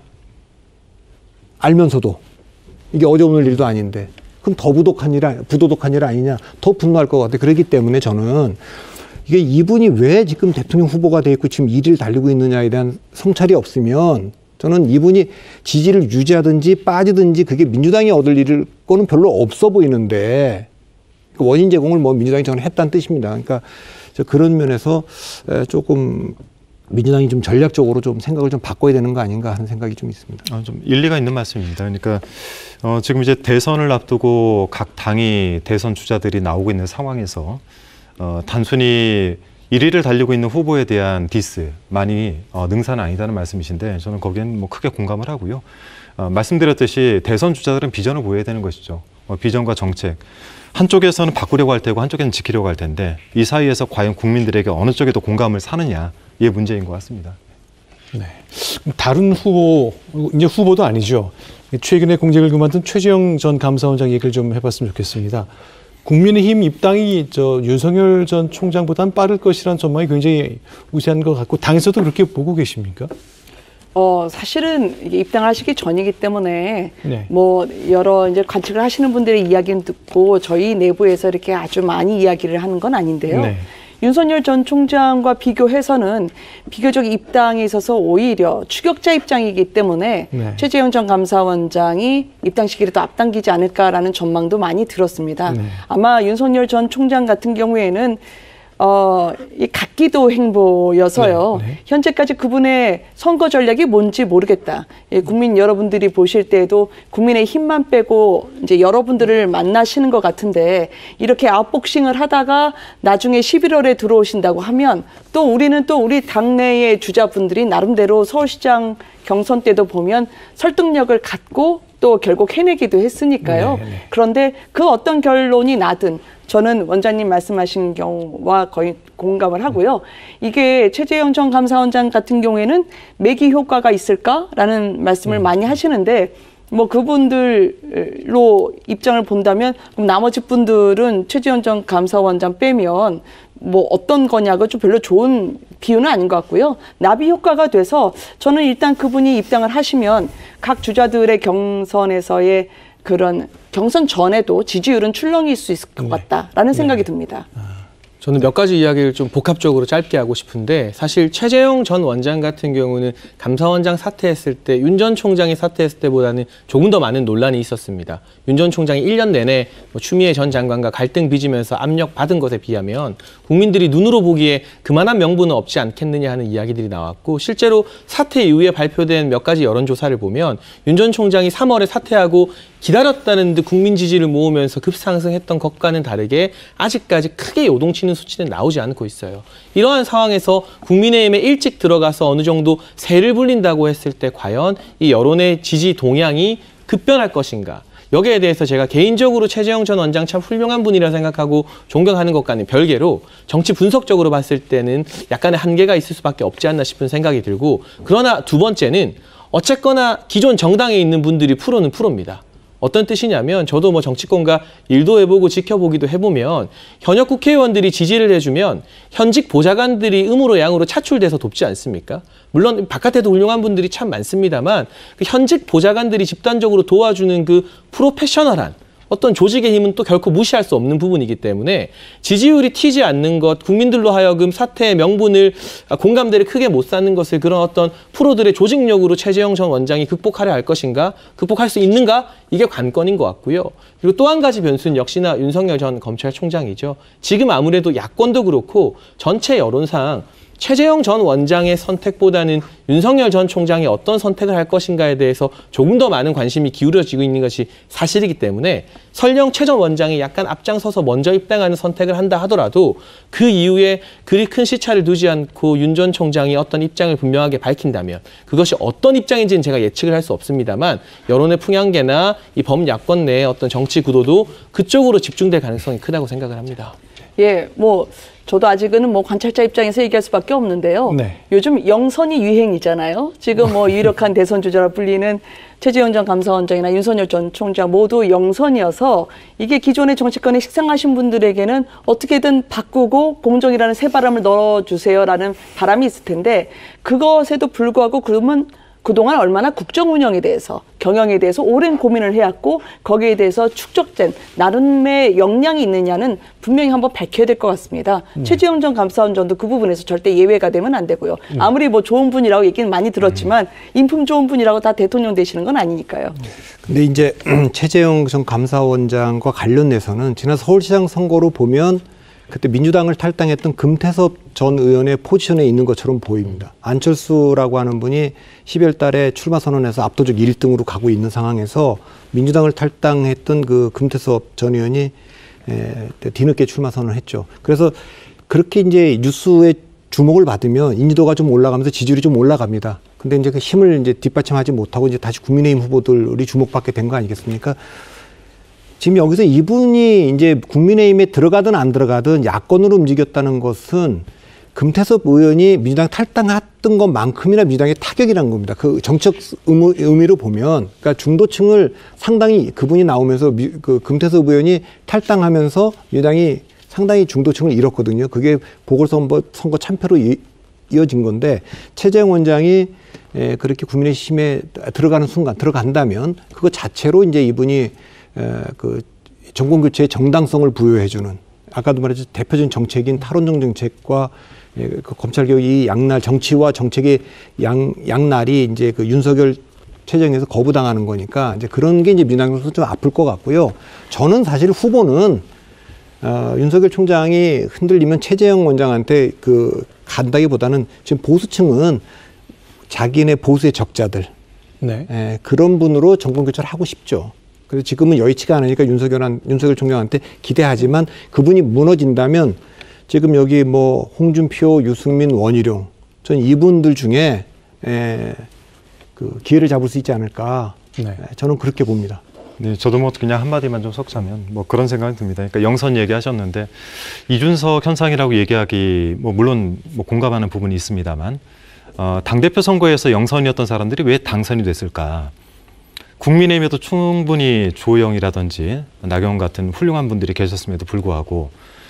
알면서도 이게 어제 오늘 일도 아닌데 그럼 더 부도덕한 일, 부도덕한 일 아니냐? 더 분노할 것 같아요. 그렇기 때문에 저는 이게 이분이 왜 지금 대통령 후보가 돼 있고 지금 일 위를 달리고 있느냐에 대한 성찰이 없으면 저는 이분이 지지를 유지하든지 빠지든지 그게 민주당이 얻을 일을 거는 별로 없어 보이는데 원인 제공을 뭐 민주당이 저는 했다는 뜻입니다. 그러니까 그런 면에서 조금 민주당이 좀 전략적으로 좀 생각을 좀 바꿔야 되는 거 아닌가 하는 생각이 좀 있습니다. 아, 좀 일리가 있는 말씀입니다. 그러니까 어, 지금 이제 대선을 앞두고 각 당이 대선 주자들이 나오고 있는 상황에서 어, 단순히 일 위를 달리고 있는 후보에 대한 디스만이 어, 능사는 아니다는 말씀이신데 저는 거기엔 뭐 크게 공감을 하고요. 어, 말씀드렸듯이 대선 주자들은 비전을 보여야 되는 것이죠. 어, 비전과 정책. 한쪽에서는 바꾸려고 할 테고 한쪽에는 지키려고 할 텐데 이 사이에서 과연 국민들에게 어느 쪽에 더 공감을 사느냐 이게 문제인 것 같습니다. 네. 다른 후보, 이제 후보도 아니죠. 최근에 공직을 그만둔 최재형 전 감사원장 얘기를 좀 해봤으면 좋겠습니다. 국민의힘 입당이 저 윤석열 전 총장보다는 빠를 것이라는 전망이 굉장히 우세한 것 같고 당에서도 그렇게 보고 계십니까? 어 사실은 이게 입당하시기 전이기 때문에 네. 뭐 여러 이제 관측을 하시는 분들의 이야기는 듣고 저희 내부에서 이렇게 아주 많이 이야기를 하는 건 아닌데요. 네. 윤석열 전 총장과 비교해서는 비교적 입당에 있어서 오히려 추격자 입장이기 때문에 네. 최재형 전 감사원장이 입당 시기를 더 앞당기지 않을까라는 전망도 많이 들었습니다. 네. 아마 윤석열 전 총장 같은 경우에는 어, 이 각기도 행보여서요. 네, 네. 현재까지 그분의 선거 전략이 뭔지 모르겠다. 예, 국민 여러분들이 보실 때에도 국민의 힘만 빼고 이제 여러분들을 만나시는 것 같은데 이렇게 아웃복싱을 하다가 나중에 십일월에 들어오신다고 하면 또 우리는 또 우리 당내의 주자분들이 나름대로 서울시장 경선 때도 보면 설득력을 갖고 또 결국 해내기도 했으니까요. 네, 네. 그런데 그 어떤 결론이 나든 저는 원장님 말씀하신 경우와 거의 공감을 하고요. 이게 최재형 전 감사원장 같은 경우에는 매기 효과가 있을까라는 말씀을 음. 많이 하시는데 뭐 그분들로 입장을 본다면 그럼 나머지 분들은 최재형 전 감사원장 빼면 뭐 어떤 거냐고 좀 별로 좋은 비유는 아닌 것 같고요. 나비 효과가 돼서 저는 일단 그분이 입당을 하시면 각 주자들의 경선에서의 그런 경선 전에도 지지율은 출렁일 수 있을 것 같다라는 네. 생각이 듭니다. 저는 몇 가지 이야기를 좀 복합적으로 짧게 하고 싶은데 사실 최재형 전 원장 같은 경우는 감사원장 사퇴했을 때 윤 전 총장이 사퇴했을 때보다는 조금 더 많은 논란이 있었습니다. 윤 전 총장이 일 년 내내 뭐 추미애 전 장관과 갈등 빚으면서 압력받은 것에 비하면 국민들이 눈으로 보기에 그만한 명분은 없지 않겠느냐 하는 이야기들이 나왔고 실제로 사퇴 이후에 발표된 몇 가지 여론조사를 보면 윤 전 총장이 삼월에 사퇴하고 기다렸다는 듯 국민 지지를 모으면서 급상승했던 것과는 다르게 아직까지 크게 요동치는 수치는 나오지 않고 있어요. 이러한 상황에서 국민의힘에 일찍 들어가서 어느 정도 세를 불린다고 했을 때 과연 이 여론의 지지 동향이 급변할 것인가? 여기에 대해서 제가 개인적으로 최재형 전 원장 참 훌륭한 분이라 생각하고 존경하는 것과는 별개로 정치 분석적으로 봤을 때는 약간의 한계가 있을 수밖에 없지 않나 싶은 생각이 들고, 그러나 두 번째는 어쨌거나 기존 정당에 있는 분들이 프로는 프로입니다. 어떤 뜻이냐면 저도 뭐 정치권과 일도 해보고 지켜보기도 해보면 현역 국회의원들이 지지를 해주면 현직 보좌관들이 음으로 양으로 차출돼서 돕지 않습니까? 물론 바깥에도 훌륭한 분들이 참 많습니다만 그 현직 보좌관들이 집단적으로 도와주는 그 프로페셔널한 어떤 조직의 힘은 또 결코 무시할 수 없는 부분이기 때문에 지지율이 튀지 않는 것, 국민들로 하여금 사태의 명분을, 공감대를 크게 못 쌓는 것을 그런 어떤 프로들의 조직력으로 최재형 전 원장이 극복하려 할 것인가, 극복할 수 있는가, 이게 관건인 것 같고요. 그리고 또 한 가지 변수는 역시나 윤석열 전 검찰총장이죠. 지금 아무래도 야권도 그렇고 전체 여론상 최재형 전 원장의 선택보다는 윤석열 전 총장이 어떤 선택을 할 것인가에 대해서 조금 더 많은 관심이 기울어지고 있는 것이 사실이기 때문에 설령 최 전 원장이 약간 앞장서서 먼저 입당하는 선택을 한다 하더라도 그 이후에 그리 큰 시차를 두지 않고 윤 전 총장이 어떤 입장을 분명하게 밝힌다면, 그것이 어떤 입장인지는 제가 예측을 할 수 없습니다만 여론의 풍향계나 이 범야권 내의 어떤 정치 구도도 그쪽으로 집중될 가능성이 크다고 생각을 합니다. 예, 뭐 저도 아직은 뭐 관찰자 입장에서 얘기할 수밖에 없는데요. 네. 요즘 영선이 유행이잖아요. 지금 뭐 유력한 대선 주자라 불리는 최재형 전 감사원장이나 윤석열 전 총장 모두 영선이어서 이게 기존의 정치권에 식상하신 분들에게는 어떻게든 바꾸고 공정이라는 새바람을 넣어주세요라는 바람이 있을 텐데, 그것에도 불구하고 그러면 그동안 얼마나 국정 운영에 대해서, 경영에 대해서 오랜 고민을 해왔고 거기에 대해서 축적된 나름의 역량이 있느냐는 분명히 한번 밝혀야 될 것 같습니다. 음. 최재형 전 감사원장도 그 부분에서 절대 예외가 되면 안 되고요. 음. 아무리 뭐 좋은 분이라고 얘기는 많이 들었지만 인품 좋은 분이라고 다 대통령 되시는 건 아니니까요. 근데 이제 최재형 전 감사원장과 관련해서는 지난 서울시장 선거로 보면 그때 민주당을 탈당했던 금태섭 전 의원의 포지션에 있는 것처럼 보입니다. 안철수라고 하는 분이 십이월 달에 출마 선언해서 압도적 일 등으로 가고 있는 상황에서 민주당을 탈당했던 그 금태섭 전 의원이 에, 뒤늦게 출마 선언을 했죠. 그래서 그렇게 이제 뉴스에 주목을 받으면 인지도가 좀 올라가면서 지지율이 좀 올라갑니다. 근데 이제 그 힘을 이제 뒷받침하지 못하고 이제 다시 국민의힘 후보들이 주목받게 된 거 아니겠습니까? 지금 여기서 이분이 이제 국민의힘에 들어가든 안 들어가든 야권으로 움직였다는 것은 금태섭 의원이 민주당 탈당했던 것만큼이나 민주당의 타격이라는 겁니다. 그 정책 의미, 의미로 보면, 그러니까 중도층을 상당히 그분이 나오면서 미, 그 금태섭 의원이 탈당하면서 민주당이 상당히 중도층을 잃었거든요. 그게 보궐선거 선거 참패로 이, 이어진 건데, 최재형 원장이 에, 그렇게 국민의힘에 들어가는 순간, 들어간다면 그거 자체로 이제 이분이 에, 그 정권 교체의 정당성을 부여해주는, 아까도 말했듯이 대표적인 정책인 탈원정 정책과 예, 그 검찰 개혁이 양날, 정치와 정책의 양 양날이 이제 그 윤석열 최정에서 거부당하는 거니까 이제 그런 게 이제 민주당으로서 좀 아플 것 같고요. 저는 사실 후보는 어, 윤석열 총장이 흔들리면 최재형 원장한테 그 간다기보다는 지금 보수층은 자기네 보수의 적자들, 네. 예, 그런 분으로 정권 교체를 하고 싶죠. 그래서 지금은 여의치가 않으니까 윤석열, 윤석열 총장한테 기대하지만 그분이 무너진다면 지금 여기 뭐 홍준표, 유승민, 원희룡, 전 이분들 중에 에, 그 기회를 잡을 수 있지 않을까. 네. 저는 그렇게 봅니다. 네, 저도 뭐 그냥 한마디만 좀 섞자면 뭐 그런 생각이 듭니다. 그러니까 영선 얘기하셨는데 이준석 현상이라고 얘기하기 뭐 물론 뭐 공감하는 부분이 있습니다만 어, 당대표 선거에서 영선이었던 사람들이 왜 당선이 됐을까? 국민의힘에도 충분히 조영이라든지 나경원 같은 훌륭한 분들이 계셨음에도 불구하고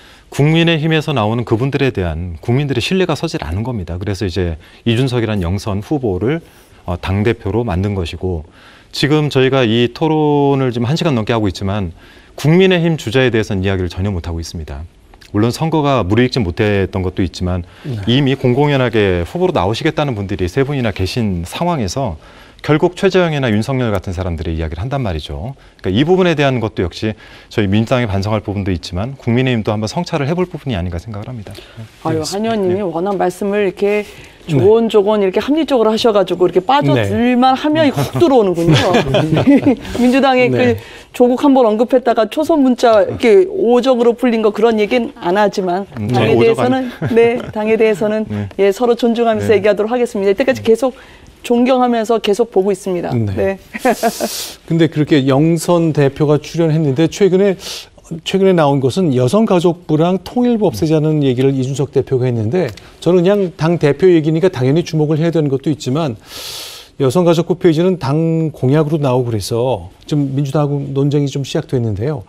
국민의힘에서 나오는 그분들에 대한 국민들의 신뢰가 서질 않은 겁니다. 그래서 이제 이준석이라는 영선 후보를 어, 당대표로 만든 것이고, 지금 저희가 이 토론을 지금 한 시간 넘게 하고 있지만 국민의힘 주자에 대해서는 이야기를 전혀 못하고 있습니다. 물론 선거가 무르익지 못했던 것도 있지만 네. 이미 공공연하게 후보로 나오시겠다는 분들이 세 분이나 계신 상황에서 결국 최재형이나 윤석열 같은 사람들의 이야기를 한단 말이죠. 그러니까 이 부분에 대한 것도 역시 저희 민주당이 반성할 부분도 있지만 국민의힘도 한번 성찰을 해볼 부분이 아닌가 생각을 합니다. 아유, 한 의원님이 네. 워낙 말씀을 이렇게 조곤조곤 네. 이렇게 합리적으로 하셔가지고 이렇게 빠져들만 네. 하면 훅 들어오는군요. 민주당의 네. 그 조국 한번 언급했다가 초선 문자 이렇게 오적으로 풀린 거 그런 얘기는 안 하지만 당에 네. 대해서는 네 당에 대해서는 네. 예, 서로 존중하면서 네. 얘기하도록 하겠습니다. 이때까지 계속 존경하면서 계속 보고 있습니다. 네. 네. 근데 그렇게 영선 대표가 출연했는데 최근에 최근에 나온 것은 여성가족부랑 통일부 없애자는 얘기를 이준석 대표가 했는데 저는 그냥 당 대표 얘기니까 당연히 주목을 해야 되는 것도 있지만 여성가족부 폐지는 당 공약으로 나오고 그래서 좀 민주당하고 논쟁이 좀 시작됐는데요.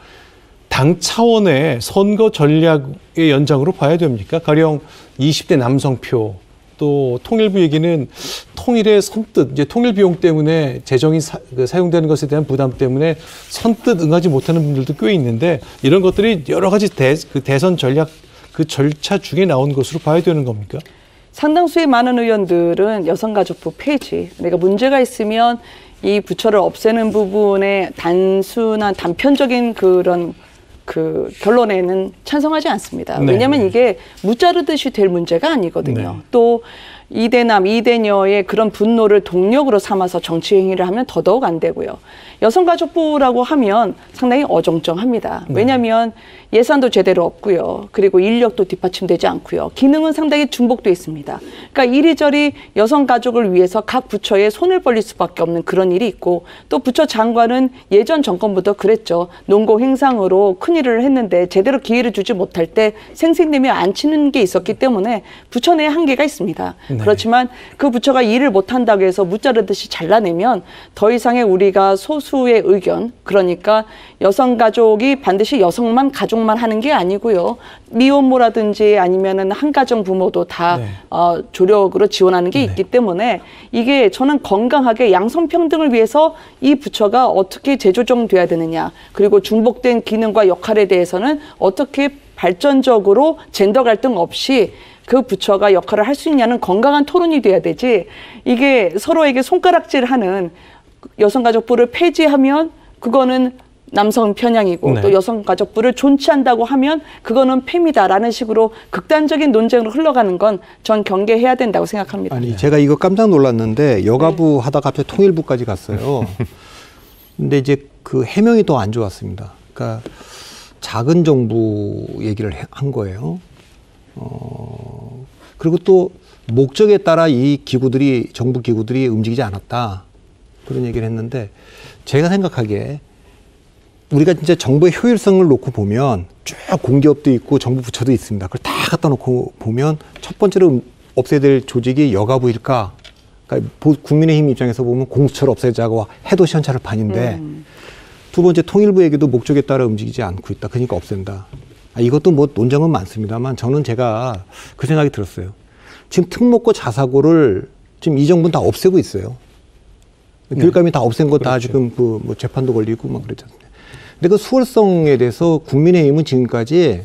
당 차원의 선거 전략의 연장으로 봐야 됩니까? 가령 이십 대 남성표, 또 통일부 얘기는 통일의 선뜻, 이제 통일 비용 때문에 재정이 사, 그 사용되는 것에 대한 부담 때문에 선뜻 응하지 못하는 분들도 꽤 있는데 이런 것들이 여러 가지 대, 그 대선 전략 그 절차 중에 나온 것으로 봐야 되는 겁니까? 상당수의 많은 의원들은 여성가족부 폐지, 그러니까 문제가 있으면 이 부처를 없애는 부분에 단순한 단편적인 그런 그 결론에는 찬성하지 않습니다. 네. 왜냐하면 이게 무자르듯이 될 문제가 아니거든요. 네. 또 이대남, 이대녀의 그런 분노를 동력으로 삼아서 정치 행위를 하면 더더욱 안 되고요. 여성가족부라고 하면 상당히 어정쩡합니다. 네. 왜냐하면 예산도 제대로 없고요. 그리고 인력도 뒷받침되지 않고요. 기능은 상당히 중복돼 있습니다. 그러니까 이리저리 여성가족을 위해서 각 부처에 손을 벌릴 수밖에 없는 그런 일이 있고 또 부처 장관은 예전 정권부터 그랬죠. 농고 행상으로 큰일을 했는데 제대로 기회를 주지 못할 때 생색내며 안 치는 게 있었기 때문에 부처 내에 한계가 있습니다. 네. 그렇지만 그 부처가 일을 못한다고 해서 무자르듯이 잘라내면 더 이상의 우리가 소수의 의견, 그러니까 여성가족이 반드시 여성만 가족만 하는 게 아니고요. 미혼모라든지 아니면은 한가정 부모도 다 네. 어, 조력으로 지원하는 게 네. 있기 때문에 이게 저는 건강하게 양성평등을 위해서 이 부처가 어떻게 재조정돼야 되느냐, 그리고 중복된 기능과 역할에 대해서는 어떻게 발전적으로 젠더 갈등 없이 그 부처가 역할을 할 수 있냐는 건강한 토론이 돼야 되지, 이게 서로에게 손가락질하는 여성가족부를 폐지하면 그거는 남성 편향이고 네. 또 여성가족부를 존치한다고 하면 그거는 폐미다라는 식으로 극단적인 논쟁으로 흘러가는 건 전 경계해야 된다고 생각합니다. 아니 제가 이거 깜짝 놀랐는데 여가부 네. 하다가 갑자기 통일부까지 갔어요. 근데 이제 그 해명이 더 안 좋았습니다. 그러니까 작은 정부 얘기를 한 거예요. 어, 그리고 또 목적에 따라 이 기구들이, 정부 기구들이 움직이지 않았다. 그런 얘기를 했는데 제가 생각하기에 우리가 진짜 정부의 효율성을 놓고 보면 쭉 공기업도 있고 정부 부처도 있습니다. 그걸 다 갖다 놓고 보면 첫 번째로 없애야 될 조직이 여가부일까? 그러니까 국민의힘 입장에서 보면 공수처를 없애자고 해도 시원찮을 판인데 음. 두 번째 통일부 얘기도 목적에 따라 움직이지 않고 있다. 그러니까 없앤다. 아, 이것도 뭐 논쟁은 많습니다만 저는 제가 그 생각이 들었어요. 지금 특목고 자사고를 지금 이 정부는 다 없애고 있어요. 네. 교육감이 다 없앤 거 다 그렇죠. 지금 그 뭐 재판도 걸리고 막 그랬잖아요. 근데 그 수월성에 대해서 국민의힘은 지금까지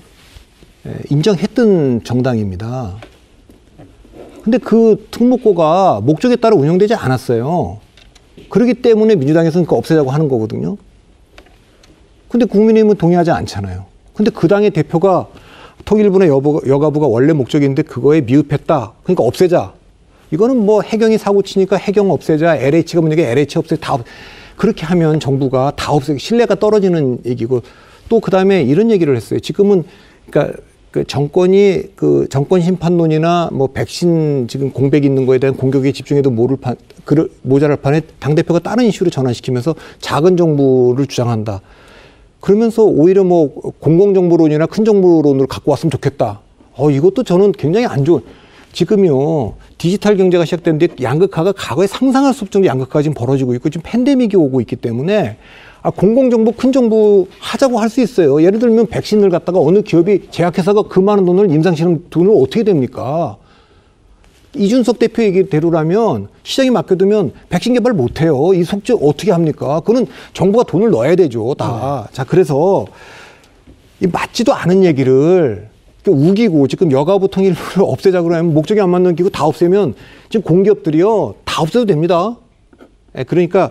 인정했던 정당입니다. 근데 그 특목고가 목적에 따라 운영되지 않았어요. 그렇기 때문에 민주당에서는 그거 없애자고 하는 거거든요. 근데 국민의힘은 동의하지 않잖아요. 근데 그 당의 대표가 통일부나 여부, 여가부가 원래 목적인데 그거에 미흡했다. 그러니까 없애자. 이거는 뭐 해경이 사고 치니까 해경 없애자, 엘에이치가 문제가 엘에이치 없애자, 다 없... 그렇게 하면 정부가 다 없애고 신뢰가 떨어지는 얘기고 또 그 다음에 이런 얘기를 했어요. 지금은 그러니까 그 정권이 그 정권 심판론이나 뭐 백신 지금 공백 있는 거에 대한 공격에 집중해도 모를 판, 그 모자랄 판에 당대표가 다른 이슈로 전환시키면서 작은 정부를 주장한다. 그러면서 오히려 뭐 공공정부론이나 큰 정부론으로 갖고 왔으면 좋겠다. 어, 이것도 저는 굉장히 안 좋은. 지금요, 디지털 경제가 시작됐는데 양극화가 과거에 상상할 수 없을 정도 양극화가 지금 벌어지고 있고 지금 팬데믹이 오고 있기 때문에 아, 공공정부, 큰 정부 하자고 할 수 있어요. 예를 들면 백신을 갖다가 어느 기업이 제약회사가 그 많은 돈을 임상실험 돈을 어떻게 됩니까? 이준석 대표 얘기대로라면 시장에 맡겨두면 백신 개발 못해요. 이 속지 어떻게 합니까? 그거는 정부가 돈을 넣어야 되죠, 다. 네. 자, 그래서 이 맞지도 않은 얘기를 우기고 지금 여가부 통일부를 없애자 그러면 목적이 안 맞는 기구 다 없애면 지금 공기업들이요 다 없애도 됩니다. 예, 그러니까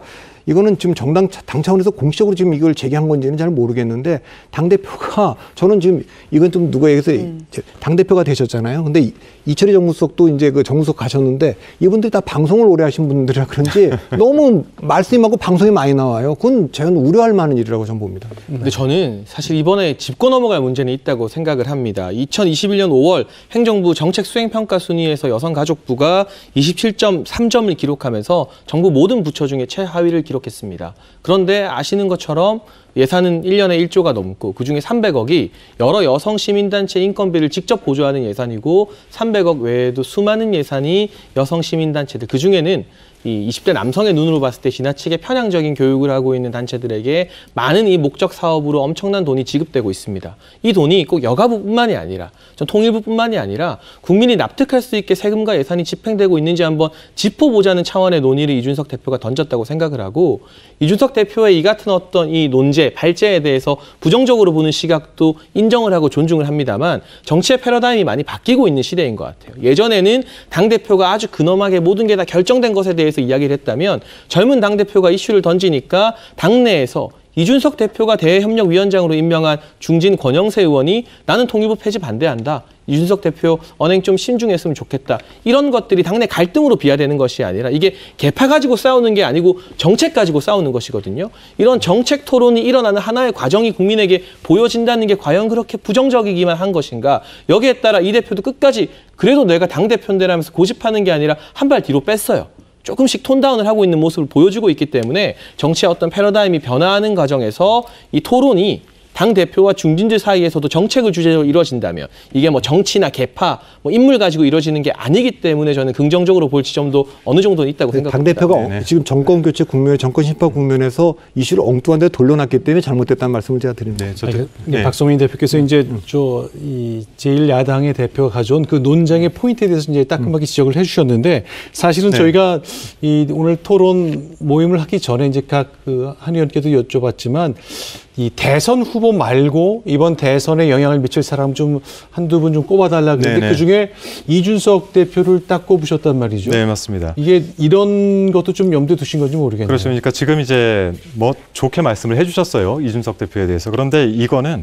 이거는 지금 정당 당 차원에서 공식적으로 지금 이걸 제기한 건지는 잘 모르겠는데 당 대표가 저는 지금 이건 좀 누가 얘기해서 음. 당 대표가 되셨잖아요. 근데 이철희 정무수석도 이제 그 정무수석 가셨는데 이분들이 다 방송을 오래 하신 분들이라 그런지 너무 말씀하고 방송이 많이 나와요. 그건 저는 우려할 만한 일이라고 저는 봅니다. 근데 저는 사실 이번에 짚고 넘어갈 문제는 있다고 생각을 합니다. 이천이십일 년 오월 행정부 정책수행평가 순위에서 여성가족부가 이십칠 점 삼 점을 기록하면서 정부 모든 부처 중에 최하위를 기록했습니다. 그런데 아시는 것처럼 예산은 일 년에 일 조가 넘고 그중에 삼백억이 여러 여성 시민단체 인건비를 직접 보조하는 예산이고 삼백억 외에도 수많은 예산이 여성 시민단체들, 그중에는 이 이십 대 남성의 눈으로 봤을 때 지나치게 편향적인 교육을 하고 있는 단체들에게 많은 이 목적 사업으로 엄청난 돈이 지급되고 있습니다. 이 돈이 꼭 여가부뿐만이 아니라 전 통일부뿐만이 아니라 국민이 납득할 수 있게 세금과 예산이 집행되고 있는지 한번 짚어보자는 차원의 논의를 이준석 대표가 던졌다고 생각을 하고, 이준석 대표의 이 같은 어떤 이 논제, 발제에 대해서 부정적으로 보는 시각도 인정을 하고 존중을 합니다만 정치의 패러다임이 많이 바뀌고 있는 시대인 것 같아요. 예전에는 당대표가 아주 근엄하게 모든 게 다 결정된 것에 대해서 이야기를 했다면 젊은 당대표가 이슈를 던지니까 당내에서 이준석 대표가 대외협력위원장으로 임명한 중진 권영세 의원이 나는 통일부 폐지 반대한다. 이준석 대표 언행 좀 신중했으면 좋겠다. 이런 것들이 당내 갈등으로 비화되는 것이 아니라 이게 계파 가지고 싸우는 게 아니고 정책 가지고 싸우는 것이거든요. 이런 정책 토론이 일어나는 하나의 과정이 국민에게 보여진다는 게 과연 그렇게 부정적이기만 한 것인가. 여기에 따라 이 대표도 끝까지 그래도 내가 당대표인데라면서 고집하는 게 아니라 한 발 뒤로 뺐어요. 조금씩 톤다운을 하고 있는 모습을 보여주고 있기 때문에 정치의 어떤 패러다임이 변화하는 과정에서 이 토론이 당대표와 중진들 사이에서도 정책을 주제로 이루어진다면 이게 뭐 정치나 계파, 뭐 인물 가지고 이루어지는 게 아니기 때문에 저는 긍정적으로 볼 지점도 어느 정도는 있다고 생각합니다. 당대표가 네네. 지금 정권교체 국면에 정권심판 국면에서 이슈를 엉뚱한 데 돌려놨기 때문에 잘못됐다는 말씀을 제가 드립니다. 네, 저도, 네. 박성민 대표께서 이제 저 이 제일 야당의 대표가 가져온 그 논쟁의 포인트에 대해서 이제 따끔하게 지적을 해주셨는데 사실은 네. 저희가 이 오늘 토론 모임을 하기 전에 이제 각 그 한 의원께도 여쭤봤지만 이 대선 후보 말고 이번 대선에 영향을 미칠 사람 좀 한두 분 좀 꼽아달라 그랬는데 그중에 이준석 대표를 딱 꼽으셨단 말이죠. 네, 맞습니다. 이게 이런 것도 좀 염두에 두신 건지 모르겠네요. 그렇죠. 그러니까 지금 이제 뭐 좋게 말씀을 해주셨어요. 이준석 대표에 대해서. 그런데 이거는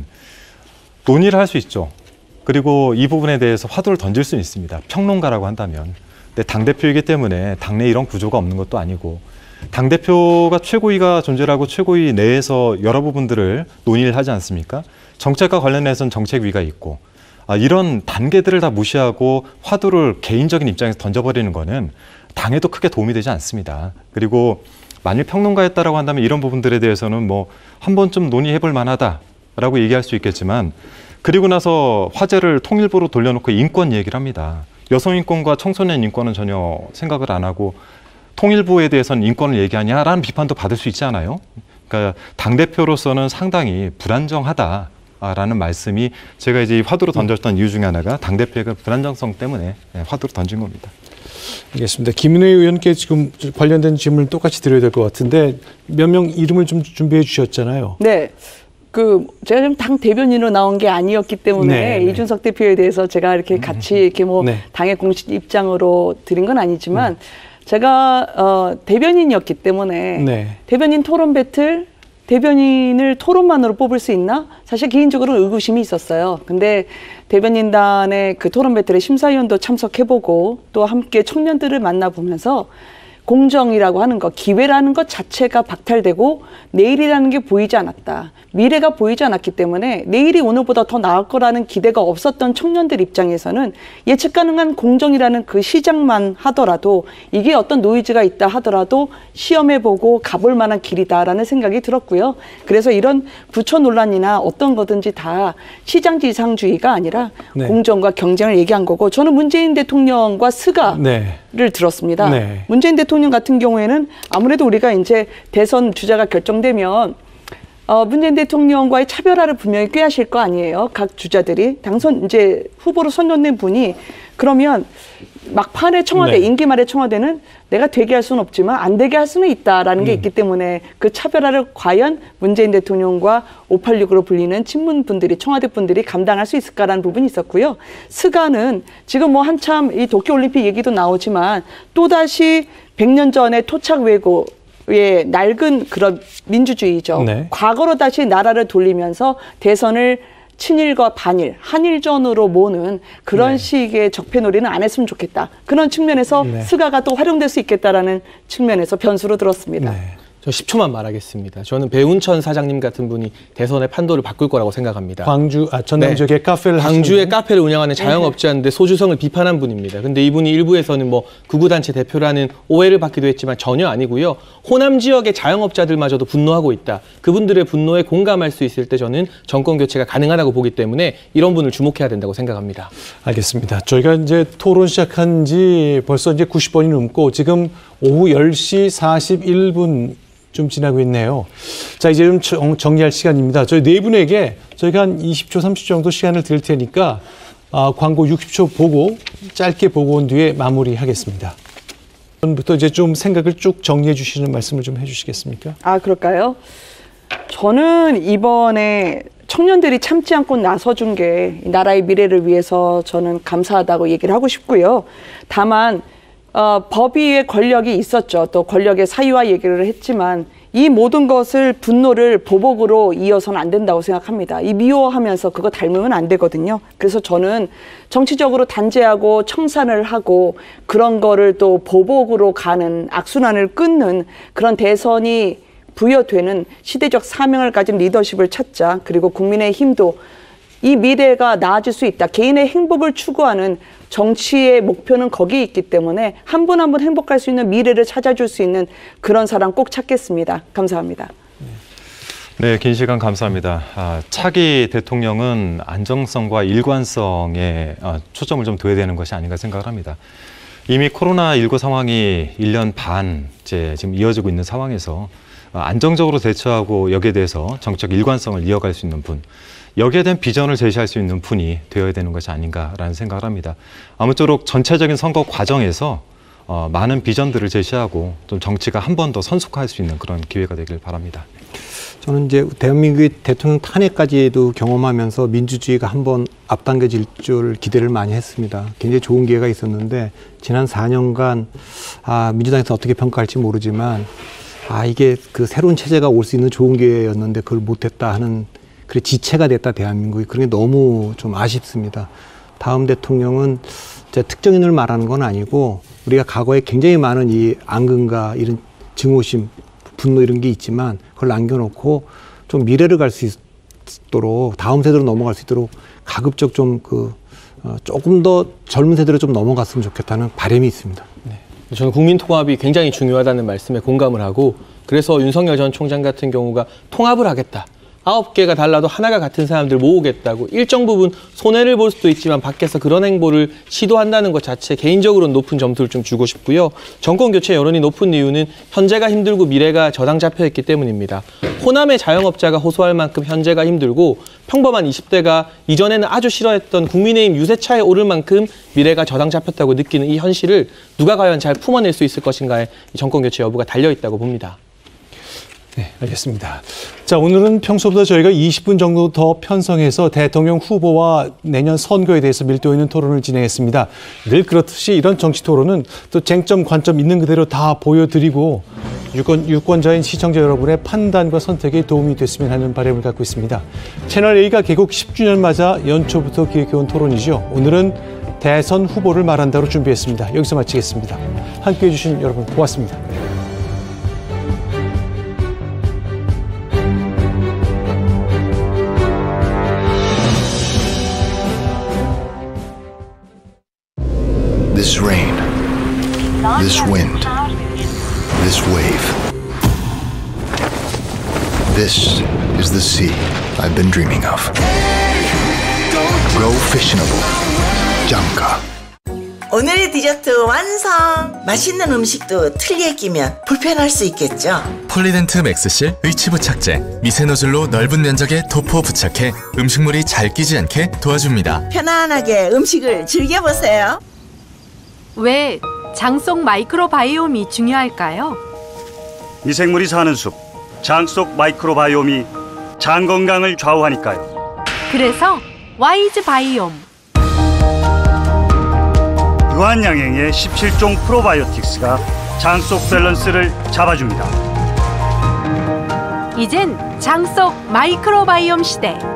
논의를 할 수 있죠. 그리고 이 부분에 대해서 화두를 던질 수는 있습니다. 평론가라고 한다면. 근데 당대표이기 때문에 당내 이런 구조가 없는 것도 아니고 당대표가 최고위가 존재하고 최고위 내에서 여러 부분들을 논의를 하지 않습니까? 정책과 관련해서는 정책위가 있고 아, 이런 단계들을 다 무시하고 화두를 개인적인 입장에서 던져버리는 거는 당에도 크게 도움이 되지 않습니다. 그리고 만일 평론가였다라고 한다면 이런 부분들에 대해서는 뭐 한 번쯤 논의해볼 만하다라고 얘기할 수 있겠지만 그리고 나서 화제를 통일부로 돌려놓고 인권 얘기를 합니다. 여성 인권과 청소년 인권은 전혀 생각을 안 하고 통일부에 대해서는 인권을 얘기하냐라는 비판도 받을 수 있지 않아요? 그러니까 당대표로서는 상당히 불안정하다라는 말씀이 제가 이제 화두로 던졌던 이유 중에 하나가 당대표의 불안정성 때문에 화두로 던진 겁니다. 알겠습니다. 김은혜 의원께 지금 관련된 질문을 똑같이 드려야 될 것 같은데 몇 명 이름을 좀 준비해 주셨잖아요. 네. 그 제가 좀 당 대변인으로 나온 게 아니었기 때문에 네, 이준석 네. 대표에 대해서 제가 이렇게 같이 이렇게 뭐 네. 당의 공식 입장으로 드린 건 아니지만 네. 제가 어, 대변인이었기 때문에 네. 대변인 토론 배틀, 대변인을 토론만으로 뽑을 수 있나? 사실 개인적으로 의구심이 있었어요. 근데 대변인단의 그 토론 배틀에 심사위원도 참석해보고 또 함께 청년들을 만나보면서 공정이라고 하는 것, 기회라는 것 자체가 박탈되고 내일이라는 게 보이지 않았다. 미래가 보이지 않았기 때문에 내일이 오늘보다 더 나을 거라는 기대가 없었던 청년들 입장에서는 예측 가능한 공정이라는 그 시작만 하더라도 이게 어떤 노이즈가 있다 하더라도 시험해보고 가볼 만한 길이다라는 생각이 들었고요. 그래서 이런 부처 논란이나 어떤 거든지 다 시장지상주의가 아니라 네. 공정과 경쟁을 얘기한 거고 저는 문재인 대통령과 스가를 네. 들었습니다. 네. 문재인 대통령 같은 경우에는 아무래도 우리가 이제 대선 주자가 결정되면 어, 문재인 대통령과의 차별화를 분명히 꾀하실 거 아니에요. 각 주자들이 당선 이제 후보로 선정된 분이 그러면 막판에 청와대, 네. 임기 말에 청와대는 내가 되게 할 수는 없지만 안 되게 할 수는 있다라는 음. 게 있기 때문에 그 차별화를 과연 문재인 대통령과 오팔육으로 불리는 친문분들이 청와대 분들이 감당할 수 있을까라는 부분이 있었고요. 스가는 지금 뭐 한참 이 도쿄올림픽 얘기도 나오지만 또다시 백 년 전에 토착 외고 의 낡은 그런 민주주의죠. 네. 과거로 다시 나라를 돌리면서 대선을 친일과 반일, 한일전으로 모는 그런 네. 식의 적폐놀이는 안 했으면 좋겠다. 그런 측면에서 네. 스가가 또 활용될 수 있겠다라는 측면에서 변수로 들었습니다. 네. 저 십 초만 말하겠습니다. 저는 배운천 사장님 같은 분이 대선의 판도를 바꿀 거라고 생각합니다. 광주, 아, 전남 지역에 네. 카페를 광주에 하시는... 카페를 운영하는 자영업자인데 소주성을 비판한 분입니다. 근데 이분이 일부에서는 뭐 극우단체 대표라는 오해를 받기도 했지만 전혀 아니고요. 호남 지역의 자영업자들마저도 분노하고 있다. 그분들의 분노에 공감할 수 있을 때 저는 정권 교체가 가능하다고 보기 때문에 이런 분을 주목해야 된다고 생각합니다. 알겠습니다. 저희가 이제 토론 시작한 지 벌써 이제 구십 번이 넘고 지금 오후 열 시 사십일 분 좀 지나고 있네요. 자, 이제 좀 정리할 시간입니다. 저희 네 분에게 저희가 한 이십 초, 삼십 초 정도 시간을 드릴 테니까 아, 광고 육십 초 보고 짧게 보고 온 뒤에 마무리하겠습니다. 부터 이제 좀 생각을 쭉 정리해 주시는 말씀을 좀 해주시겠습니까? 아, 그럴까요? 저는 이번에 청년들이 참지 않고 나서준 게 나라의 미래를 위해서 저는 감사하다고 얘기를 하고 싶고요. 다만 어, 법위의 권력이 있었죠. 또 권력의 사유화 얘기를 했지만 이 모든 것을 분노를 보복으로 이어서는 안 된다고 생각합니다. 이 미워하면서 그거 닮으면 안 되거든요. 그래서 저는 정치적으로 단죄하고 청산을 하고 그런 거를 또 보복으로 가는 악순환을 끊는 그런 대선이 부여되는 시대적 사명을 가진 리더십을 찾자. 그리고 국민의 힘도 이 미래가 나아질 수 있다. 개인의 행복을 추구하는 정치의 목표는 거기에 있기 때문에 한 분 한 분 행복할 수 있는 미래를 찾아줄 수 있는 그런 사람 꼭 찾겠습니다. 감사합니다. 네, 긴 시간 감사합니다. 아, 차기 대통령은 안정성과 일관성에 어, 초점을 좀 둬야 되는 것이 아닌가 생각을 합니다. 이미 코로나십구 상황이 일 년 반 이제 지금 이어지고 있는 상황에서 어, 안정적으로 대처하고 여기에 대해서 정책 일관성을 이어갈 수 있는 분, 여기에 대한 비전을 제시할 수 있는 분이 되어야 되는 것이 아닌가라는 생각을 합니다. 아무쪼록 전체적인 선거 과정에서 어, 많은 비전들을 제시하고 좀 정치가 한 번 더 선속할 수 있는 그런 기회가 되길 바랍니다. 저는 이제 대한민국의 대통령 탄핵까지도 경험하면서 민주주의가 한번 앞당겨질 줄 기대를 많이 했습니다. 굉장히 좋은 기회가 있었는데 지난 사 년간 아, 민주당에서 어떻게 평가할지 모르지만 아, 이게 그 새로운 체제가 올 수 있는 좋은 기회였는데 그걸 못했다 하는 그래 지체가 됐다 대한민국이. 그런 게 너무 좀 아쉽습니다. 다음 대통령은 제 특정인을 말하는 건 아니고 우리가 과거에 굉장히 많은 이 앙금과 이런 증오심, 분노 이런 게 있지만 그걸 남겨놓고 좀 미래를 갈 수 있도록 다음 세대로 넘어갈 수 있도록 가급적 좀 그 어, 조금 더 젊은 세대로 좀 넘어갔으면 좋겠다는 바람이 있습니다. 네. 저는 국민 통합이 굉장히 중요하다는 말씀에 공감을 하고 그래서 윤석열 전 총장 같은 경우가 통합을 하겠다. 아홉 개가 달라도 하나가 같은 사람들 모으겠다고 일정 부분 손해를 볼 수도 있지만 밖에서 그런 행보를 시도한다는 것 자체 개인적으로는 높은 점수를 좀 주고 싶고요. 정권 교체 여론이 높은 이유는 현재가 힘들고 미래가 저당 잡혀 있기 때문입니다. 호남의 자영업자가 호소할 만큼 현재가 힘들고 평범한 이십 대가 이전에는 아주 싫어했던 국민의힘 유세차에 오를 만큼 미래가 저당 잡혔다고 느끼는 이 현실을 누가 과연 잘 품어낼 수 있을 것인가에 정권 교체 여부가 달려있다고 봅니다. 네, 알겠습니다. 자, 오늘은 평소보다 저희가 이십 분 정도 더 편성해서 대통령 후보와 내년 선거에 대해서 밀도 있는 토론을 진행했습니다. 늘 그렇듯이 이런 정치 토론은 또 쟁점, 관점 있는 그대로 다 보여드리고 유권, 유권자인 시청자 여러분의 판단과 선택에 도움이 됐으면 하는 바람을 갖고 있습니다. 채널A가 개국 십 주년 맞아 연초부터 기획해온 토론이죠. 오늘은 대선 후보를 말한다로 준비했습니다. 여기서 마치겠습니다. 함께해 주신 여러분 고맙습니다. This rain, this wind, this wave. This is the sea I've been dreaming of. Grow Fissionable, Jamka. 오늘의 디저트 완성! 맛있는 음식도 틀리에 끼면 불편할 수 있겠죠? 폴리덴트 맥스실 의치 부착제. 미세노즐로 넓은 면적에 도포 부착해 음식물이 잘 끼지 않게 도와줍니다. 편안하게 음식을 즐겨보세요. 왜 장 속 마이크로바이옴이 중요할까요? 미생물이 사는 숲, 장 속 마이크로바이옴이 장 건강을 좌우하니까요. 그래서 와이즈 바이옴. 유한양행의 십칠 종 프로바이오틱스가 장 속 밸런스를 잡아줍니다. 이젠 장 속 마이크로바이옴 시대.